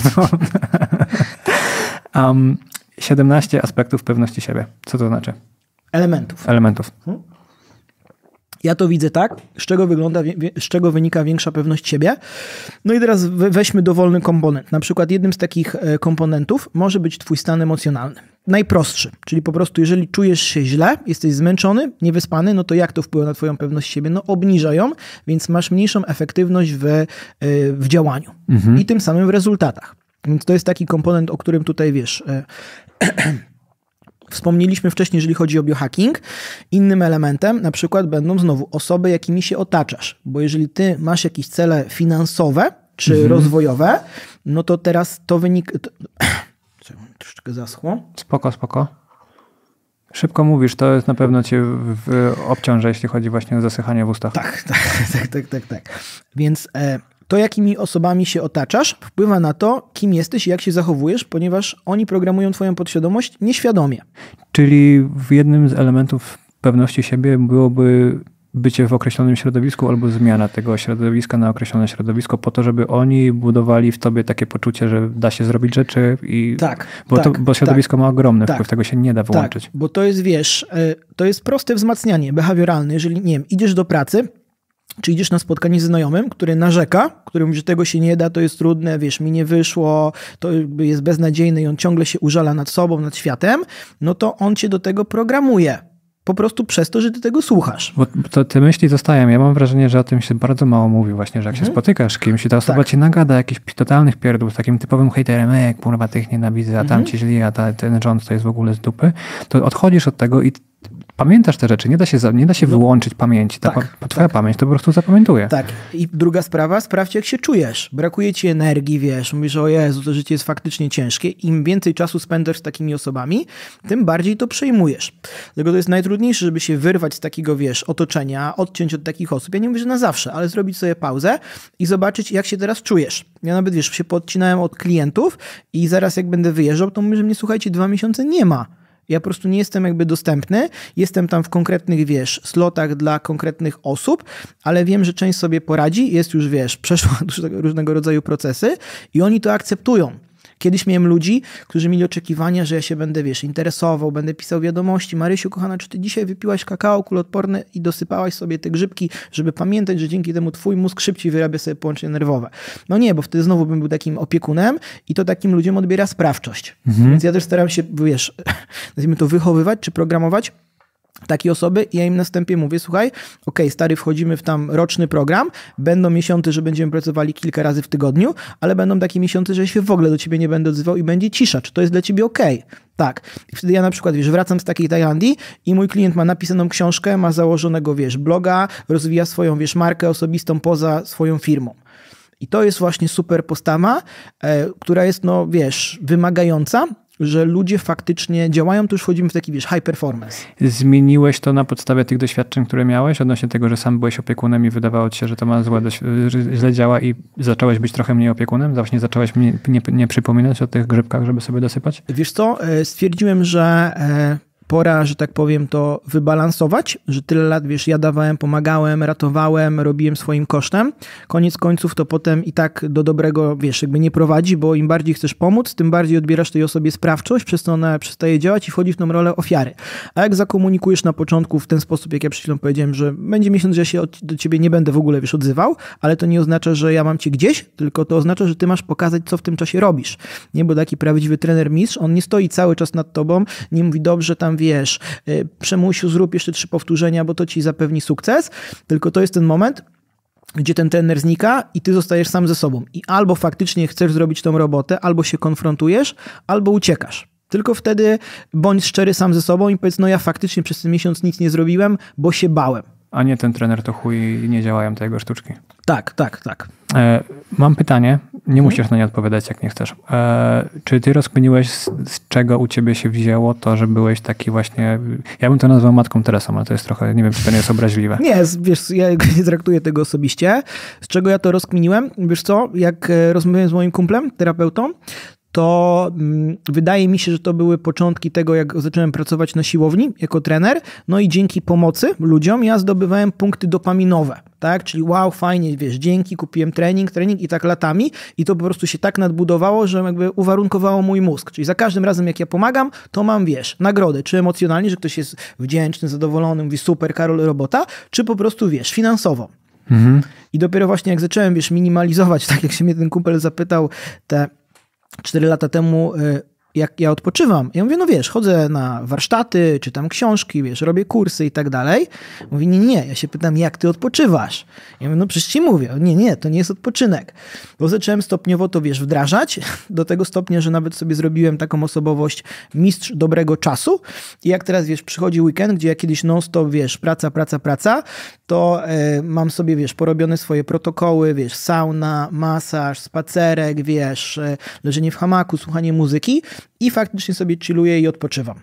17 aspektów pewności siebie. Co to znaczy? Elementów. Ja to widzę tak, z czego wynika większa pewność siebie. No i teraz weźmy dowolny komponent. Na przykład jednym z takich komponentów może być twój stan emocjonalny. Najprostszy, czyli po prostu jeżeli czujesz się źle, jesteś zmęczony, niewyspany, no to jak to wpływa na twoją pewność siebie? No obniża ją, więc masz mniejszą efektywność w działaniu i tym samym w rezultatach. Więc to jest taki komponent, o którym tutaj wiesz... Wspomnieliśmy wcześniej, jeżeli chodzi o biohacking. Innym elementem na przykład będą znowu osoby, jakimi się otaczasz. Bo jeżeli ty masz jakieś cele finansowe czy rozwojowe, no to teraz to wynika... Troszeczkę zaschło. Spoko. Szybko mówisz, to jest na pewno cię obciąża, jeśli chodzi właśnie o zasychanie w ustach. Tak. Więc... To, jakimi osobami się otaczasz, wpływa na to, kim jesteś i jak się zachowujesz, ponieważ oni programują twoją podświadomość nieświadomie. Czyli w jednym z elementów pewności siebie byłoby bycie w określonym środowisku albo zmiana tego środowiska na określone środowisko po to, żeby oni budowali w tobie takie poczucie, że da się zrobić rzeczy i... Bo środowisko ma ogromny wpływ, tego się nie da wyłączyć. Bo to jest, wiesz, to jest proste wzmacnianie behawioralne. Jeżeli, nie wiem, idziesz do pracy, czy idziesz na spotkanie z znajomym, który narzeka, który mówi, że tego się nie da, to jest trudne, wiesz, mi nie wyszło, to jest beznadziejne i on ciągle się użala nad sobą, nad światem, no to on cię do tego programuje. Po prostu przez to, że ty tego słuchasz. Bo to te myśli zostają. Ja mam wrażenie, że o tym się bardzo mało mówi właśnie, że jak się spotykasz z kimś i ta osoba cię nagada jakichś totalnych pierdół z takim typowym hejterem, jak kurwa tych nienawidzę, a tam ci źli, a ten rząd to jest w ogóle z dupy, to odchodzisz od tego i pamiętasz te rzeczy, nie da się wyłączyć pamięci. Twoja pamięć to po prostu zapamiętuje. Tak. I druga sprawa, sprawdź jak się czujesz. Brakuje ci energii, wiesz, mówisz, o Jezu, to życie jest faktycznie ciężkie. Im więcej czasu spędzasz z takimi osobami, tym bardziej to przejmujesz. Dlatego to jest najtrudniejsze, żeby się wyrwać z takiego, wiesz, otoczenia, odciąć od takich osób. Ja nie mówię, że na zawsze, ale zrobić sobie pauzę i zobaczyć, jak się teraz czujesz. Ja nawet, wiesz, się podcinałem od klientów i zaraz jak będę wyjeżdżał, to mówię, że mnie, słuchajcie, 2 miesiące nie ma. Ja po prostu nie jestem jakby dostępny, jestem tam w konkretnych, wiesz, slotach dla konkretnych osób, ale wiem, że część sobie poradzi, jest już, wiesz, przeszła różnego rodzaju procesy i oni to akceptują. Kiedyś miałem ludzi, którzy mieli oczekiwania, że ja się będę, wiesz, interesował, będę pisał wiadomości. Marysiu, kochana, czy ty dzisiaj wypiłaś kakao kuloodporne i dosypałaś sobie te grzybki, żeby pamiętać, że dzięki temu twój mózg szybciej wyrabia sobie połączenia nerwowe. No nie, bo wtedy znowu bym był takim opiekunem i to takim ludziom odbiera sprawczość. Więc ja też staram się, wiesz, nazwijmy to wychowywać czy programować takie osoby i ja im na wstępie mówię, słuchaj, okej, stary, wchodzimy w tam roczny program, będą miesiące, że będziemy pracowali kilka razy w tygodniu, ale będą takie miesiące, że ja się w ogóle do ciebie nie będę odzywał i będzie cisza. Czy to jest dla ciebie okej? Tak. I wtedy ja na przykład, wiesz, wracam z takiej Tajlandii i mój klient ma napisaną książkę, ma założonego, wiesz, bloga, rozwija swoją, wiesz, markę osobistą poza swoją firmą. I to jest właśnie super postawa, która jest, no wiesz, wymagająca, że ludzie faktycznie działają, to już wchodzimy w taki, wiesz, high performance. Zmieniłeś to na podstawie tych doświadczeń, które miałeś, odnośnie tego, że sam byłeś opiekunem i wydawało ci się, że to ma źle działa i zacząłeś być trochę mniej opiekunem? Właśnie zacząłeś nie przypominać o tych grzybkach, żeby sobie dosypać? Wiesz co, stwierdziłem, że pora, że tak powiem, to wybalansować, że tyle lat, wiesz, ja dawałem, pomagałem, ratowałem, robiłem swoim kosztem. Koniec końców to potem i tak do dobrego, wiesz, jakby nie prowadzi, bo im bardziej chcesz pomóc, tym bardziej odbierasz tej osobie sprawczość, przez to ona przestaje działać i wchodzi w tą rolę ofiary. A jak zakomunikujesz na początku w ten sposób, jak ja przed chwilą powiedziałem, że będzie miesiąc, że ja się do ciebie nie będę w ogóle, wiesz, odzywał, ale to nie oznacza, że ja mam cię gdzieś, tylko to oznacza, że ty masz pokazać, co w tym czasie robisz. Nie, bo taki prawdziwy trener mistrz, on nie stoi cały czas nad tobą, nie mówi, dobrze, tam wiesz, Przemusiu, zrób jeszcze 3 powtórzenia, bo to ci zapewni sukces, tylko to jest ten moment, gdzie ten trener znika i ty zostajesz sam ze sobą. I albo faktycznie chcesz zrobić tą robotę, albo się konfrontujesz, albo uciekasz. Tylko wtedy bądź szczery sam ze sobą i powiedz, no ja faktycznie przez ten miesiąc nic nie zrobiłem, bo się bałem. A nie ten trener to chuj i nie działają te jego sztuczki. Tak. Mam pytanie, nie musisz na nie odpowiadać, jak nie chcesz. Czy ty rozkminiłeś, z czego u ciebie się wzięło to, że byłeś taki właśnie, ja bym to nazwał matką Teresą, ale to jest trochę, nie wiem, czy to nie jest obraźliwe. Nie, wiesz, ja nie traktuję tego osobiście. Z czego ja to rozkminiłem? Wiesz co, jak rozmawiałem z moim kumplem, terapeutą, to wydaje mi się, że to były początki tego, jak zacząłem pracować na siłowni jako trener, no i dzięki pomocy ludziom ja zdobywałem punkty dopaminowe, tak, czyli wow, fajnie, wiesz, dzięki, kupiłem trening i tak latami i to po prostu się tak nadbudowało, że jakby uwarunkowało mój mózg, czyli za każdym razem jak ja pomagam, to mam, wiesz, nagrodę, czy emocjonalnie, że ktoś jest wdzięczny, zadowolony, mówi super, Karol, robota, czy po prostu, wiesz, finansowo. I dopiero właśnie jak zacząłem, wiesz, minimalizować, tak jak się mnie ten kumpel zapytał te 4 lata temu, jak ja odpoczywam. Ja mówię, no wiesz, chodzę na warsztaty, czytam książki, wiesz, robię kursy i tak dalej. Mówi, nie, ja się pytam, jak ty odpoczywasz? Ja mówię, no przecież ci mówię, nie, to nie jest odpoczynek. Bo zacząłem stopniowo to, wiesz, wdrażać do tego stopnia, że nawet sobie zrobiłem taką osobowość mistrz dobrego czasu i jak teraz, wiesz, przychodzi weekend, gdzie ja kiedyś non-stop, wiesz, praca, to mam sobie, wiesz, porobione swoje protokoły, wiesz, sauna, masaż, spacerek, wiesz, leżenie w hamaku, słuchanie muzyki i faktycznie sobie chilluję i odpoczywam.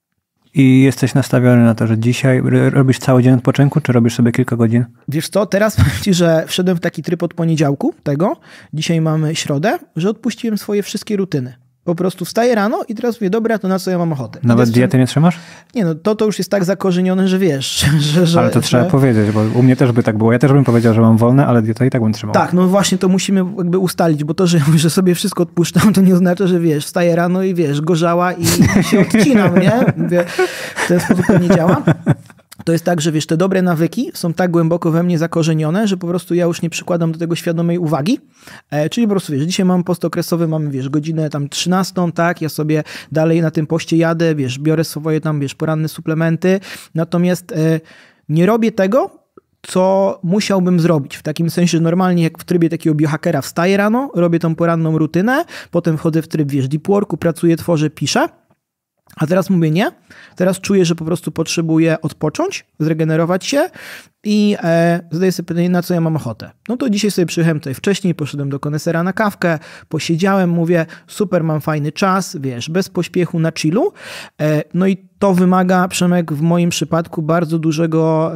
I jesteś nastawiony na to, że dzisiaj robisz cały dzień odpoczynku, czy robisz sobie kilka godzin? Wiesz co, teraz powiem ci, że wszedłem w taki tryb od poniedziałku dzisiaj mamy środę, że odpuściłem swoje wszystkie rutyny. Po prostu wstaję rano i teraz mówię, dobra, to na co ja mam ochotę. Nawet diety nie trzymasz? Nie, no to już jest tak zakorzenione, że wiesz, ale to trzeba powiedzieć, bo u mnie też by tak było. Ja też bym powiedział, że mam wolne, ale dietę i tak bym trzymał. Tak, no właśnie to musimy jakby ustalić, bo to, że sobie wszystko odpuszczam, to nie oznacza, że wiesz, wstaję rano i wiesz, gorzała i się odcinam, nie? Mówię, w ten sposób to nie działa. To jest tak, że wiesz, te dobre nawyki są tak głęboko we mnie zakorzenione, że po prostu ja już nie przykładam do tego świadomej uwagi. Czyli po prostu wiesz, dzisiaj mam post okresowy, mamy wiesz, godzinę tam 13, tak, ja sobie dalej na tym poście jadę, wiesz, biorę swoje tam, wiesz, poranne suplementy, natomiast nie robię tego, co musiałbym zrobić. W takim sensie, że normalnie jak w trybie takiego biohackera wstaję rano, robię tą poranną rutynę, potem wchodzę w tryb, wiesz, deep worku, pracuję, tworzę, piszę. A teraz mówię nie. Teraz czuję, że po prostu potrzebuję odpocząć, zregenerować się i zadaję sobie pytanie, na co ja mam ochotę. No to dzisiaj sobie przyjechałem tutaj wcześniej, poszedłem do konesera na kawkę, posiedziałem, mówię, super, mam fajny czas, wiesz, bez pośpiechu, na chillu. No i to wymaga, Przemek, w moim przypadku bardzo dużego,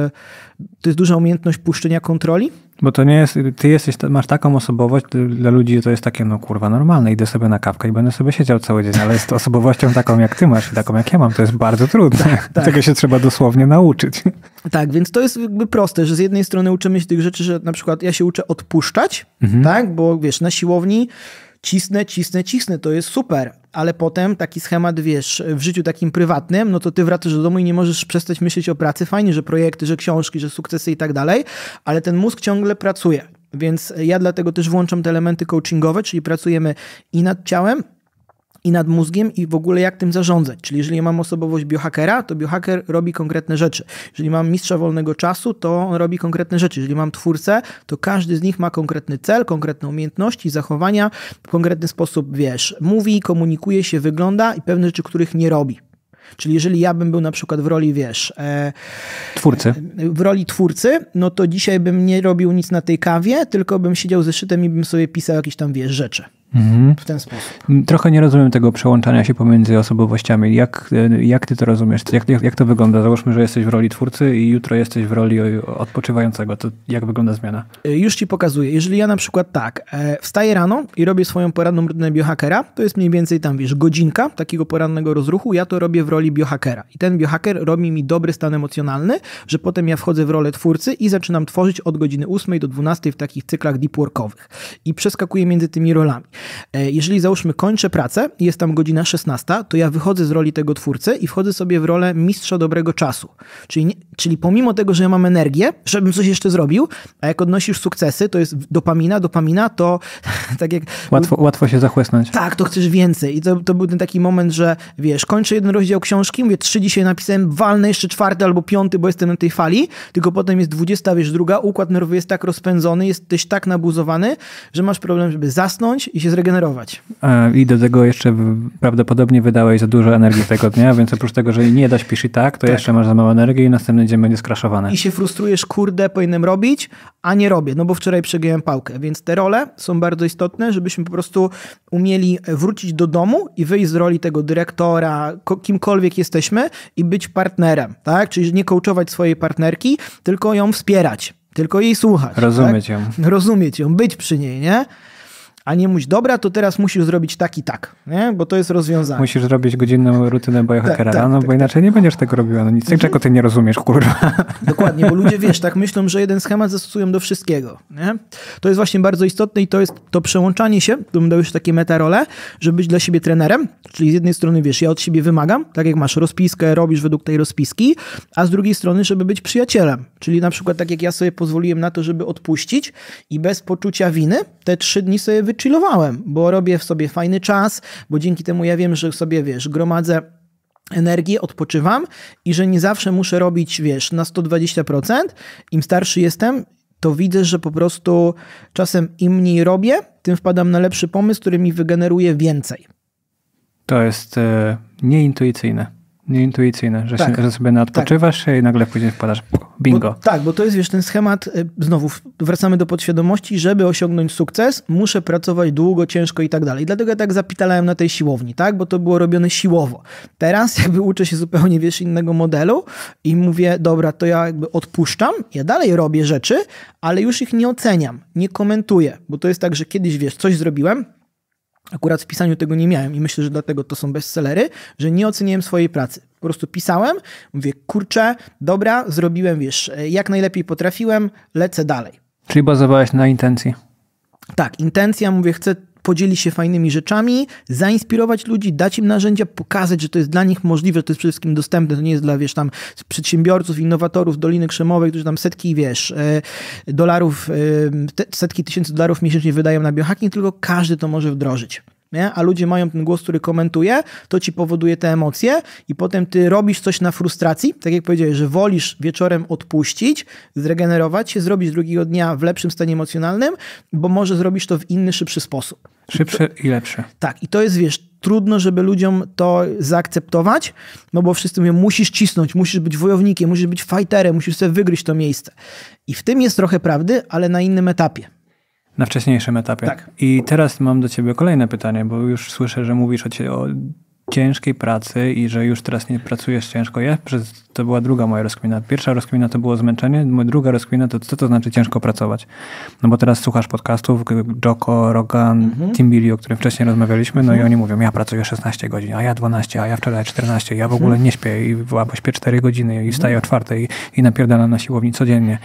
to jest duża umiejętność puszczenia kontroli. Bo to nie jest, ty masz taką osobowość, dla ludzi to jest takie, no kurwa, normalne, idę sobie na kawkę i będę sobie siedział cały dzień, ale z osobowością taką jak ty masz i taką jak ja mam, to jest bardzo trudne. Tak. Tego się trzeba dosłownie nauczyć. Tak, więc to jest jakby proste, że z jednej strony uczymy się tych rzeczy, że na przykład ja się uczę odpuszczać, tak, bo wiesz, na siłowni cisnę, to jest super, ale potem taki schemat, wiesz, w życiu takim prywatnym, no to ty wracasz do domu i nie możesz przestać myśleć o pracy. Fajnie, że projekty, że książki, że sukcesy i tak dalej, ale ten mózg ciągle pracuje, więc ja dlatego też włączam te elementy coachingowe, czyli pracujemy i nad ciałem, i nad mózgiem i w ogóle jak tym zarządzać. Czyli jeżeli mam osobowość biohackera, to biohacker robi konkretne rzeczy. Jeżeli mam mistrza wolnego czasu, to on robi konkretne rzeczy. Jeżeli mam twórcę, to każdy z nich ma konkretny cel, konkretne umiejętności, zachowania, w konkretny sposób, wiesz, mówi, komunikuje się, wygląda i pewne rzeczy, których nie robi. Czyli jeżeli ja bym był na przykład w roli, wiesz... w roli twórcy, no to dzisiaj bym nie robił nic na tej kawie, tylko bym siedział ze zeszytem i bym sobie pisał jakieś tam, wiesz, rzeczy. W ten sposób. Trochę nie rozumiem tego przełączania się pomiędzy osobowościami. Jak ty to rozumiesz? Jak to wygląda? Załóżmy, że jesteś w roli twórcy i jutro jesteś w roli odpoczywającego. To jak wygląda zmiana? Już ci pokazuję. Jeżeli ja na przykład wstaję rano i robię swoją poranną rutynę biohackera, to jest mniej więcej tam, wiesz, godzinka takiego porannego rozruchu, ja to robię w roli biohackera. I ten biohacker robi mi dobry stan emocjonalny, że potem ja wchodzę w rolę twórcy i zaczynam tworzyć od godziny 8 do 12 w takich cyklach deep workowych. I przeskakuję między tymi rolami. Jeżeli załóżmy kończę pracę i jest tam godzina 16, to ja wychodzę z roli tego twórcy i wchodzę sobie w rolę mistrza dobrego czasu. Czyli pomimo tego, że ja mam energię, żebym coś jeszcze zrobił, a jak odnosisz sukcesy, to jest dopamina, to tak jak... Łatwo się zachłysnąć. Tak, to chcesz więcej. I to był ten taki moment, że wiesz, kończę jeden rozdział książki, mówię 3 dzisiaj napisałem, walnę jeszcze 4 albo 5, bo jestem na tej fali, tylko potem jest 20, wiesz, druga, układ nerwowy jest tak rozpędzony, jesteś tak nabuzowany, że masz problem, żeby zasnąć i się zregenerować. I do tego jeszcze prawdopodobnie wydałeś za dużo energii tego dnia, więc oprócz tego, że nie da śpisz i tak, to jeszcze masz za mało energii i następny dzień będzie skraszowany. I się frustrujesz, kurde, powinienem robić, a nie robię, no bo wczoraj przegiąłem pałkę. Więc te role są bardzo istotne, żebyśmy po prostu umieli wrócić do domu i wyjść z roli tego dyrektora, kimkolwiek jesteśmy i być partnerem, tak? Czyli nie coachować swojej partnerki, tylko ją wspierać, tylko jej słuchać. Rozumieć ją. Rozumieć ją, być przy niej, nie? a nie mówić, dobra, to teraz musisz zrobić tak i tak, nie? Bo to jest rozwiązanie. Musisz zrobić godzinną rutynę biohackera, bo inaczej nie będziesz tego robiła. No nic, czego ty nie rozumiesz, kurwa. Dokładnie, bo ludzie, tak myślą, że jeden schemat zastosują do wszystkiego, nie? To jest właśnie bardzo istotne i to jest to przełączanie się, to bym dał już takie metarole, żeby być dla siebie trenerem, czyli z jednej strony, ja od siebie wymagam, tak jak masz rozpiskę, robisz według tej rozpiski, a z drugiej strony, żeby być przyjacielem, czyli na przykład tak jak ja sobie pozwoliłem na to, żeby odpuścić i bez poczucia winy te 3 dni sobie wychillowałem, bo robię w sobie fajny czas, bo dzięki temu ja wiem, że sobie, gromadzę energię, odpoczywam i że nie zawsze muszę robić, na 120%. Im starszy jestem, to widzę, że po prostu czasem im mniej robię, tym wpadam na lepszy pomysł, który mi wygeneruje więcej. To jest nieintuicyjne, że sobie nadpoczywasz się i nagle później wpadasz. Bingo. Bo to jest, ten schemat, znowu wracamy do podświadomości, żeby osiągnąć sukces, muszę pracować długo, ciężko i tak dalej. Dlatego ja tak zapitalałem na tej siłowni, tak? Bo to było robione siłowo. Teraz uczę się zupełnie, innego modelu i mówię, dobra, to ja odpuszczam, ja dalej robię rzeczy, ale już ich nie oceniam, nie komentuję, bo to jest tak, że kiedyś, coś zrobiłem, akurat w pisaniu tego nie miałem i myślę, że dlatego to są bestsellery, że nie oceniałem swojej pracy. Po prostu pisałem, mówię, kurczę, dobra, zrobiłem, jak najlepiej potrafiłem, lecę dalej. Czyli bazowałeś na intencji. Tak, intencja, mówię, chcę podzielić się fajnymi rzeczami, zainspirować ludzi, dać im narzędzia, pokazać, że to jest dla nich możliwe, że to jest przede wszystkim dostępne, to nie jest dla, przedsiębiorców, innowatorów Doliny Krzemowej, którzy tam setki, dolarów, setki tysięcy dolarów miesięcznie wydają na biohacking, tylko każdy to może wdrożyć. Nie? A ludzie mają ten głos, który komentuje, to ci powoduje te emocje i potem ty robisz coś na frustracji, tak jak powiedziałeś, że wolisz wieczorem odpuścić, zregenerować się, zrobić drugiego dnia w lepszym stanie emocjonalnym, bo może zrobisz to w inny, szybszy sposób. Szybszy i lepszy. Tak, i to jest, trudno, żeby ludziom to zaakceptować, bo wszyscy mówią, musisz cisnąć, musisz być wojownikiem, musisz być fighterem, musisz sobie wygryźć to miejsce. I w tym jest trochę prawdy, ale na innym etapie. Na wcześniejszym etapie. Tak. I teraz mam do ciebie kolejne pytanie, bo już słyszę, że mówisz o ciężkiej pracy i że już teraz nie pracujesz ciężko. To była druga moja rozkmina. Pierwsza rozkmina to było zmęczenie, druga rozkmina to co to znaczy ciężko pracować. No bo teraz słuchasz podcastów, Jocko, Rogan, Tim Billy, o którym wcześniej rozmawialiśmy, i oni mówią, ja pracuję 16 godzin, a ja 12, a ja wczoraj 14, ja w ogóle nie śpię albo śpię 4 godziny i wstaję o 4 i napierdalam na siłowni codziennie.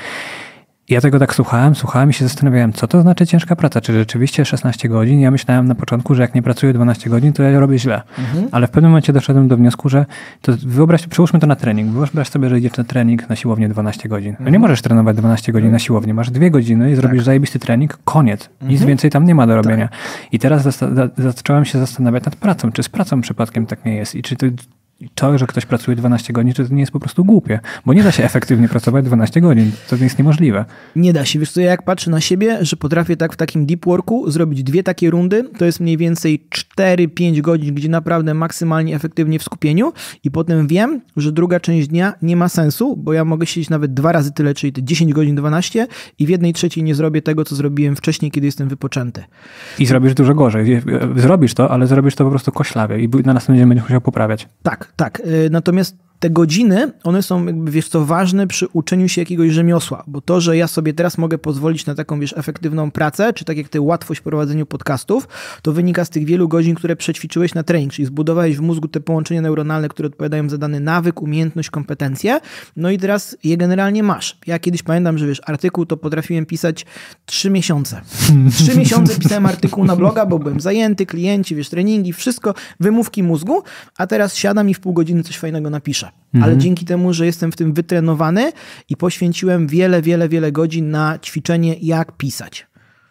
Ja tego tak słuchałem i się zastanawiałem, co to znaczy ciężka praca? Czy rzeczywiście 16 godzin? Ja myślałem na początku, że jak nie pracuję 12 godzin, to ja robię źle. Ale w pewnym momencie doszedłem do wniosku, że to przełóżmy to na trening. Wyobraź sobie, że idziesz na trening na siłownię 12 godzin. No nie możesz trenować 12 godzin na siłowni. Masz 2 godziny i zrobisz zajebisty trening, koniec. Nic więcej tam nie ma do robienia. I teraz zacząłem się zastanawiać nad pracą. Czy z pracą przypadkiem tak nie jest? I czy to, że ktoś pracuje 12 godzin, to nie jest po prostu głupie, bo nie da się efektywnie pracować 12 godzin. To jest niemożliwe. Nie da się. Wiesz co, ja jak patrzę na siebie, że potrafię tak w takim deep worku zrobić 2 takie rundy, to jest mniej więcej 4-5 godzin, gdzie naprawdę maksymalnie efektywnie w skupieniu i potem wiem, że druga część dnia nie ma sensu, bo ja mogę siedzieć nawet 2 razy tyle, czyli te 10 godzin 12 i w 1/3 nie zrobię tego, co zrobiłem wcześniej, kiedy jestem wypoczęty. I zrobisz dużo gorzej. Zrobisz to, ale zrobisz to po prostu koślawie i na następny dzień będziesz musiał poprawiać. Tak. Natomiast te godziny, one są ważne przy uczeniu się jakiegoś rzemiosła, bo to, że ja sobie teraz mogę pozwolić na taką, efektywną pracę, czy tak jak ty łatwość w prowadzeniu podcastów, to wynika z tych wielu godzin, które przećwiczyłeś na trening, czyli zbudowałeś w mózgu te połączenia neuronalne, które odpowiadają za dany nawyk, umiejętność, kompetencje, no i teraz je generalnie masz. Ja kiedyś pamiętam, że artykuł to potrafiłem pisać 3 miesiące. 3 miesiące pisałem artykuł na bloga, bo byłem zajęty, klienci, treningi, wszystko, wymówki mózgu, a teraz siadam i w pół godziny coś fajnego napiszę. Ale dzięki temu, że jestem w tym wytrenowany i poświęciłem wiele godzin na ćwiczenie, jak pisać.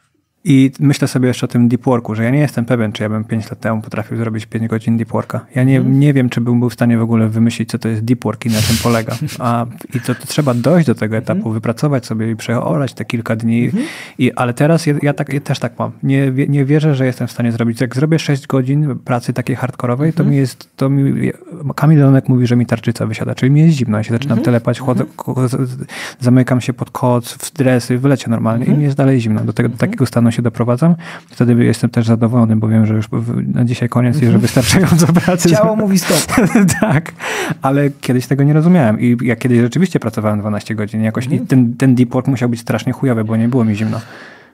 I myślę sobie jeszcze o tym deep worku, że ja nie jestem pewien, czy ja bym 5 lat temu potrafił zrobić 5 godzin deep worka. Ja nie wiem, czy bym był w stanie w ogóle wymyślić, co to jest deep work i na czym polega. I to trzeba dojść do tego etapu, wypracować sobie i przeorać te kilka dni. Ale teraz ja też tak mam. Nie wierzę, że jestem w stanie zrobić. Jak zrobię 6 godzin pracy takiej hardkorowej, to mi Kamil Leonek mówi, że mi tarczyca wysiada, czyli mi jest zimno. Ja się zaczynam telepać, zamykam się pod koc, w dresy, w lecie normalnie i mi jest dalej zimno. Do takiego stanu się doprowadzam. Wtedy jestem też zadowolony, bo wiem, że już na dzisiaj koniec i że wystarczająco pracy. Ciało mówi stop. Tak, ale kiedyś tego nie rozumiałem. I ja kiedyś rzeczywiście pracowałem 12 godzin. Jakoś ten deep work musiał być strasznie chujowy, bo nie było mi zimno.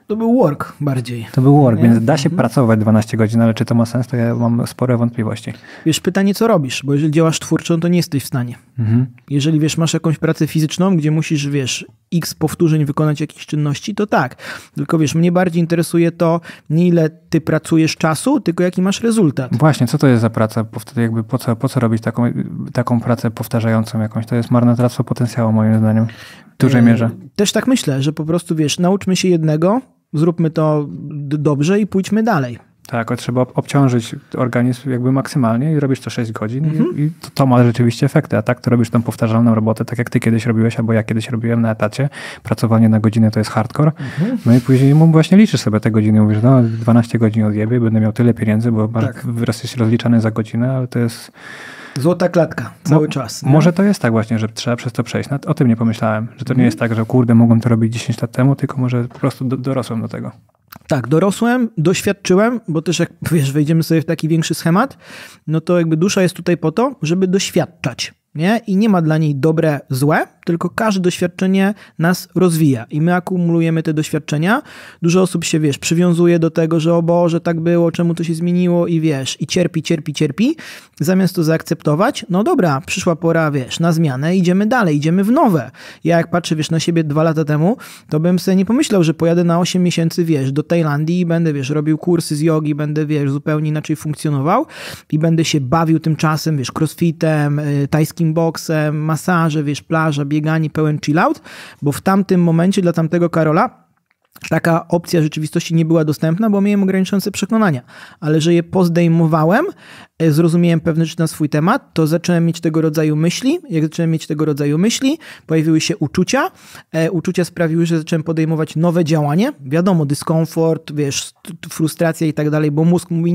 To był work bardziej. To był work, więc da się pracować 12 godzin, ale czy to ma sens, to ja mam spore wątpliwości. Wiesz, pytanie co robisz, bo jeżeli działasz twórczo, to nie jesteś w stanie. Jeżeli wiesz, masz jakąś pracę fizyczną, gdzie musisz, wiesz, x powtórzeń wykonać jakichś czynności, to tak. Tylko wiesz, mnie bardziej interesuje to, nie ile ty pracujesz czasu, tylko jaki masz rezultat. Właśnie, co to jest za praca? Jakby po co robić taką pracę powtarzającą jakąś? To jest marnotrawstwo potencjału moim zdaniem. W dużej mierze. Też tak myślę, że po prostu wiesz, nauczmy się jednego, zróbmy to dobrze i pójdźmy dalej. Tak, trzeba obciążyć organizm jakby maksymalnie i robisz to 6 godzin i to ma rzeczywiście efekty, a tak to robisz tą powtarzalną robotę, tak jak ty kiedyś robiłeś, albo ja kiedyś robiłem na etacie. Pracowanie na godzinę to jest hardcore. No i później właśnie liczysz sobie te godziny, mówisz, no 12 godzin odjebie, będę miał tyle pieniędzy, bo jesteś rozliczany za godzinę, ale to jest... Złota klatka cały czas. Nie? Może to jest tak właśnie, że trzeba przez to przejść. O tym nie pomyślałem, że to nie jest tak, że kurde, mogłem to robić 10 lat temu, tylko może po prostu dorosłem do tego. Tak, dorosłem, doświadczyłem, bo też jak wiesz, wejdziemy sobie w taki większy schemat, no to jakby dusza jest tutaj po to, żeby doświadczać. Nie? I nie ma dla niej dobre, złe, tylko każde doświadczenie nas rozwija i my akumulujemy te doświadczenia. Dużo osób się, wiesz, przywiązuje do tego, że o Boże, tak było, czemu to się zmieniło i wiesz, i cierpi. Zamiast to zaakceptować, no dobra, przyszła pora, wiesz, na zmianę, idziemy dalej, idziemy w nowe. Ja jak patrzę, wiesz, na siebie 2 lata temu, to bym sobie nie pomyślał, że pojadę na 8 miesięcy, wiesz, do Tajlandii i będę, wiesz, robił kursy z jogi, będę, wiesz, zupełnie inaczej funkcjonował i będę się bawił tymczasem, wiesz, crossfitem, tajskim boksem, masaże, wiesz, plaża, bieganie, pełen chill out, bo w tamtym momencie dla tamtego Karola taka opcja rzeczywistości nie była dostępna, bo miałem ograniczające przekonania, ale że je pozdejmowałem, zrozumiałem pewne rzeczy na swój temat, to zacząłem mieć tego rodzaju myśli. Jak zacząłem mieć tego rodzaju myśli, pojawiły się uczucia. Uczucia sprawiły, że zacząłem podejmować nowe działanie. Wiadomo, dyskomfort, wiesz, frustracja i tak dalej, bo mózg mówi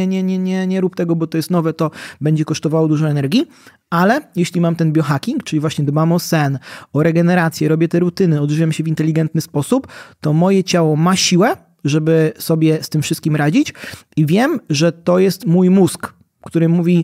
nie rób tego, bo to jest nowe, to będzie kosztowało dużo energii. Ale jeśli mam ten biohacking, czyli właśnie dbam o sen, o regenerację, robię te rutyny, odżywiam się w inteligentny sposób, to moje ciało ma siłę, żeby sobie z tym wszystkim radzić i wiem, że to jest mój mózg, który mówi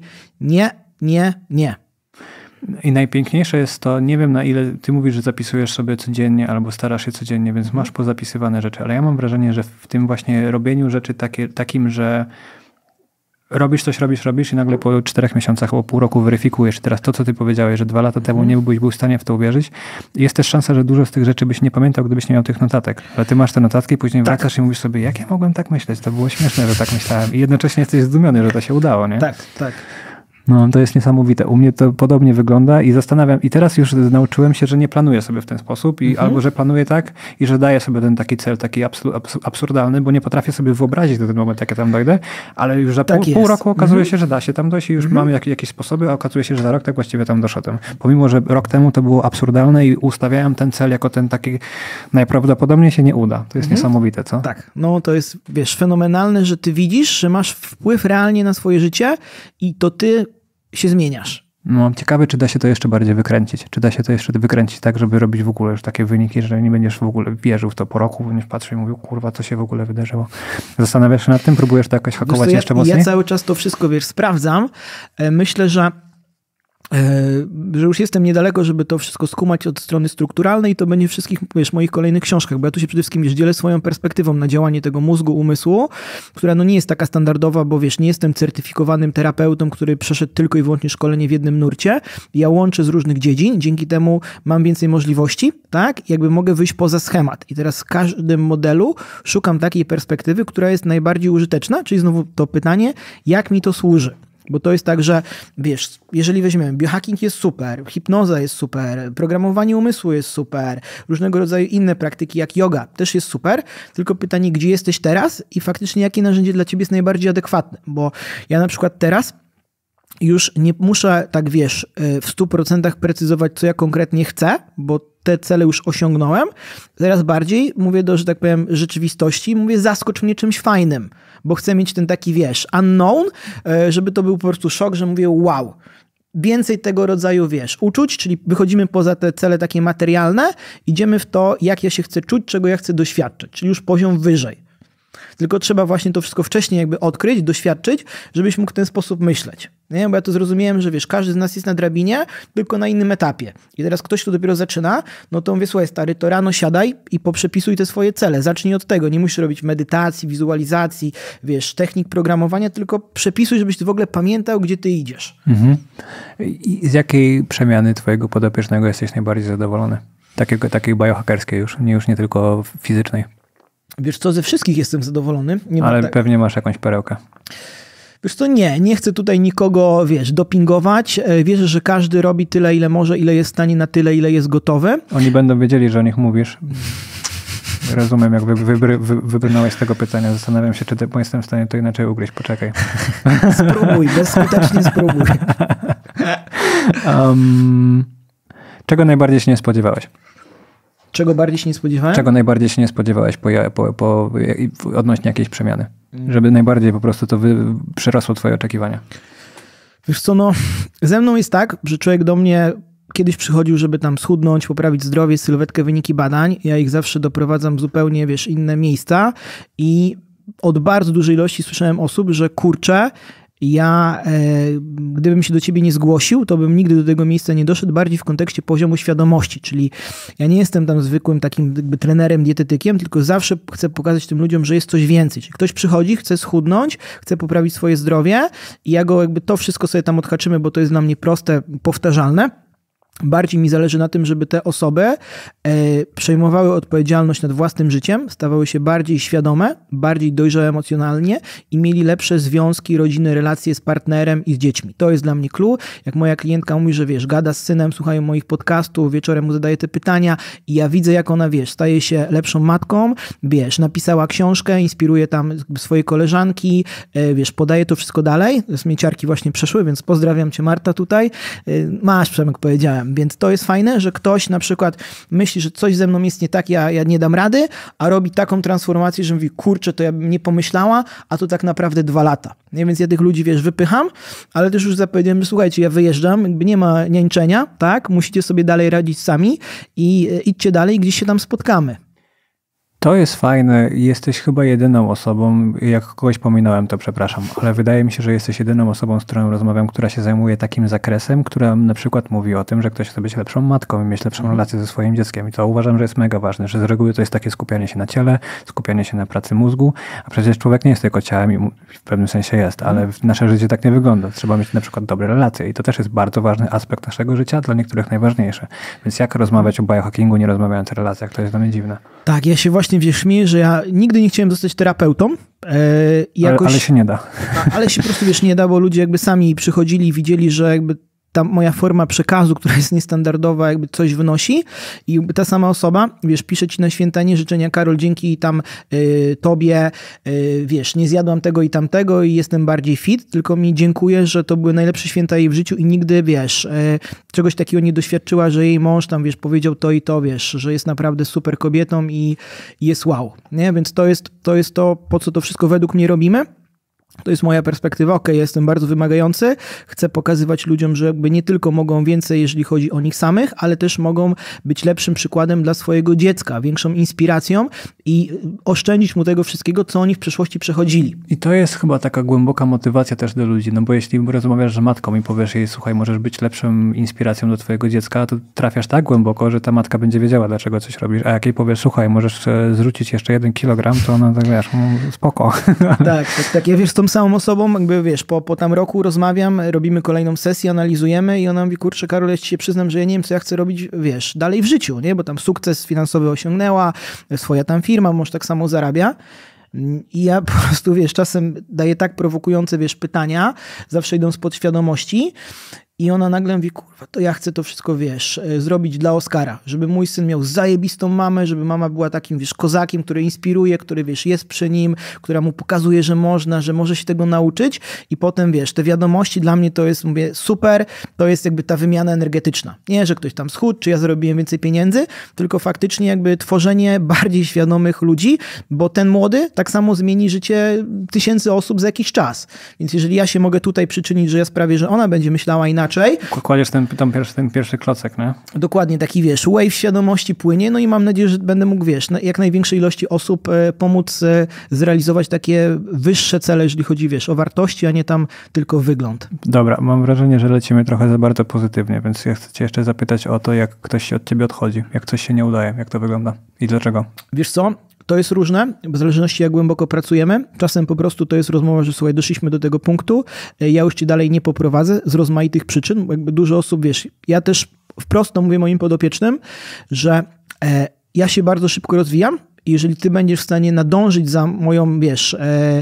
nie. I najpiękniejsze jest to, nie wiem na ile ty mówisz, że zapisujesz sobie codziennie albo starasz się codziennie, więc masz pozapisywane rzeczy, ale ja mam wrażenie, że w tym właśnie robieniu rzeczy takim, że robisz i nagle po 4 miesiącach, po pół roku weryfikujesz teraz to, co ty powiedziałeś, że 2 lata temu nie byłbyś był w stanie w to uwierzyć. Jest też szansa, że dużo z tych rzeczy byś nie pamiętał, gdybyś nie miał tych notatek. Ale ty masz te notatki, później wracasz i mówisz sobie, jak ja mogłem tak myśleć? To było śmieszne, że tak myślałem. I jednocześnie jesteś zdumiony, że to się udało, nie? Tak. No, to jest niesamowite. U mnie to podobnie wygląda i zastanawiam, i teraz już nauczyłem się, że nie planuję sobie w ten sposób i albo, że planuję tak i że daję sobie ten taki cel, taki absurdalny, bo nie potrafię sobie wyobrazić do tego momentu, jak ja tam dojdę, ale już za pół roku okazuje się, że da się tam dojść i już mamy jakieś sposoby, a okazuje się, że za rok tak właściwie tam doszedłem. Pomimo, że rok temu to było absurdalne i ustawiałem ten cel jako ten taki, najprawdopodobniej się nie uda. To jest niesamowite, co? Tak, no to jest, wiesz, fenomenalne, że ty widzisz, że masz wpływ realnie na swoje życie i to ty się zmieniasz. No, ciekawe, czy da się to jeszcze bardziej wykręcić. Czy da się to jeszcze wykręcić tak, żeby robić w ogóle już takie wyniki, że nie będziesz w ogóle wierzył w to po roku, będziesz patrzył i mówił, kurwa, co się w ogóle wydarzyło. Zastanawiasz się nad tym? Próbujesz to jakoś hakować jeszcze mocniej? Ja cały czas to wszystko, wiesz, sprawdzam. Myślę, że już jestem niedaleko, żeby to wszystko skumać od strony strukturalnej i to będzie w wszystkich, wiesz, moich kolejnych książkach, bo ja tu się przede wszystkim, wiesz, dzielę swoją perspektywą na działanie tego mózgu, umysłu, która no nie jest taka standardowa, bo wiesz, nie jestem certyfikowanym terapeutą, który przeszedł tylko i wyłącznie szkolenie w jednym nurcie. Ja łączę z różnych dziedzin, dzięki temu mam więcej możliwości, tak? Jakby mogę wyjść poza schemat. I teraz w każdym modelu szukam takiej perspektywy, która jest najbardziej użyteczna, czyli znowu to pytanie, jak mi to służy? Bo to jest tak, że wiesz, jeżeli weźmiemy, biohacking jest super, hipnoza jest super, programowanie umysłu jest super, różnego rodzaju inne praktyki jak yoga też jest super, tylko pytanie, gdzie jesteś teraz i faktycznie jakie narzędzie dla ciebie jest najbardziej adekwatne, bo ja na przykład teraz już nie muszę, tak wiesz, w 100% precyzować, co ja konkretnie chcę, bo te cele już osiągnąłem. Teraz bardziej mówię do, że tak powiem, rzeczywistości, mówię zaskocz mnie czymś fajnym, bo chcę mieć ten taki, wiesz, unknown, żeby to był po prostu szok, że mówię wow. Więcej tego rodzaju, wiesz, uczuć, czyli wychodzimy poza te cele takie materialne, idziemy w to, jak ja się chcę czuć, czego ja chcę doświadczyć, czyli już poziom wyżej. Tylko trzeba właśnie to wszystko wcześniej jakby odkryć, doświadczyć, żebyś mógł w ten sposób myśleć. Nie? Bo ja to zrozumiałem, że wiesz, każdy z nas jest na drabinie, tylko na innym etapie. I teraz ktoś, kto dopiero zaczyna, no to mówię, słuchaj stary, to rano siadaj i poprzepisuj te swoje cele. Zacznij od tego. Nie musisz robić medytacji, wizualizacji, wiesz, technik programowania, tylko przepisuj, żebyś ty w ogóle pamiętał, gdzie ty idziesz. I z jakiej przemiany twojego podopiecznego jesteś najbardziej zadowolony? Takiej biohackerskiej już nie tylko fizycznej. Wiesz co, ze wszystkich jestem zadowolony. Ale pewnie masz jakąś perełkę. Wiesz co, nie chcę tutaj nikogo, wiesz, dopingować. Wierzę, że każdy robi tyle, ile może, ile jest w stanie na tyle, ile jest gotowy. Oni będą wiedzieli, że o nich mówisz. Rozumiem, jak wybrnąłeś z tego pytania. Zastanawiam się, czy jestem w stanie to inaczej ugryźć. Poczekaj. Spróbuj, bezskutecznie spróbuj. Czego najbardziej się nie spodziewałeś? Czego bardziej się nie spodziewałem? Czego najbardziej się nie spodziewałeś odnośnie jakiejś przemiany? Żeby najbardziej po prostu to przerosło twoje oczekiwania. Wiesz co, no ze mną jest tak, że człowiek do mnie kiedyś przychodził, żeby tam schudnąć, poprawić zdrowie, sylwetkę, wyniki badań. Ja ich zawsze doprowadzam w zupełnie, wiesz, inne miejsca i od bardzo dużej ilości słyszałem osób, że kurczę, ja gdybym się do ciebie nie zgłosił, to bym nigdy do tego miejsca nie doszedł, bardziej w kontekście poziomu świadomości, czyli ja nie jestem tam zwykłym takim jakby trenerem, dietetykiem, tylko zawsze chcę pokazać tym ludziom, że jest coś więcej. Czyli ktoś przychodzi, chce schudnąć, chce poprawić swoje zdrowie i ja go jakby to wszystko sobie tam odhaczymy, bo to jest dla mnie proste, powtarzalne. Bardziej mi zależy na tym, żeby te osoby przejmowały odpowiedzialność nad własnym życiem, stawały się bardziej świadome, bardziej dojrzałe emocjonalnie i mieli lepsze związki, rodziny, relacje z partnerem i z dziećmi. To jest dla mnie clue. Jak moja klientka mówi, że wiesz, gada z synem, słuchają moich podcastów, wieczorem mu zadaje te pytania i ja widzę, jak ona, wiesz, staje się lepszą matką, wiesz, napisała książkę, inspiruje tam swoje koleżanki, wiesz, podaje to wszystko dalej. Śmieciarki właśnie przeszły, więc pozdrawiam cię, Marta, tutaj. Masz, Przemek, powiedziałem. Więc to jest fajne, że ktoś na przykład myśli, że coś ze mną jest nie tak, ja nie dam rady, a robi taką transformację, że mówi, kurczę, to ja bym nie pomyślała, a to tak naprawdę 2 lata. Nie? Więc ja tych ludzi, wiesz, wypycham, ale też już zapowiedziałem, że słuchajcie, ja wyjeżdżam, jakby nie ma niańczenia, tak? Musicie sobie dalej radzić sami i idźcie dalej, gdzieś się tam spotkamy. To jest fajne. Jesteś chyba jedyną osobą, jak kogoś pominąłem, to przepraszam, ale wydaje mi się, że jesteś jedyną osobą, z którą rozmawiam, która się zajmuje takim zakresem, która na przykład mówi o tym, że ktoś chce być lepszą matką i mieć lepszą relację ze swoim dzieckiem. I to uważam, że jest mega ważne, że z reguły to jest takie skupianie się na ciele, skupianie się na pracy mózgu, a przecież człowiek nie jest tylko ciałem i w pewnym sensie jest, ale nasze życie tak nie wygląda. Trzeba mieć na przykład dobre relacje i to też jest bardzo ważny aspekt naszego życia, dla niektórych najważniejszy. Więc jak rozmawiać o biohackingu, nie rozmawiając o relacjach, to jest dla mnie dziwne. Tak, ja się właśnie, wiesz, śmieję, że ja nigdy nie chciałem zostać terapeutą. Ale się nie da. Ale się po prostu, wiesz, nie da, bo ludzie jakby sami przychodzili i widzieli, że jakby ta moja forma przekazu, która jest niestandardowa, jakby coś wynosi i ta sama osoba, wiesz, pisze ci na świętanie życzenia, Karol, dzięki tam tobie, wiesz, nie zjadłam tego i tamtego i jestem bardziej fit, tylko mi dziękuję, że to były najlepsze święta jej w życiu i nigdy, wiesz, czegoś takiego nie doświadczyła, że jej mąż tam, wiesz, powiedział to i to, wiesz, że jest naprawdę super kobietą i jest wow, nie? Więc to jest to, po co to wszystko według mnie robimy. To jest moja perspektywa. Okej, jestem bardzo wymagający. Chcę pokazywać ludziom, że jakby nie tylko mogą więcej, jeżeli chodzi o nich samych, ale też mogą być lepszym przykładem dla swojego dziecka, większą inspiracją i oszczędzić mu tego wszystkiego, co oni w przeszłości przechodzili. I to jest chyba taka głęboka motywacja też do ludzi, no bo jeśli rozmawiasz z matką i powiesz jej, słuchaj, możesz być lepszą inspiracją do twojego dziecka, to trafiasz tak głęboko, że ta matka będzie wiedziała, dlaczego coś robisz. A jak jej powiesz, słuchaj, możesz zrzucić jeszcze 1 kilogram, to ona tak, wiesz, spoko. Tak, ja wiesz, z tą samą osobą, jakby wiesz, po tam roku rozmawiam, robimy kolejną sesję, analizujemy i ona mówi, kurczę, Karol, ja ci się przyznam, że ja nie wiem, co ja chcę robić, wiesz, dalej w życiu, nie? Bo tam sukces finansowy osiągnęła, swoja tam firma, mąż tak samo zarabia. I ja po prostu, wiesz, czasem daję tak prowokujące, wiesz, pytania, zawsze idą z podświadomości i ona nagle mówi, kurwa, to ja chcę to wszystko, wiesz, zrobić dla Oskara, żeby mój syn miał zajebistą mamę, żeby mama była takim, wiesz, kozakiem, który inspiruje, który, wiesz, jest przy nim, która mu pokazuje, że można, że może się tego nauczyć i potem, wiesz, te wiadomości dla mnie to jest, mówię, super, to jest jakby ta wymiana energetyczna. Nie, że ktoś tam schudł, czy ja zarobiłem więcej pieniędzy, tylko faktycznie jakby tworzenie bardziej świadomych ludzi, bo ten młody tak samo zmieni życie tysięcy osób za jakiś czas. Więc jeżeli ja się mogę tutaj przyczynić, że ja sprawię, że ona będzie myślała inaczej, inaczej. Kładziesz ten pierwszy klocek, nie? Dokładnie, taki wiesz, wave świadomości płynie, no i mam nadzieję, że będę mógł, wiesz, jak największej ilości osób pomóc zrealizować takie wyższe cele, jeżeli chodzi, wiesz, o wartości, a nie tam tylko wygląd. Dobra, mam wrażenie, że lecimy trochę za bardzo pozytywnie, więc ja chcę cię jeszcze zapytać o to, jak ktoś się od ciebie odchodzi, jak coś się nie udaje, jak to wygląda i dlaczego? Wiesz co? To jest różne, w zależności jak głęboko pracujemy. Czasem po prostu to jest rozmowa, że słuchaj, doszliśmy do tego punktu, ja już cię dalej nie poprowadzę z rozmaitych przyczyn, bo jakby dużo osób, wiesz, ja też wprost mówię moim podopiecznym, że ja się bardzo szybko rozwijam i jeżeli ty będziesz w stanie nadążyć za moją, wiesz,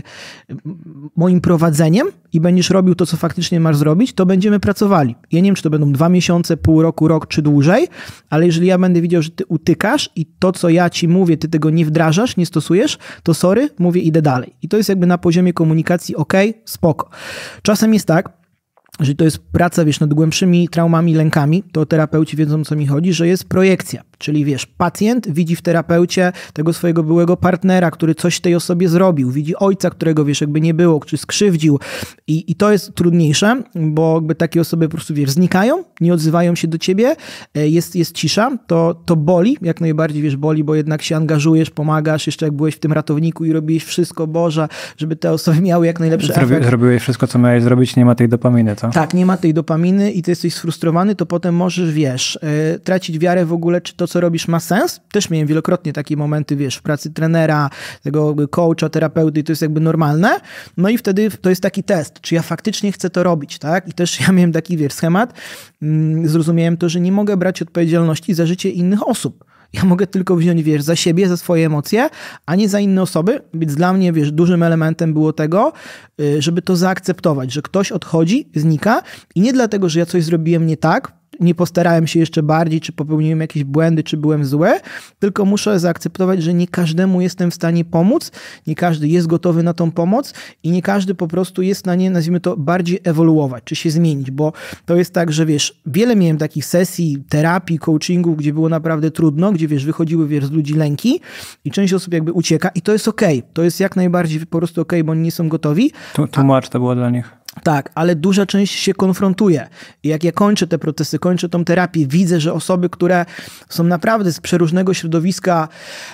moim prowadzeniem i będziesz robił to, co faktycznie masz zrobić, to będziemy pracowali. Ja nie wiem, czy to będą 2 miesiące, pół roku, rok czy dłużej, ale jeżeli ja będę widział, że ty utykasz i to, co ja ci mówię, ty tego nie wdrażasz, nie stosujesz, to sorry, mówię, idę dalej. I to jest jakby na poziomie komunikacji, okej, spoko. Czasem jest tak, że to jest praca, wiesz, nad głębszymi traumami, lękami, to terapeuci wiedzą, o co mi chodzi, że jest projekcja. Czyli wiesz, pacjent widzi w terapeucie tego swojego byłego partnera, który coś tej osobie zrobił, widzi ojca, którego, wiesz, jakby nie było, który skrzywdził i to jest trudniejsze, bo jakby takie osoby po prostu, wiesz, znikają, nie odzywają się do ciebie, jest cisza, to boli, jak najbardziej, wiesz, boli, bo jednak się angażujesz, pomagasz, jeszcze jak byłeś w tym ratowniku i robiłeś wszystko, Boże, żeby te osoby miały jak najlepszy efekt. Zrobiłeś wszystko, co miałeś zrobić, nie ma tej dopaminy, co? Tak, nie ma tej dopaminy i ty jesteś sfrustrowany, to potem możesz, wiesz, tracić wiarę w ogóle, czy to, co robisz, ma sens. Też miałem wielokrotnie takie momenty, wiesz, w pracy trenera, tego coacha, terapeuty i to jest jakby normalne. No i wtedy to jest taki test, czy ja faktycznie chcę to robić, tak? I też ja miałem taki, wiesz, schemat. Zrozumiałem to, że nie mogę brać odpowiedzialności za życie innych osób. Ja mogę tylko wziąć, wiesz, za siebie, za swoje emocje, a nie za inne osoby. Więc dla mnie, wiesz, dużym elementem było tego, żeby to zaakceptować, że ktoś odchodzi, znika i nie dlatego, że ja coś zrobiłem nie tak, nie postarałem się jeszcze bardziej, czy popełniłem jakieś błędy, czy byłem zły, tylko muszę zaakceptować, że nie każdemu jestem w stanie pomóc, nie każdy jest gotowy na tą pomoc i nie każdy po prostu jest na nie, nazwijmy to, bardziej ewoluować, czy się zmienić, bo to jest tak, że wiesz, wiele miałem takich sesji, terapii, coachingów, gdzie było naprawdę trudno, gdzie wiesz, wychodziły, wiesz, z ludzi lęki i część osób jakby ucieka i to jest okej, to jest jak najbardziej po prostu okej, bo oni nie są gotowi. Tłumacz to było dla nich. Tak, ale duża część się konfrontuje. I jak ja kończę te procesy, kończę tą terapię, widzę, że osoby, które są naprawdę z przeróżnego środowiska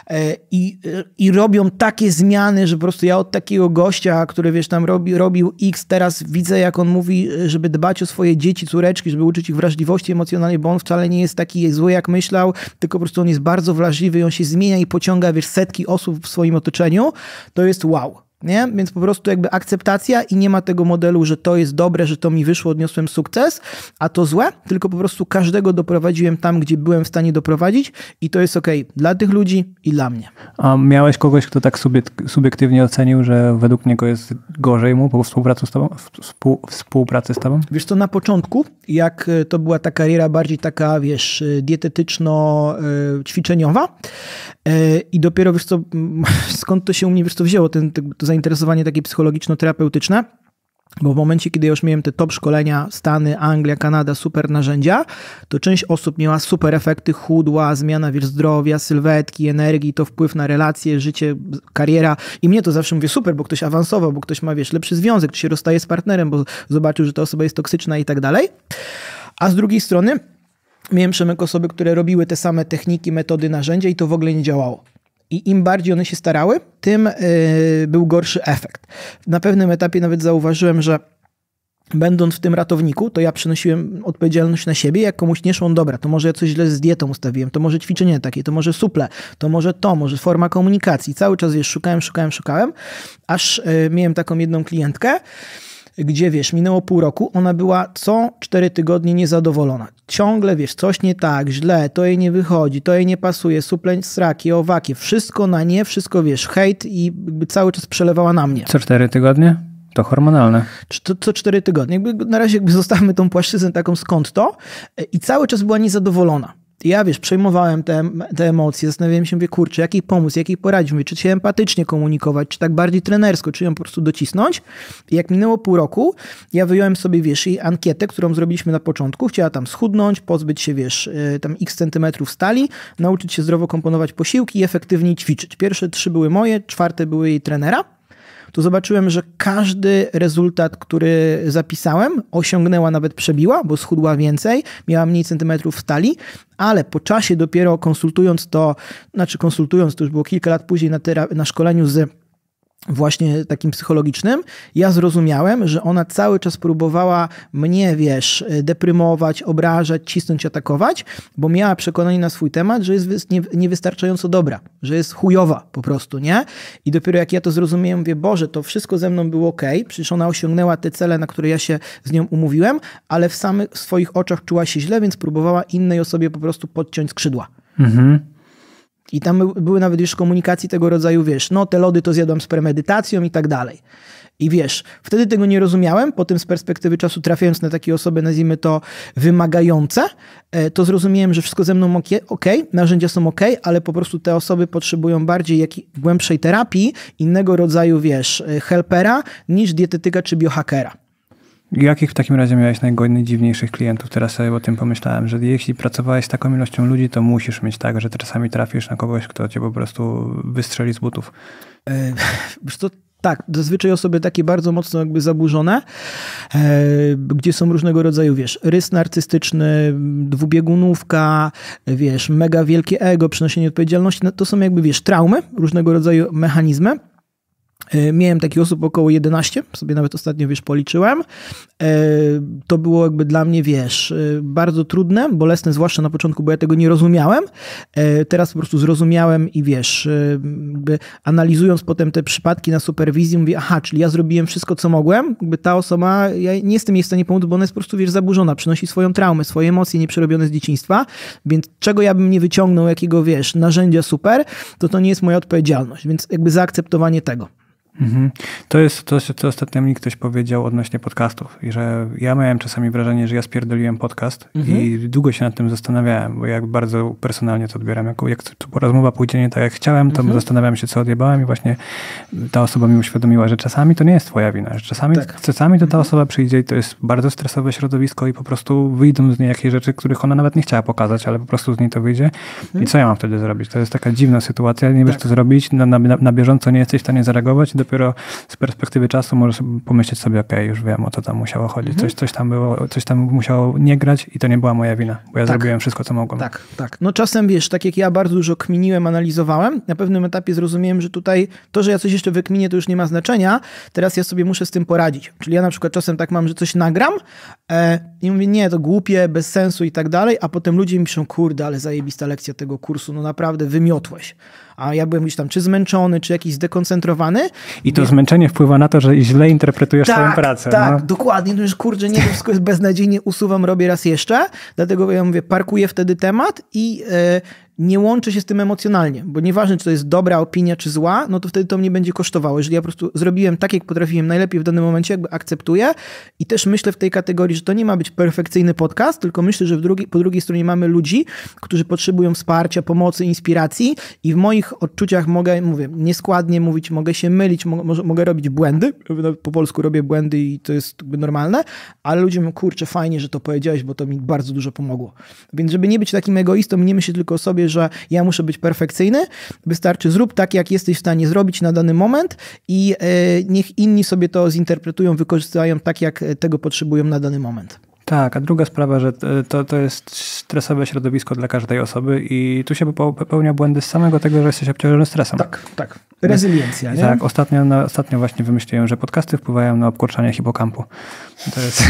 i robią takie zmiany, że po prostu ja od takiego gościa, który wiesz tam robił X, teraz widzę, jak on mówi, żeby dbać o swoje dzieci, córeczki, żeby uczyć ich wrażliwości emocjonalnej, bo on wcale nie jest taki zły, jak myślał, tylko po prostu on jest bardzo wrażliwy i on się zmienia i pociąga, wiesz, setki osób w swoim otoczeniu. To jest wow. Nie? Więc po prostu jakby akceptacja i nie ma tego modelu, że to jest dobre, że to mi wyszło, odniosłem sukces, a to złe, tylko po prostu każdego doprowadziłem tam, gdzie byłem w stanie doprowadzić i to jest okej dla tych ludzi i dla mnie. A miałeś kogoś, kto tak subiektywnie ocenił, że według niego jest gorzej mu po współpracy z tobą? Wiesz co, na początku, jak to była ta kariera bardziej taka, wiesz, dietetyczno-ćwiczeniowa i dopiero, wiesz co, skąd to się u mnie, wiesz co, wzięło, to zainteresowanie takie psychologiczno-terapeutyczne, bo w momencie, kiedy ja już miałem te top szkolenia, Stany, Anglia, Kanada, super narzędzia, to część osób miała super efekty, chudła, zmiana, wiesz, zdrowia, sylwetki, energii, to wpływ na relacje, życie, kariera i mnie to zawsze mówię super, bo ktoś awansował, bo ktoś ma, wiesz, lepszy związek, czy się rozstaje z partnerem, bo zobaczył, że ta osoba jest toksyczna i tak dalej. A z drugiej strony miałem, Przemek, osoby, które robiły te same techniki, metody, narzędzia i to w ogóle nie działało. I im bardziej one się starały, tym był gorszy efekt. Na pewnym etapie nawet zauważyłem, że będąc w tym ratowniku, to ja przenosiłem odpowiedzialność na siebie. Jak komuś nie szło, dobra, to może ja coś źle z dietą ustawiłem, to może ćwiczenie takie, to może suple, to może forma komunikacji. Cały czas, wiesz, szukałem, aż miałem taką jedną klientkę, gdzie, wiesz, minęło pół roku, ona była co 4 tygodnie niezadowolona. Ciągle, wiesz, coś nie tak, źle, to jej nie wychodzi, to jej nie pasuje, suple sraki, owaki, wszystko na nie, wszystko, wiesz, hejt i jakby cały czas przelewała na mnie. Co 4 tygodnie? To hormonalne. Co 4 tygodnie. Jakby na razie jakby zostawmy tą płaszczyznę taką skąd to i cały czas była niezadowolona. Ja, wiesz, przejmowałem te emocje, zastanawiałem się, mówię, kurczę, jak jej pomóc, jak jej poradzić, mówię, czy się empatycznie komunikować, czy tak bardziej trenersko, czy ją po prostu docisnąć. I jak minęło pół roku, ja wyjąłem sobie, wiesz, jej ankietę, którą zrobiliśmy na początku, chciała tam schudnąć, pozbyć się, wiesz, tam x centymetrów stali, nauczyć się zdrowo komponować posiłki i efektywniej ćwiczyć. Pierwsze 3 były moje, 4 były jej trenera. to zobaczyłem, że każdy rezultat, który zapisałem, osiągnęła, nawet przebiła, bo schudła więcej, miała mniej centymetrów w talii, ale po czasie dopiero konsultując to już było kilka lat później na szkoleniu z właśnie takim psychologicznym, ja zrozumiałem, że ona cały czas próbowała mnie, deprymować, obrażać, cisnąć, atakować, bo miała przekonanie na swój temat, że jest niewystarczająco dobra, że jest chujowa po prostu, nie? I dopiero jak ja to zrozumiałem, mówię, Boże, to wszystko ze mną było okej, przecież ona osiągnęła te cele, na które ja się z nią umówiłem, ale w swoich oczach czuła się źle, więc próbowała innej osobie po prostu podciąć skrzydła. Mhm. I tam były nawet już komunikacji tego rodzaju, te lody to zjadłam z premedytacją i tak dalej. I wtedy tego nie rozumiałem, potem z perspektywy czasu trafiając na takie osoby, nazwijmy to wymagające, to zrozumiałem, że wszystko ze mną okej, narzędzia są okej, ale po prostu te osoby potrzebują bardziej głębszej terapii, innego rodzaju, helpera, niż dietetyka czy biohackera. Jakich w takim razie miałeś najdziwniejszych klientów? Teraz sobie o tym pomyślałem, że jeśli pracowałeś z taką ilością ludzi, to musisz mieć tak, że czasami trafisz na kogoś, kto cię po prostu wystrzeli z butów. Tak, zazwyczaj osoby takie bardzo mocno zaburzone, gdzie są różnego rodzaju, rys narcystyczny, dwubiegunówka, mega wielkie ego, przenoszenie odpowiedzialności, to są traumy, różnego rodzaju mechanizmy. Miałem takich osób około 11, sobie nawet ostatnio, policzyłem. To było dla mnie, bardzo trudne, bolesne, zwłaszcza na początku, bo ja tego nie rozumiałem. Teraz po prostu zrozumiałem i analizując potem te przypadki na superwizji, mówię, czyli ja zrobiłem wszystko, co mogłem. Ta osoba, ja nie jestem jej w stanie pomóc, bo ona jest po prostu, zaburzona, przynosi swoją traumę, swoje emocje nieprzerobione z dzieciństwa, więc czego ja bym nie wyciągnął, jakiego, narzędzia super, to nie jest moja odpowiedzialność, więc zaakceptowanie tego. Mhm. To jest to, co ostatnio mi ktoś powiedział odnośnie podcastów i że ja miałem czasami wrażenie, że ja spierdoliłem podcast i długo się nad tym zastanawiałem, bo jak bardzo personalnie to odbieram. Jak rozmowa pójdzie nie tak jak chciałem, to zastanawiam się, co odjebałem i właśnie ta osoba mi uświadomiła, że czasami to nie jest twoja wina, że czasami to ta osoba przyjdzie i to jest bardzo stresowe środowisko i po prostu wyjdą z niej jakieś rzeczy, których ona nawet nie chciała pokazać, ale po prostu z niej to wyjdzie. I co ja mam wtedy zrobić? To jest taka dziwna sytuacja, nie wiesz co zrobić, na bieżąco nie jesteś w stanie zareagować i dopiero z perspektywy czasu możesz pomyśleć sobie, już wiem, o co tam musiało chodzić. Coś tam musiało nie grać i to nie była moja wina, bo ja zrobiłem wszystko, co mogłem. Tak. No czasem, tak jak ja bardzo dużo kminiłem, analizowałem, na pewnym etapie zrozumiałem, że tutaj to, że ja coś jeszcze wykminię, to już nie ma znaczenia, teraz ja sobie muszę z tym poradzić. Czyli ja na przykład czasem tak mam, że coś nagram i mówię, nie, to głupie, bez sensu i tak dalej, a potem ludzie mi piszą, kurde, ale zajebista lekcja tego kursu, no naprawdę wymiotłeś. A ja byłem gdzieś tam czy zmęczony, czy jakiś zdekoncentrowany. I to zmęczenie wpływa na to, że źle interpretujesz swoją pracę. Tak, dokładnie. No już kurczę, nie, to wszystko jest beznadziejnie, usuwam, robię raz jeszcze. Dlatego ja mówię, parkuję wtedy temat i nie łączę się z tym emocjonalnie, bo nieważne, czy to jest dobra opinia, czy zła, no to wtedy to mnie będzie kosztowało. Jeżeli ja po prostu zrobiłem tak, jak potrafiłem najlepiej w danym momencie, akceptuję i też myślę w tej kategorii, że to nie ma być perfekcyjny podcast, tylko myślę, że po drugiej stronie mamy ludzi, którzy potrzebują wsparcia, pomocy, inspiracji i w moich odczuciach mogę, nieskładnie mówić, mogę się mylić, mogę robić błędy, po polsku robię błędy i to jest normalne, ale ludzie mówią, kurczę, fajnie, że to powiedziałeś, bo to mi bardzo dużo pomogło. Więc żeby nie być takim egoistą, nie myśleć tylko o sobie, że ja muszę być perfekcyjny, wystarczy zrób tak, jak jesteś w stanie zrobić na dany moment i niech inni sobie to zinterpretują, wykorzystają tak, jak tego potrzebują na dany moment. Tak, a druga sprawa, że to jest stresowe środowisko dla każdej osoby i tu się popełnia błędy z samego tego, że jesteś obciążony stresem. Tak. Rezyliencja, nie? Tak, ostatnio właśnie wymyśliłem, że podcasty wpływają na obkurczanie hipokampu. To jest...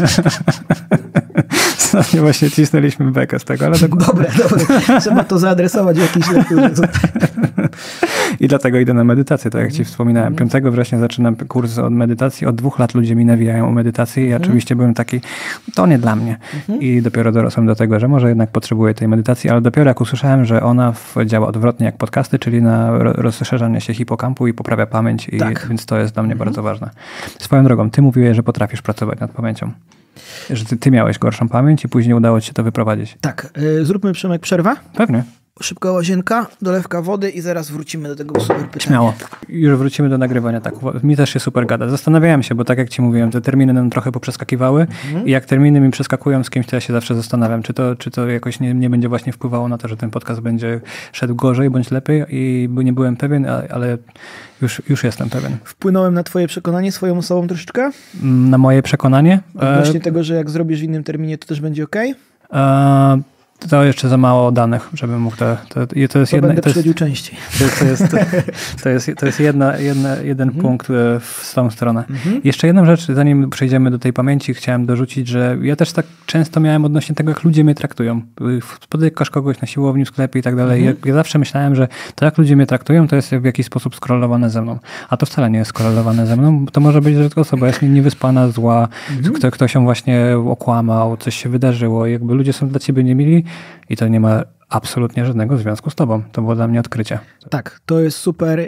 Ostatnio właśnie cisnęliśmy bekę z tego, ale... Dobre. Trzeba to zaadresować w jakiś lekturze. I dlatego idę na medytację, tak jak ci wspominałem. 5 września zaczynam kurs od medytacji. Od 2 lat ludzie mi nawijają o medytacji. Ja oczywiście byłem taki, to nie dla mnie. I dopiero dorosłem do tego, że może jednak potrzebuję tej medytacji, ale dopiero jak usłyszałem, że ona działa odwrotnie jak podcasty, czyli na rozszerzanie się hipokampu i poprawia pamięć, więc to jest dla mnie bardzo ważne. Swoją drogą, ty mówiłeś, że potrafisz pracować nad pamięcią. Że ty miałeś gorszą pamięć i później udało ci się to wyprowadzić. Tak. Zróbmy, Przemek, przerwę. Pewnie. Szybka łazienka, dolewka wody i zaraz wrócimy do tego super pytania. Śmiało. już wrócimy do nagrywania. Tak, mi też się super gada. Zastanawiałem się, bo tak jak ci mówiłem, te terminy nam trochę poprzeskakiwały i jak terminy mi przeskakują z kimś, to ja się zawsze zastanawiam, czy to jakoś nie będzie właśnie wpływało na to, że ten podcast będzie szedł gorzej bądź lepiej i nie byłem pewien, ale już jestem pewien. Wpłynąłem na twoje przekonanie swoją osobą troszeczkę? Na moje przekonanie? Właśnie tego, że jak zrobisz w innym terminie, to też będzie okej? To jeszcze za mało danych, żebym mógł to jest będę przychodził częściej. To jest jeden punkt w tą stronę. Jeszcze jedną rzecz, zanim przejdziemy do tej pamięci, chciałem dorzucić, że ja też tak często miałem odnośnie tego, jak ludzie mnie traktują. Spotykasz kogoś na siłowni, w sklepie i tak dalej. Ja zawsze myślałem, że to, jak ludzie mnie traktują, to jest w jakiś sposób skorelowane ze mną. A to wcale nie jest skorelowane ze mną. To może być, że tylko osoba jest niewyspana, zła, ktoś ją właśnie okłamał, coś się wydarzyło. Jakby ludzie są dla ciebie niemili, i to nie ma absolutnie żadnego związku z tobą. To było dla mnie odkrycie. Tak, to jest super.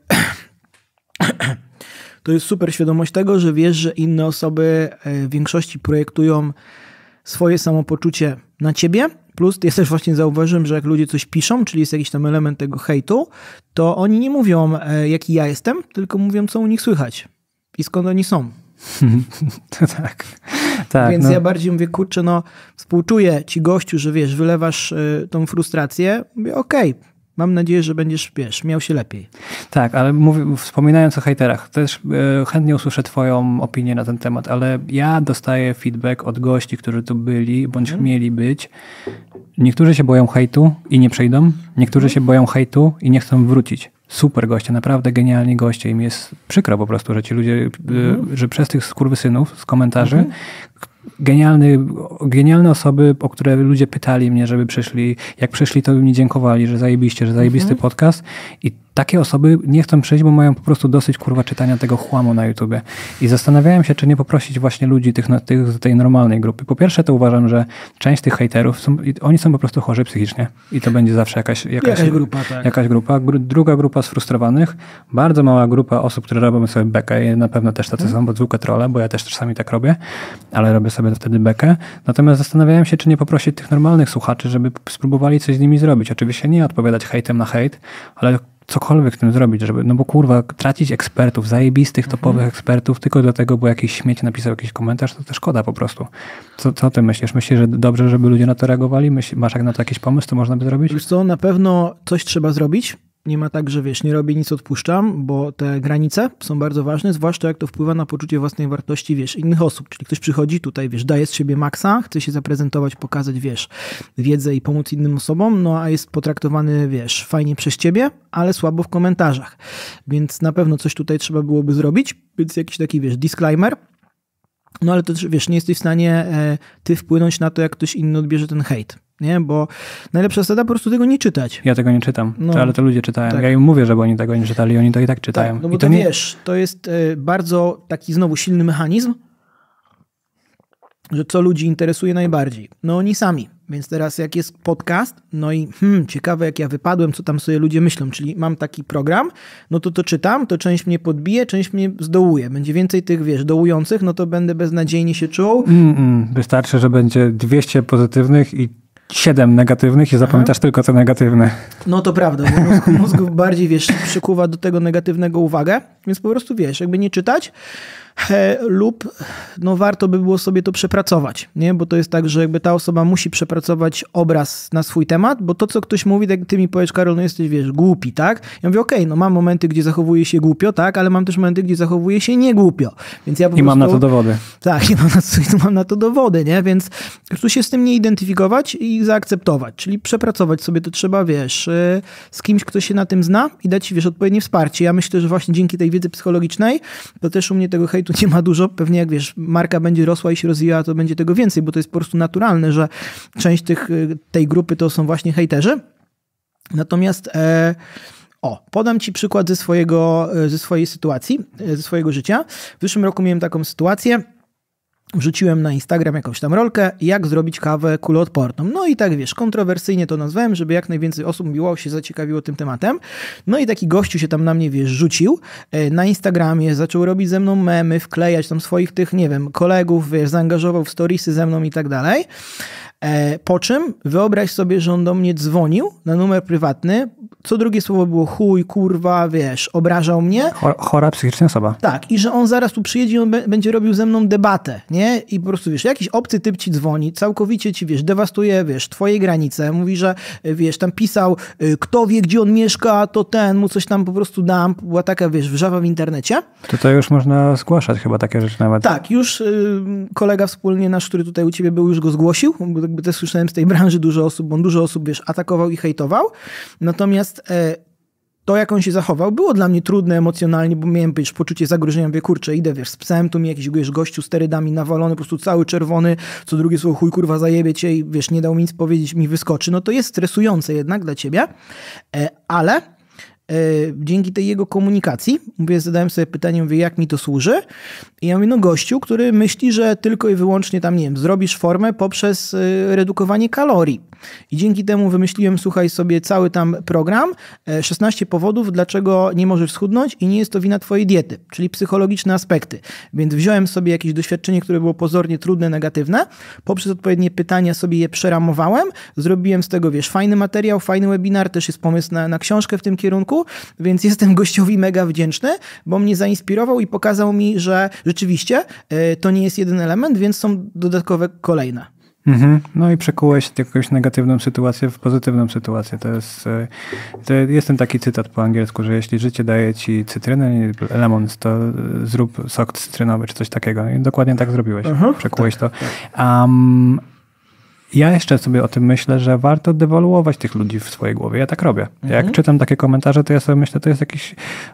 To jest super świadomość tego, że wiesz, że inne osoby w większości projektują swoje samopoczucie na ciebie. Plus ja też właśnie zauważyłem, że jak ludzie coś piszą, czyli jest jakiś tam element tego hejtu, to oni nie mówią, jaki ja jestem, tylko mówią, co u nich słychać i skąd oni są. Tak. Więc ja bardziej mówię, kurczę, współczuję ci, gościu, że wiesz, wylewasz tą frustrację. Mówię, okej, mam nadzieję, że będziesz, miał się lepiej. Tak, ale wspominając o hejterach, też chętnie usłyszę twoją opinię na ten temat, ale ja dostaję feedback od gości, którzy tu byli, bądź mieli być. Niektórzy się boją hejtu i nie przyjdą. Niektórzy się boją hejtu i nie chcą wrócić. Super goście, naprawdę genialni goście i mi jest przykro po prostu, że ci ludzie, że przez tych skurwysynów z komentarzy genialne osoby, o które ludzie pytali mnie, żeby przyszli. Jak przyszli, to mi dziękowali, że zajebiście, że zajebisty podcast. I takie osoby nie chcą przyjść, bo mają po prostu dosyć czytania tego chłamu na YouTubie. I zastanawiałem się, czy nie poprosić właśnie ludzi tych z tej normalnej grupy. Po pierwsze, to uważam, że część tych hejterów, oni są po prostu chorzy psychicznie. I to będzie zawsze jakaś grupa, tak. Jakaś grupa. Druga grupa sfrustrowanych. Bardzo mała grupa osób, które robią sobie bekę. I na pewno też tacy są, bo zwykłe trolle, bo ja też czasami tak robię, ale robię sobie wtedy bekę. Natomiast zastanawiałem się, czy nie poprosić tych normalnych słuchaczy, żeby spróbowali coś z nimi zrobić. Oczywiście nie odpowiadać hejtem na hejt, ale cokolwiek z tym zrobić, żeby, bo kurwa, tracić ekspertów, zajebistych, topowych ekspertów, tylko dlatego, bo jakiś śmieć napisał jakiś komentarz, to szkoda po prostu. Co ty myślisz? Myślisz, że dobrze, żeby ludzie na to reagowali? Masz jak na to jakiś pomysł, co można by zrobić? Wiesz co, na pewno coś trzeba zrobić. Nie ma tak, że nie robię nic, odpuszczam, bo te granice są bardzo ważne, zwłaszcza jak to wpływa na poczucie własnej wartości, innych osób. Czyli ktoś przychodzi tutaj, daje z siebie maksa, chce się zaprezentować, pokazać, wiedzę i pomóc innym osobom, a jest potraktowany, fajnie przez ciebie, ale słabo w komentarzach. Więc na pewno coś tutaj trzeba byłoby zrobić, więc jakiś taki, disclaimer. Ale to też, nie jesteś w stanie ty wpłynąć na to, jak ktoś inny odbierze ten hejt. Nie, bo najlepsza zasada po prostu tego nie czytać. Ja tego nie czytam, ale to ludzie czytają. Tak. Ja im mówię, żeby oni tego nie czytali, oni to i tak czytają. Tak, bo to jest bardzo taki znowu silny mechanizm, że co ludzi interesuje najbardziej? Oni sami. Więc teraz jak jest podcast, ciekawe jak ja wypadłem, co tam sobie ludzie myślą, czyli mam taki program, to czytam, to część mnie podbije, część mnie zdołuje. Będzie więcej tych, dołujących, to będę beznadziejnie się czuł. Wystarczy, że będzie 200 pozytywnych i 7 negatywnych i zapamiętasz tylko te negatywne. To prawda, bo mózg bardziej, przykuwa do tego negatywnego uwagę, więc po prostu, jakby nie czytać lub warto by było sobie to przepracować, nie? Bo to jest tak, że jakby ta osoba musi przepracować obraz na swój temat, bo to, co ktoś mówi, tak ty mi powiesz, Karol, jesteś, głupi, tak? Ja mówię, okej, mam momenty, gdzie zachowuję się głupio, tak? Ale mam też momenty, gdzie zachowuję się nie głupio. Więc ja mam na to dowody. Tak, i mam na to dowody, nie? Więc po prostu się z tym nie identyfikować i zaakceptować, czyli przepracować sobie to trzeba, z kimś, kto się na tym zna i dać ci, odpowiednie wsparcie. Ja myślę, że właśnie dzięki tej wiedzy psychologicznej, to też u mnie tego hejtu nie ma dużo. Pewnie jak marka będzie rosła i się rozwijała, to będzie tego więcej, bo to jest po prostu naturalne, że część tej grupy to są właśnie hejterzy. Natomiast podam ci przykład ze swojej sytuacji, ze swojego życia. W zeszłym roku miałem taką sytuację. Wrzuciłem na Instagram jakąś tam rolkę, jak zrobić kawę kuloodporną. I tak kontrowersyjnie to nazwałem, żeby jak najwięcej osób się zaciekawiło tym tematem. I taki gościu się tam na mnie, rzucił na Instagramie, zaczął robić ze mną memy, wklejać tam swoich tych, kolegów, zaangażował w storiesy ze mną i tak dalej. Po czym wyobraź sobie, że on do mnie dzwonił na numer prywatny, co drugie słowo było chuj, kurwa, wiesz, obrażał mnie. Chora psychicznie osoba. Tak, i że on zaraz tu przyjedzie i on będzie robił ze mną debatę, nie? I po prostu, wiesz, jakiś obcy typ ci dzwoni, całkowicie ci, wiesz, dewastuje, wiesz, twoje granice, mówi, że, wiesz, tam pisał, kto wie, gdzie on mieszka, to ten, mu coś tam po prostu dam, była taka, wiesz, wrzawa w internecie. To już można zgłaszać chyba takie rzeczy nawet. Tak, już kolega wspólnie nasz, który tutaj u ciebie był, już go zgłosił, bo jakby też słyszałem z tej branży dużo osób, wiesz, atakował i hejtował, natomiast to, jak on się zachował, było dla mnie trudne emocjonalnie, bo miałem, wiesz, poczucie zagrożenia, mówię, kurczę, idę, wiesz, z psem, tu mi jakiś, wiesz, gościu sterydami nawalony, po prostu cały czerwony, co drugie słowo, chuj, kurwa, zajebie cię i, wiesz, nie dał mi nic powiedzieć, mi wyskoczy. No to jest stresujące jednak dla ciebie, ale dzięki tej jego komunikacji, mówię, zadałem sobie pytanie, mówię, jak mi to służy? I ja mówię, no gościu, który myśli, że tylko i wyłącznie tam, nie wiem, zrobisz formę poprzez redukowanie kalorii. I dzięki temu wymyśliłem, słuchaj, sobie cały tam program, 16 powodów, dlaczego nie możesz schudnąć i nie jest to wina twojej diety, czyli psychologiczne aspekty. Więc wziąłem sobie jakieś doświadczenie, które było pozornie trudne, negatywne, poprzez odpowiednie pytania sobie je przeramowałem, zrobiłem z tego, wiesz, fajny materiał, fajny webinar, też jest pomysł na książkę w tym kierunku, więc jestem gościowi mega wdzięczny, bo mnie zainspirował i pokazał mi, że rzeczywiście to nie jest jeden element, więc są dodatkowe kolejne. No i przekułeś jakąś negatywną sytuację w pozytywną sytuację. To jest ten taki cytat po angielsku, że jeśli życie daje ci cytrynę, lemon, to zrób sok cytrynowy czy coś takiego. I dokładnie tak zrobiłeś. Przekułeś to. Ja jeszcze sobie o tym myślę, że warto dewaluować tych ludzi w swojej głowie. Ja tak robię. Jak czytam takie komentarze, to ja sobie myślę, to jest jakiś...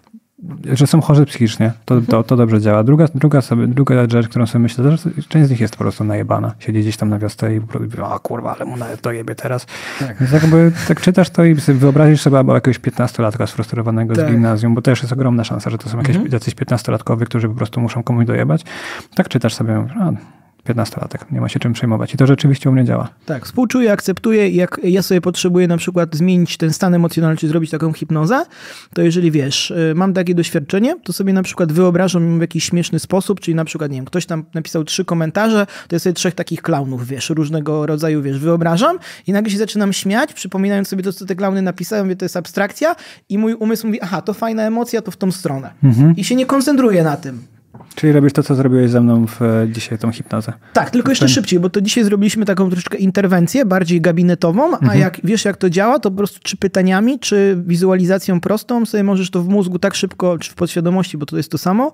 że są chorzy psychicznie. To dobrze działa. Druga rzecz, którą sobie myślę, że część z nich jest po prostu najebana. Siedzi gdzieś tam na wiosce i o kurwa, ale mu nawet dojebie teraz. Tak. Więc jakby tak czytasz to i wyobrazisz sobie albo jakiegoś 15-latka sfrustrowanego z gimnazjum, bo też jest ogromna szansa, że to są jakieś jacyś 15-latkowie, którzy po prostu muszą komuś dojebać. Tak czytasz sobie, 15-latek, nie ma się czym przejmować. I to rzeczywiście u mnie działa. Tak, współczuję, akceptuję. Jak ja sobie potrzebuję na przykład zmienić ten stan emocjonalny, czy zrobić taką hipnozę, to jeżeli wiesz, mam takie doświadczenie, to sobie na przykład wyobrażam w jakiś śmieszny sposób, czyli na przykład, nie wiem, ktoś tam napisał 3 komentarze, to ja sobie 3 takich klaunów, wiesz, różnego rodzaju, wiesz, wyobrażam i nagle się zaczynam śmiać, przypominając sobie to, co te klauny napisałem, mówię, to jest abstrakcja i mój umysł mówi, aha, to fajna emocja, to w tą stronę. I się nie koncentruję na tym. Czyli robisz to, co zrobiłeś ze mną dzisiaj, tą hipnozę. Tak, tylko jeszcze szybciej, bo to dzisiaj zrobiliśmy taką troszeczkę interwencję, bardziej gabinetową, a jak wiesz, jak to działa, to po prostu czy pytaniami, czy wizualizacją prostą sobie możesz to w mózgu tak szybko, czy w podświadomości, bo to jest to samo,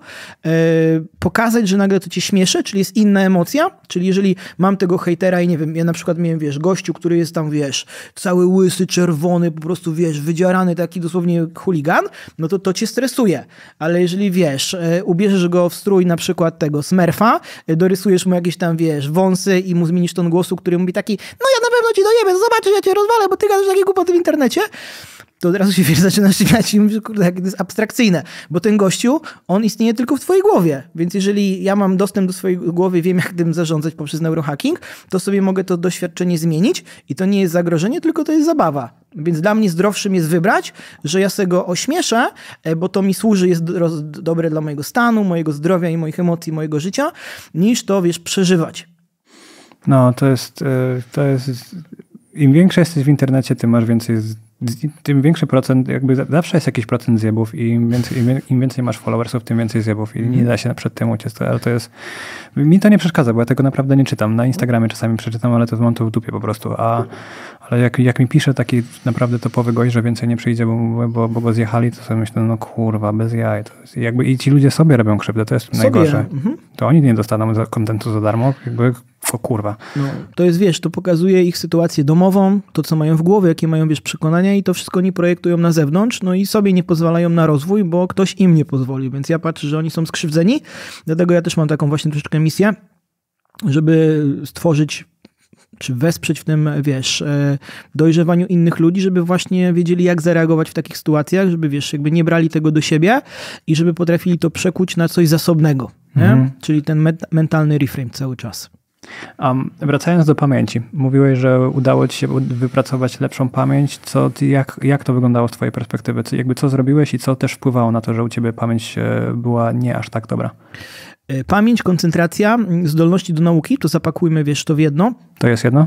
pokazać, że nagle to cię śmieszy, czyli jest inna emocja, czyli jeżeli mam tego hejtera i nie wiem, ja na przykład miałem, wiesz, gościu, który jest tam, wiesz, cały łysy, czerwony, po prostu, wiesz, wydzierany, taki dosłownie chuligan, no to cię stresuje. Ale jeżeli, wiesz, ubierzesz go w strój na przykład tego Smurfa, dorysujesz mu jakieś tam, wiesz, wąsy i mu zmienisz ton głosu, który mówi taki, no ja na pewno ci dojebę, zobaczysz, ja cię rozwalę, bo ty gadasz takie głupoty w internecie, to od razu się, wiesz, zaczynasz śmiać i mówisz, kurde, jak to jest abstrakcyjne, bo ten gościu, on istnieje tylko w twojej głowie, więc jeżeli ja mam dostęp do swojej głowy, wiem, jak tym zarządzać poprzez neurohacking, to sobie mogę to doświadczenie zmienić i to nie jest zagrożenie, tylko to jest zabawa. Więc dla mnie zdrowszym jest wybrać, że ja sobie go ośmieszę, bo to mi służy, jest dobre dla mojego stanu, mojego zdrowia i moich emocji, mojego życia, niż to, wiesz, przeżywać. No, to jest im większe jesteś w internecie, tym większy procent, jakby zawsze jest jakiś procent zjebów i im więcej masz followersów, tym więcej zjebów i nie da się przed tym uciec. Ale to jest, mi to nie przeszkadza, bo ja tego naprawdę nie czytam. Na Instagramie czasami przeczytam, ale to mam to w dupie po prostu. Ale jak mi pisze taki naprawdę topowy gość, że więcej nie przyjdzie, bo go zjechali, to sobie myślę, no kurwa, bez jaj. To jest jakby i ci ludzie sobie robią krzywdę, to jest najgorsze. To oni nie dostaną kontentu za darmo, jakby o kurwa. No, to jest, wiesz, to pokazuje ich sytuację domową, to co mają w głowie, jakie mają, wiesz, przekonania i to wszystko oni projektują na zewnątrz, no i sobie nie pozwalają na rozwój, bo ktoś im nie pozwolił, więc ja patrzę, że oni są skrzywdzeni, dlatego ja też mam taką właśnie troszeczkę misję, żeby stworzyć czy wesprzeć w tym, wiesz, dojrzewaniu innych ludzi, żeby właśnie wiedzieli, jak zareagować w takich sytuacjach, żeby, wiesz, jakby nie brali tego do siebie i żeby potrafili to przekuć na coś zasobnego, nie? Czyli ten mentalny reframe cały czas. Wracając do pamięci, mówiłeś, że udało ci się wypracować lepszą pamięć. Jak to wyglądało z twojej perspektywy? Co zrobiłeś i co też wpływało na to, że u ciebie pamięć była nie aż tak dobra? Pamięć, koncentracja, zdolności do nauki, to zapakujmy, to w jedno. To jest jedno?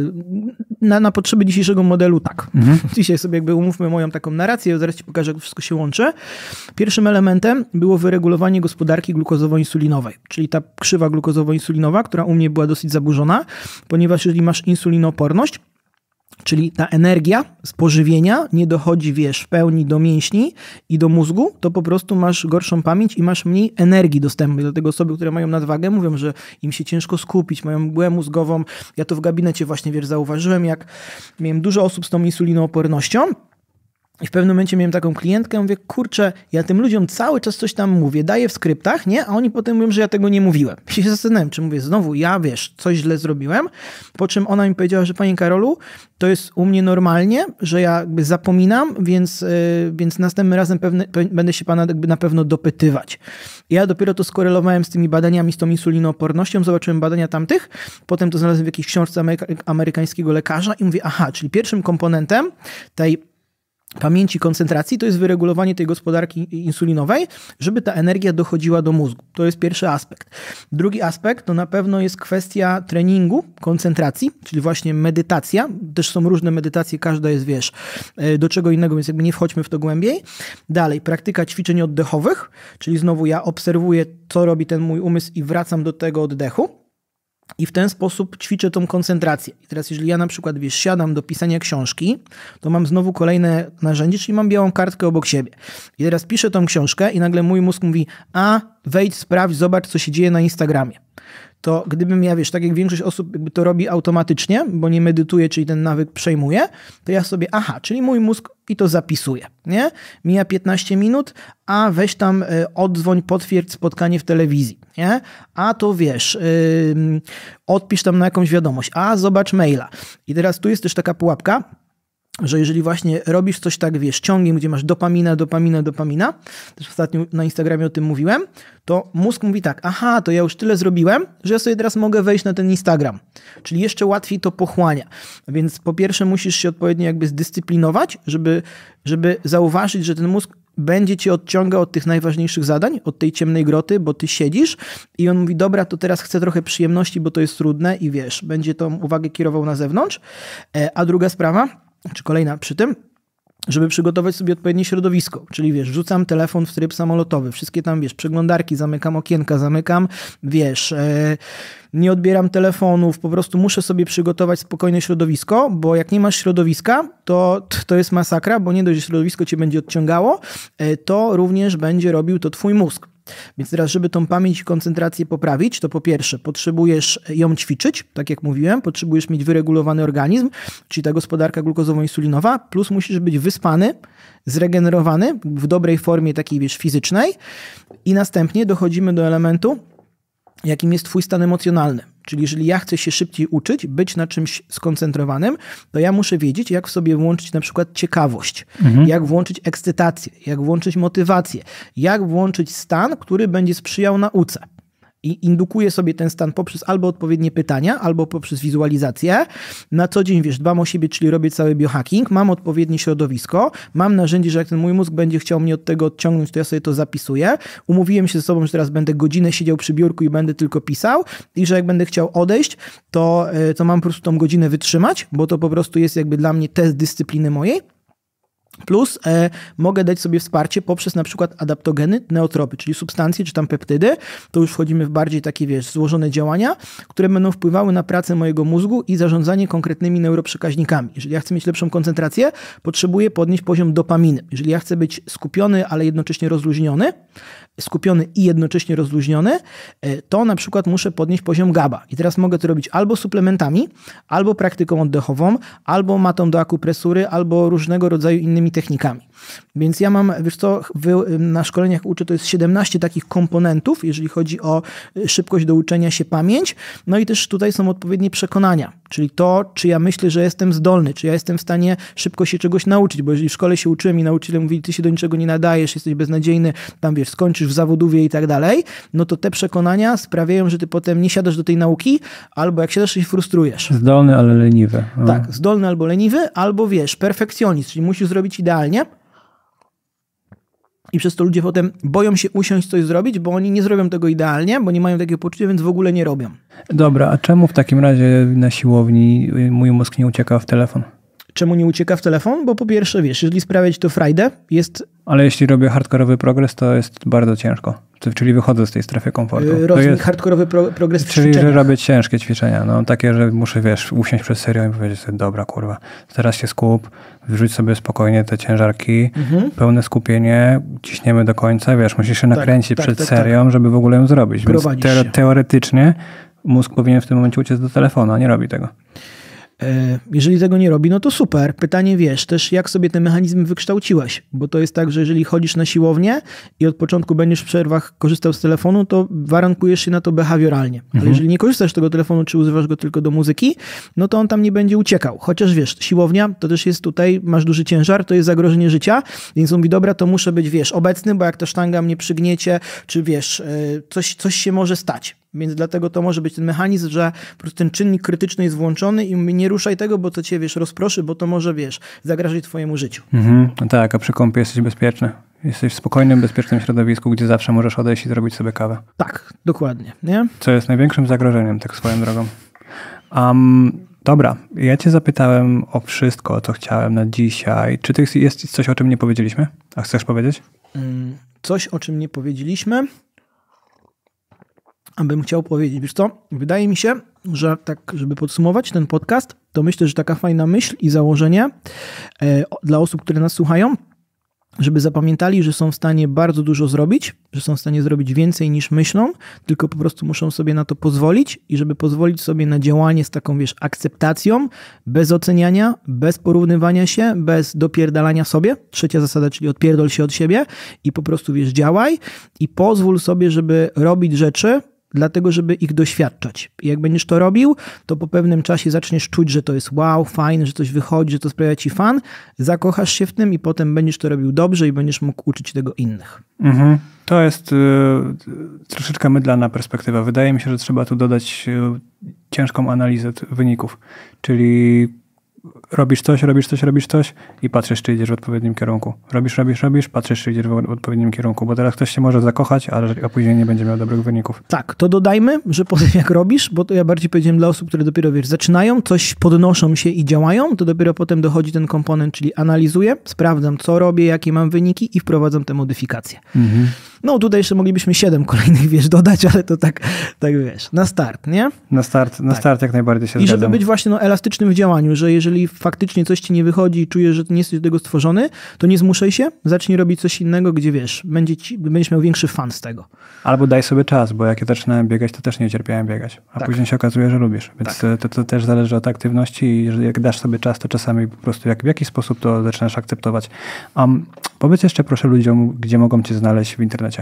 Na potrzeby dzisiejszego modelu tak. Dzisiaj sobie jakby umówmy moją taką narrację, zaraz ci pokażę, jak wszystko się łączy. Pierwszym elementem było wyregulowanie gospodarki glukozowo-insulinowej, czyli ta krzywa glukozowo-insulinowa, która u mnie była dosyć zaburzona, ponieważ jeżeli masz insulinooporność, czyli ta energia z pożywienia nie dochodzi, w pełni do mięśni i do mózgu, to po prostu masz gorszą pamięć i masz mniej energii dostępnej. Dlatego osoby, które mają nadwagę, mówią, że im się ciężko skupić, mają mgłę mózgową. Ja to w gabinecie właśnie, zauważyłem, jak miałem dużo osób z tą insulinoopornością. I w pewnym momencie miałem taką klientkę, mówię, kurczę, ja tym ludziom cały czas coś tam mówię, daję w skryptach, nie? A oni potem mówią, że ja tego nie mówiłem. I się zastanawiam, czy mówię, znowu ja, coś źle zrobiłem, po czym ona mi powiedziała, że panie Karolu, to jest u mnie normalnie, że ja jakby zapominam, więc następnym razem będę się pana jakby na pewno dopytywać. I ja dopiero to skorelowałem z tymi badaniami, z tą insulinoopornością, zobaczyłem badania tamtych, potem to znalazłem w jakiejś książce amerykańskiego lekarza i mówię, aha, czyli pierwszym komponentem tej pamięci, koncentracji, to jest wyregulowanie tej gospodarki insulinowej, żeby ta energia dochodziła do mózgu. To jest pierwszy aspekt. Drugi aspekt to na pewno jest kwestia treningu, koncentracji, czyli właśnie medytacja. Też są różne medytacje, każda jest, do czego innego, więc jakby nie wchodźmy w to głębiej. Dalej, praktyka ćwiczeń oddechowych, czyli znowu ja obserwuję, co robi ten mój umysł i wracam do tego oddechu. I w ten sposób ćwiczę tą koncentrację. I teraz jeżeli ja na przykład, siadam do pisania książki, to mam znowu kolejne narzędzie, czyli mam białą kartkę obok siebie. I teraz piszę tą książkę i nagle mój mózg mówi, wejdź, sprawdź, zobacz, co się dzieje na Instagramie. To gdybym ja, tak jak większość osób jakby to robi automatycznie, bo nie medytuje, czyli ten nawyk przejmuje, to ja sobie, czyli mój mózg i to zapisuje, nie? Mija 15 minut, weź tam oddzwoń, potwierdź spotkanie w telewizji, nie? To odpisz tam na jakąś wiadomość, zobacz maila. I teraz tu jest też taka pułapka, że jeżeli właśnie robisz coś tak, ciągiem, gdzie masz dopamina, też ostatnio na Instagramie o tym mówiłem, to mózg mówi tak, to ja już tyle zrobiłem, że ja sobie teraz mogę wejść na ten Instagram. Czyli jeszcze łatwiej to pochłania. Więc po pierwsze musisz się odpowiednio jakby zdyscyplinować, żeby zauważyć, że ten mózg będzie cię odciągał od tych najważniejszych zadań, od tej ciemnej groty, bo ty siedzisz i on mówi, dobra, to teraz chcę trochę przyjemności, bo to jest trudne i będzie tą uwagę kierował na zewnątrz. A druga sprawa, czy kolejna przy tym, żeby przygotować sobie odpowiednie środowisko. Czyli wrzucam telefon w tryb samolotowy, wszystkie tam, przeglądarki, zamykam okienka, nie odbieram telefonów, po prostu muszę sobie przygotować spokojne środowisko, bo jak nie masz środowiska, to jest masakra, bo nie dość, że środowisko cię będzie odciągało, to również będzie robił to twój mózg. Więc teraz, żeby tą pamięć i koncentrację poprawić, to po pierwsze potrzebujesz ją ćwiczyć, tak jak mówiłem, potrzebujesz mieć wyregulowany organizm, czyli ta gospodarka glukozowo-insulinowa, plus musisz być wyspany, zregenerowany w dobrej formie takiej, fizycznej i następnie dochodzimy do elementu, jakim jest twój stan emocjonalny. Czyli jeżeli ja chcę się szybciej uczyć, być na czymś skoncentrowanym, to ja muszę wiedzieć, jak w sobie włączyć na przykład ciekawość, jak włączyć ekscytację, jak włączyć motywację, jak włączyć stan, który będzie sprzyjał nauce. I indukuję sobie ten stan poprzez albo odpowiednie pytania, albo poprzez wizualizację. Na co dzień, dbam o siebie, czyli robię cały biohacking, mam odpowiednie środowisko, mam narzędzie, że jak ten mój mózg będzie chciał mnie od tego odciągnąć, to ja sobie to zapisuję. Umówiłem się ze sobą, że teraz będę godzinę siedział przy biurku i będę tylko pisał i że jak będę chciał odejść, to mam po prostu tą godzinę wytrzymać, bo to po prostu jest jakby dla mnie test dyscypliny mojej. Plus mogę dać sobie wsparcie poprzez na przykład adaptogeny, neotropy, czyli substancje czy tam peptydy. To już wchodzimy w bardziej takie, złożone działania, które będą wpływały na pracę mojego mózgu i zarządzanie konkretnymi neuroprzekaźnikami. Jeżeli ja chcę mieć lepszą koncentrację, potrzebuję podnieść poziom dopaminy. Jeżeli ja chcę być skupiony, ale jednocześnie rozluźniony, to na przykład muszę podnieść poziom GABA. I teraz mogę to robić albo suplementami, albo praktyką oddechową, albo matą do akupresury, albo różnego rodzaju innymi technikami. Więc ja mam, na szkoleniach uczę, to jest 17 takich komponentów, jeżeli chodzi o szybkość do uczenia się, pamięć. No i też tutaj są odpowiednie przekonania, czyli to, czy ja myślę, że jestem zdolny, czy ja jestem w stanie szybko się czegoś nauczyć, bo jeżeli w szkole się uczyłem i nauczyciele mówili, ty się do niczego nie nadajesz, jesteś beznadziejny, tam skończysz w zawodówie i tak dalej, no to te przekonania sprawiają, że ty potem nie siadasz do tej nauki, albo jak siadasz, to się frustrujesz. Zdolny, ale leniwy. Tak, zdolny albo leniwy, albo perfekcjonizm, czyli musisz zrobić idealnie. I przez to ludzie potem boją się usiąść coś zrobić, bo oni nie zrobią tego idealnie, bo nie mają takiego poczucia, więc w ogóle nie robią. Dobra, a czemu w takim razie na siłowni mój mózg nie ucieka w telefon? Czemu nie ucieka w telefon? Bo po pierwsze, wiesz, jeżeli sprawia ci to frajdę, jest... Ale jeśli robię hardkorowy progres, to jest bardzo ciężko. Czyli wychodzę z tej strefy komfortu. Rozwój hardkorowy progres w Czyli, że robię ciężkie ćwiczenia. No takie, że muszę, wiesz, usiąść przed serią i powiedzieć sobie, dobra, kurwa, teraz się skup, wyrzuć sobie spokojnie te ciężarki, pełne skupienie, ciśniemy do końca, wiesz, musisz się nakręcić przed serią, żeby w ogóle ją zrobić. Więc teoretycznie mózg powinien w tym momencie uciec do telefonu, a nie robi tego. Jeżeli tego nie robi, no to super. Pytanie, wiesz, też jak sobie te mechanizmy wykształciłeś, bo to jest tak, że jeżeli chodzisz na siłownię i od początku będziesz w przerwach korzystał z telefonu, to warunkujesz się na to behawioralnie. Ale jeżeli nie korzystasz z tego telefonu, czy używasz go tylko do muzyki, no to on tam nie będzie uciekał. Chociaż wiesz, siłownia to też jest tutaj, masz duży ciężar, to jest zagrożenie życia, więc on mówi, dobra, to muszę być, wiesz, obecny, bo jak ta sztanga mnie przygniecie, czy wiesz, coś się może stać. Więc dlatego to może być ten mechanizm, że po prostu ten czynnik krytyczny jest włączony i nie ruszaj tego, bo to cię, wiesz, rozproszy, bo to może, wiesz, zagrażać twojemu życiu. No tak, a przy kąpie jesteś bezpieczny. Jesteś w spokojnym, bezpiecznym środowisku, gdzie zawsze możesz odejść i zrobić sobie kawę. Tak, dokładnie. Nie? Co jest największym zagrożeniem, tak swoją drogą. Dobra, ja cię zapytałem o wszystko, co chciałem na dzisiaj. Czy jest coś, o czym nie powiedzieliśmy? A chcesz powiedzieć? Coś, o czym nie powiedzieliśmy? Abym chciał powiedzieć, wiesz co, wydaje mi się, że tak, żeby podsumować ten podcast, to myślę, że taka fajna myśl i założenie dla osób, które nas słuchają, żeby zapamiętali, że są w stanie bardzo dużo zrobić, że są w stanie zrobić więcej niż myślą, tylko po prostu muszą sobie na to pozwolić i żeby pozwolić sobie na działanie z taką, wiesz, akceptacją, bez oceniania, bez porównywania się, bez dopierdalania sobie. Trzecia zasada, czyli odpierdol się od siebie i po prostu, wiesz, działaj i pozwól sobie, żeby robić rzeczy, dlatego, żeby ich doświadczać. I jak będziesz to robił, to po pewnym czasie zaczniesz czuć, że to jest wow, fajne, że coś wychodzi, że to sprawia ci fan, zakochasz się w tym i potem będziesz to robił dobrze i będziesz mógł uczyć tego innych. To jest troszeczkę mydlana perspektywa. Wydaje mi się, że trzeba tu dodać ciężką analizę wyników. Czyli robisz coś i patrzysz, czy idziesz w odpowiednim kierunku. Robisz, patrzysz, czy idziesz w odpowiednim kierunku, bo teraz ktoś się może zakochać, a później nie będzie miał dobrych wyników. Tak, to dodajmy, że potem jak robisz, bo to ja bardziej powiedziałem dla osób, które dopiero, wiesz, zaczynają, coś podnoszą się i działają, to dopiero potem dochodzi ten komponent, czyli analizuję, sprawdzam, co robię, jakie mam wyniki i wprowadzam te modyfikacje. No tutaj jeszcze moglibyśmy 7 kolejnych, wiesz, dodać, ale to tak wiesz, na start, nie? Na start jak najbardziej się zgadzam. I żeby być właśnie elastycznym w działaniu, że jeżeli faktycznie coś ci nie wychodzi i czujesz, że nie jesteś do tego stworzony, to nie zmuszaj się, zacznij robić coś innego, gdzie wiesz, będziesz miał większy fan z tego. Albo daj sobie czas, bo jak ja zaczynałem biegać, to też nie cierpiałem biegać, a później się okazuje, że lubisz. Więc to też zależy od aktywności i jak dasz sobie czas, to czasami po prostu w jakiś sposób to zaczynasz akceptować. Powiedz jeszcze proszę ludziom, gdzie mogą cię znaleźć w internecie.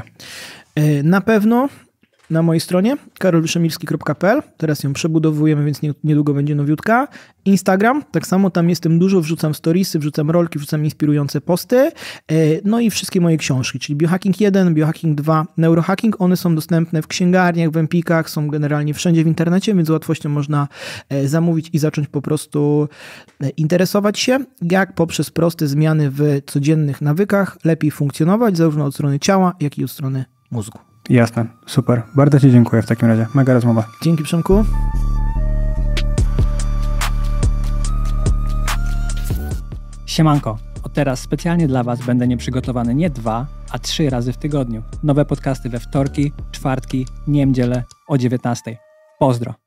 Na pewno na mojej stronie karolszemilski.pl. Teraz ją przebudowujemy, więc niedługo będzie nowiutka. Instagram, tak samo tam jestem dużo, wrzucam storiesy, wrzucam rolki, wrzucam inspirujące posty. No i wszystkie moje książki, czyli Biohacking 1, Biohacking 2, Neurohacking. One są dostępne w księgarniach, w Empikach, są generalnie wszędzie w internecie, więc z łatwością można zamówić i zacząć po prostu interesować się, jak poprzez proste zmiany w codziennych nawykach lepiej funkcjonować, zarówno od strony ciała, jak i od strony mózgu. Jasne, super. Bardzo ci dziękuję w takim razie. Mega rozmowa. Dzięki, Przemku. Siemanko. Od teraz specjalnie dla Was będę nieprzygotowany nie 2, a 3 razy w tygodniu. Nowe podcasty we wtorki, czwartki, niedzielę o 19:00. Pozdro.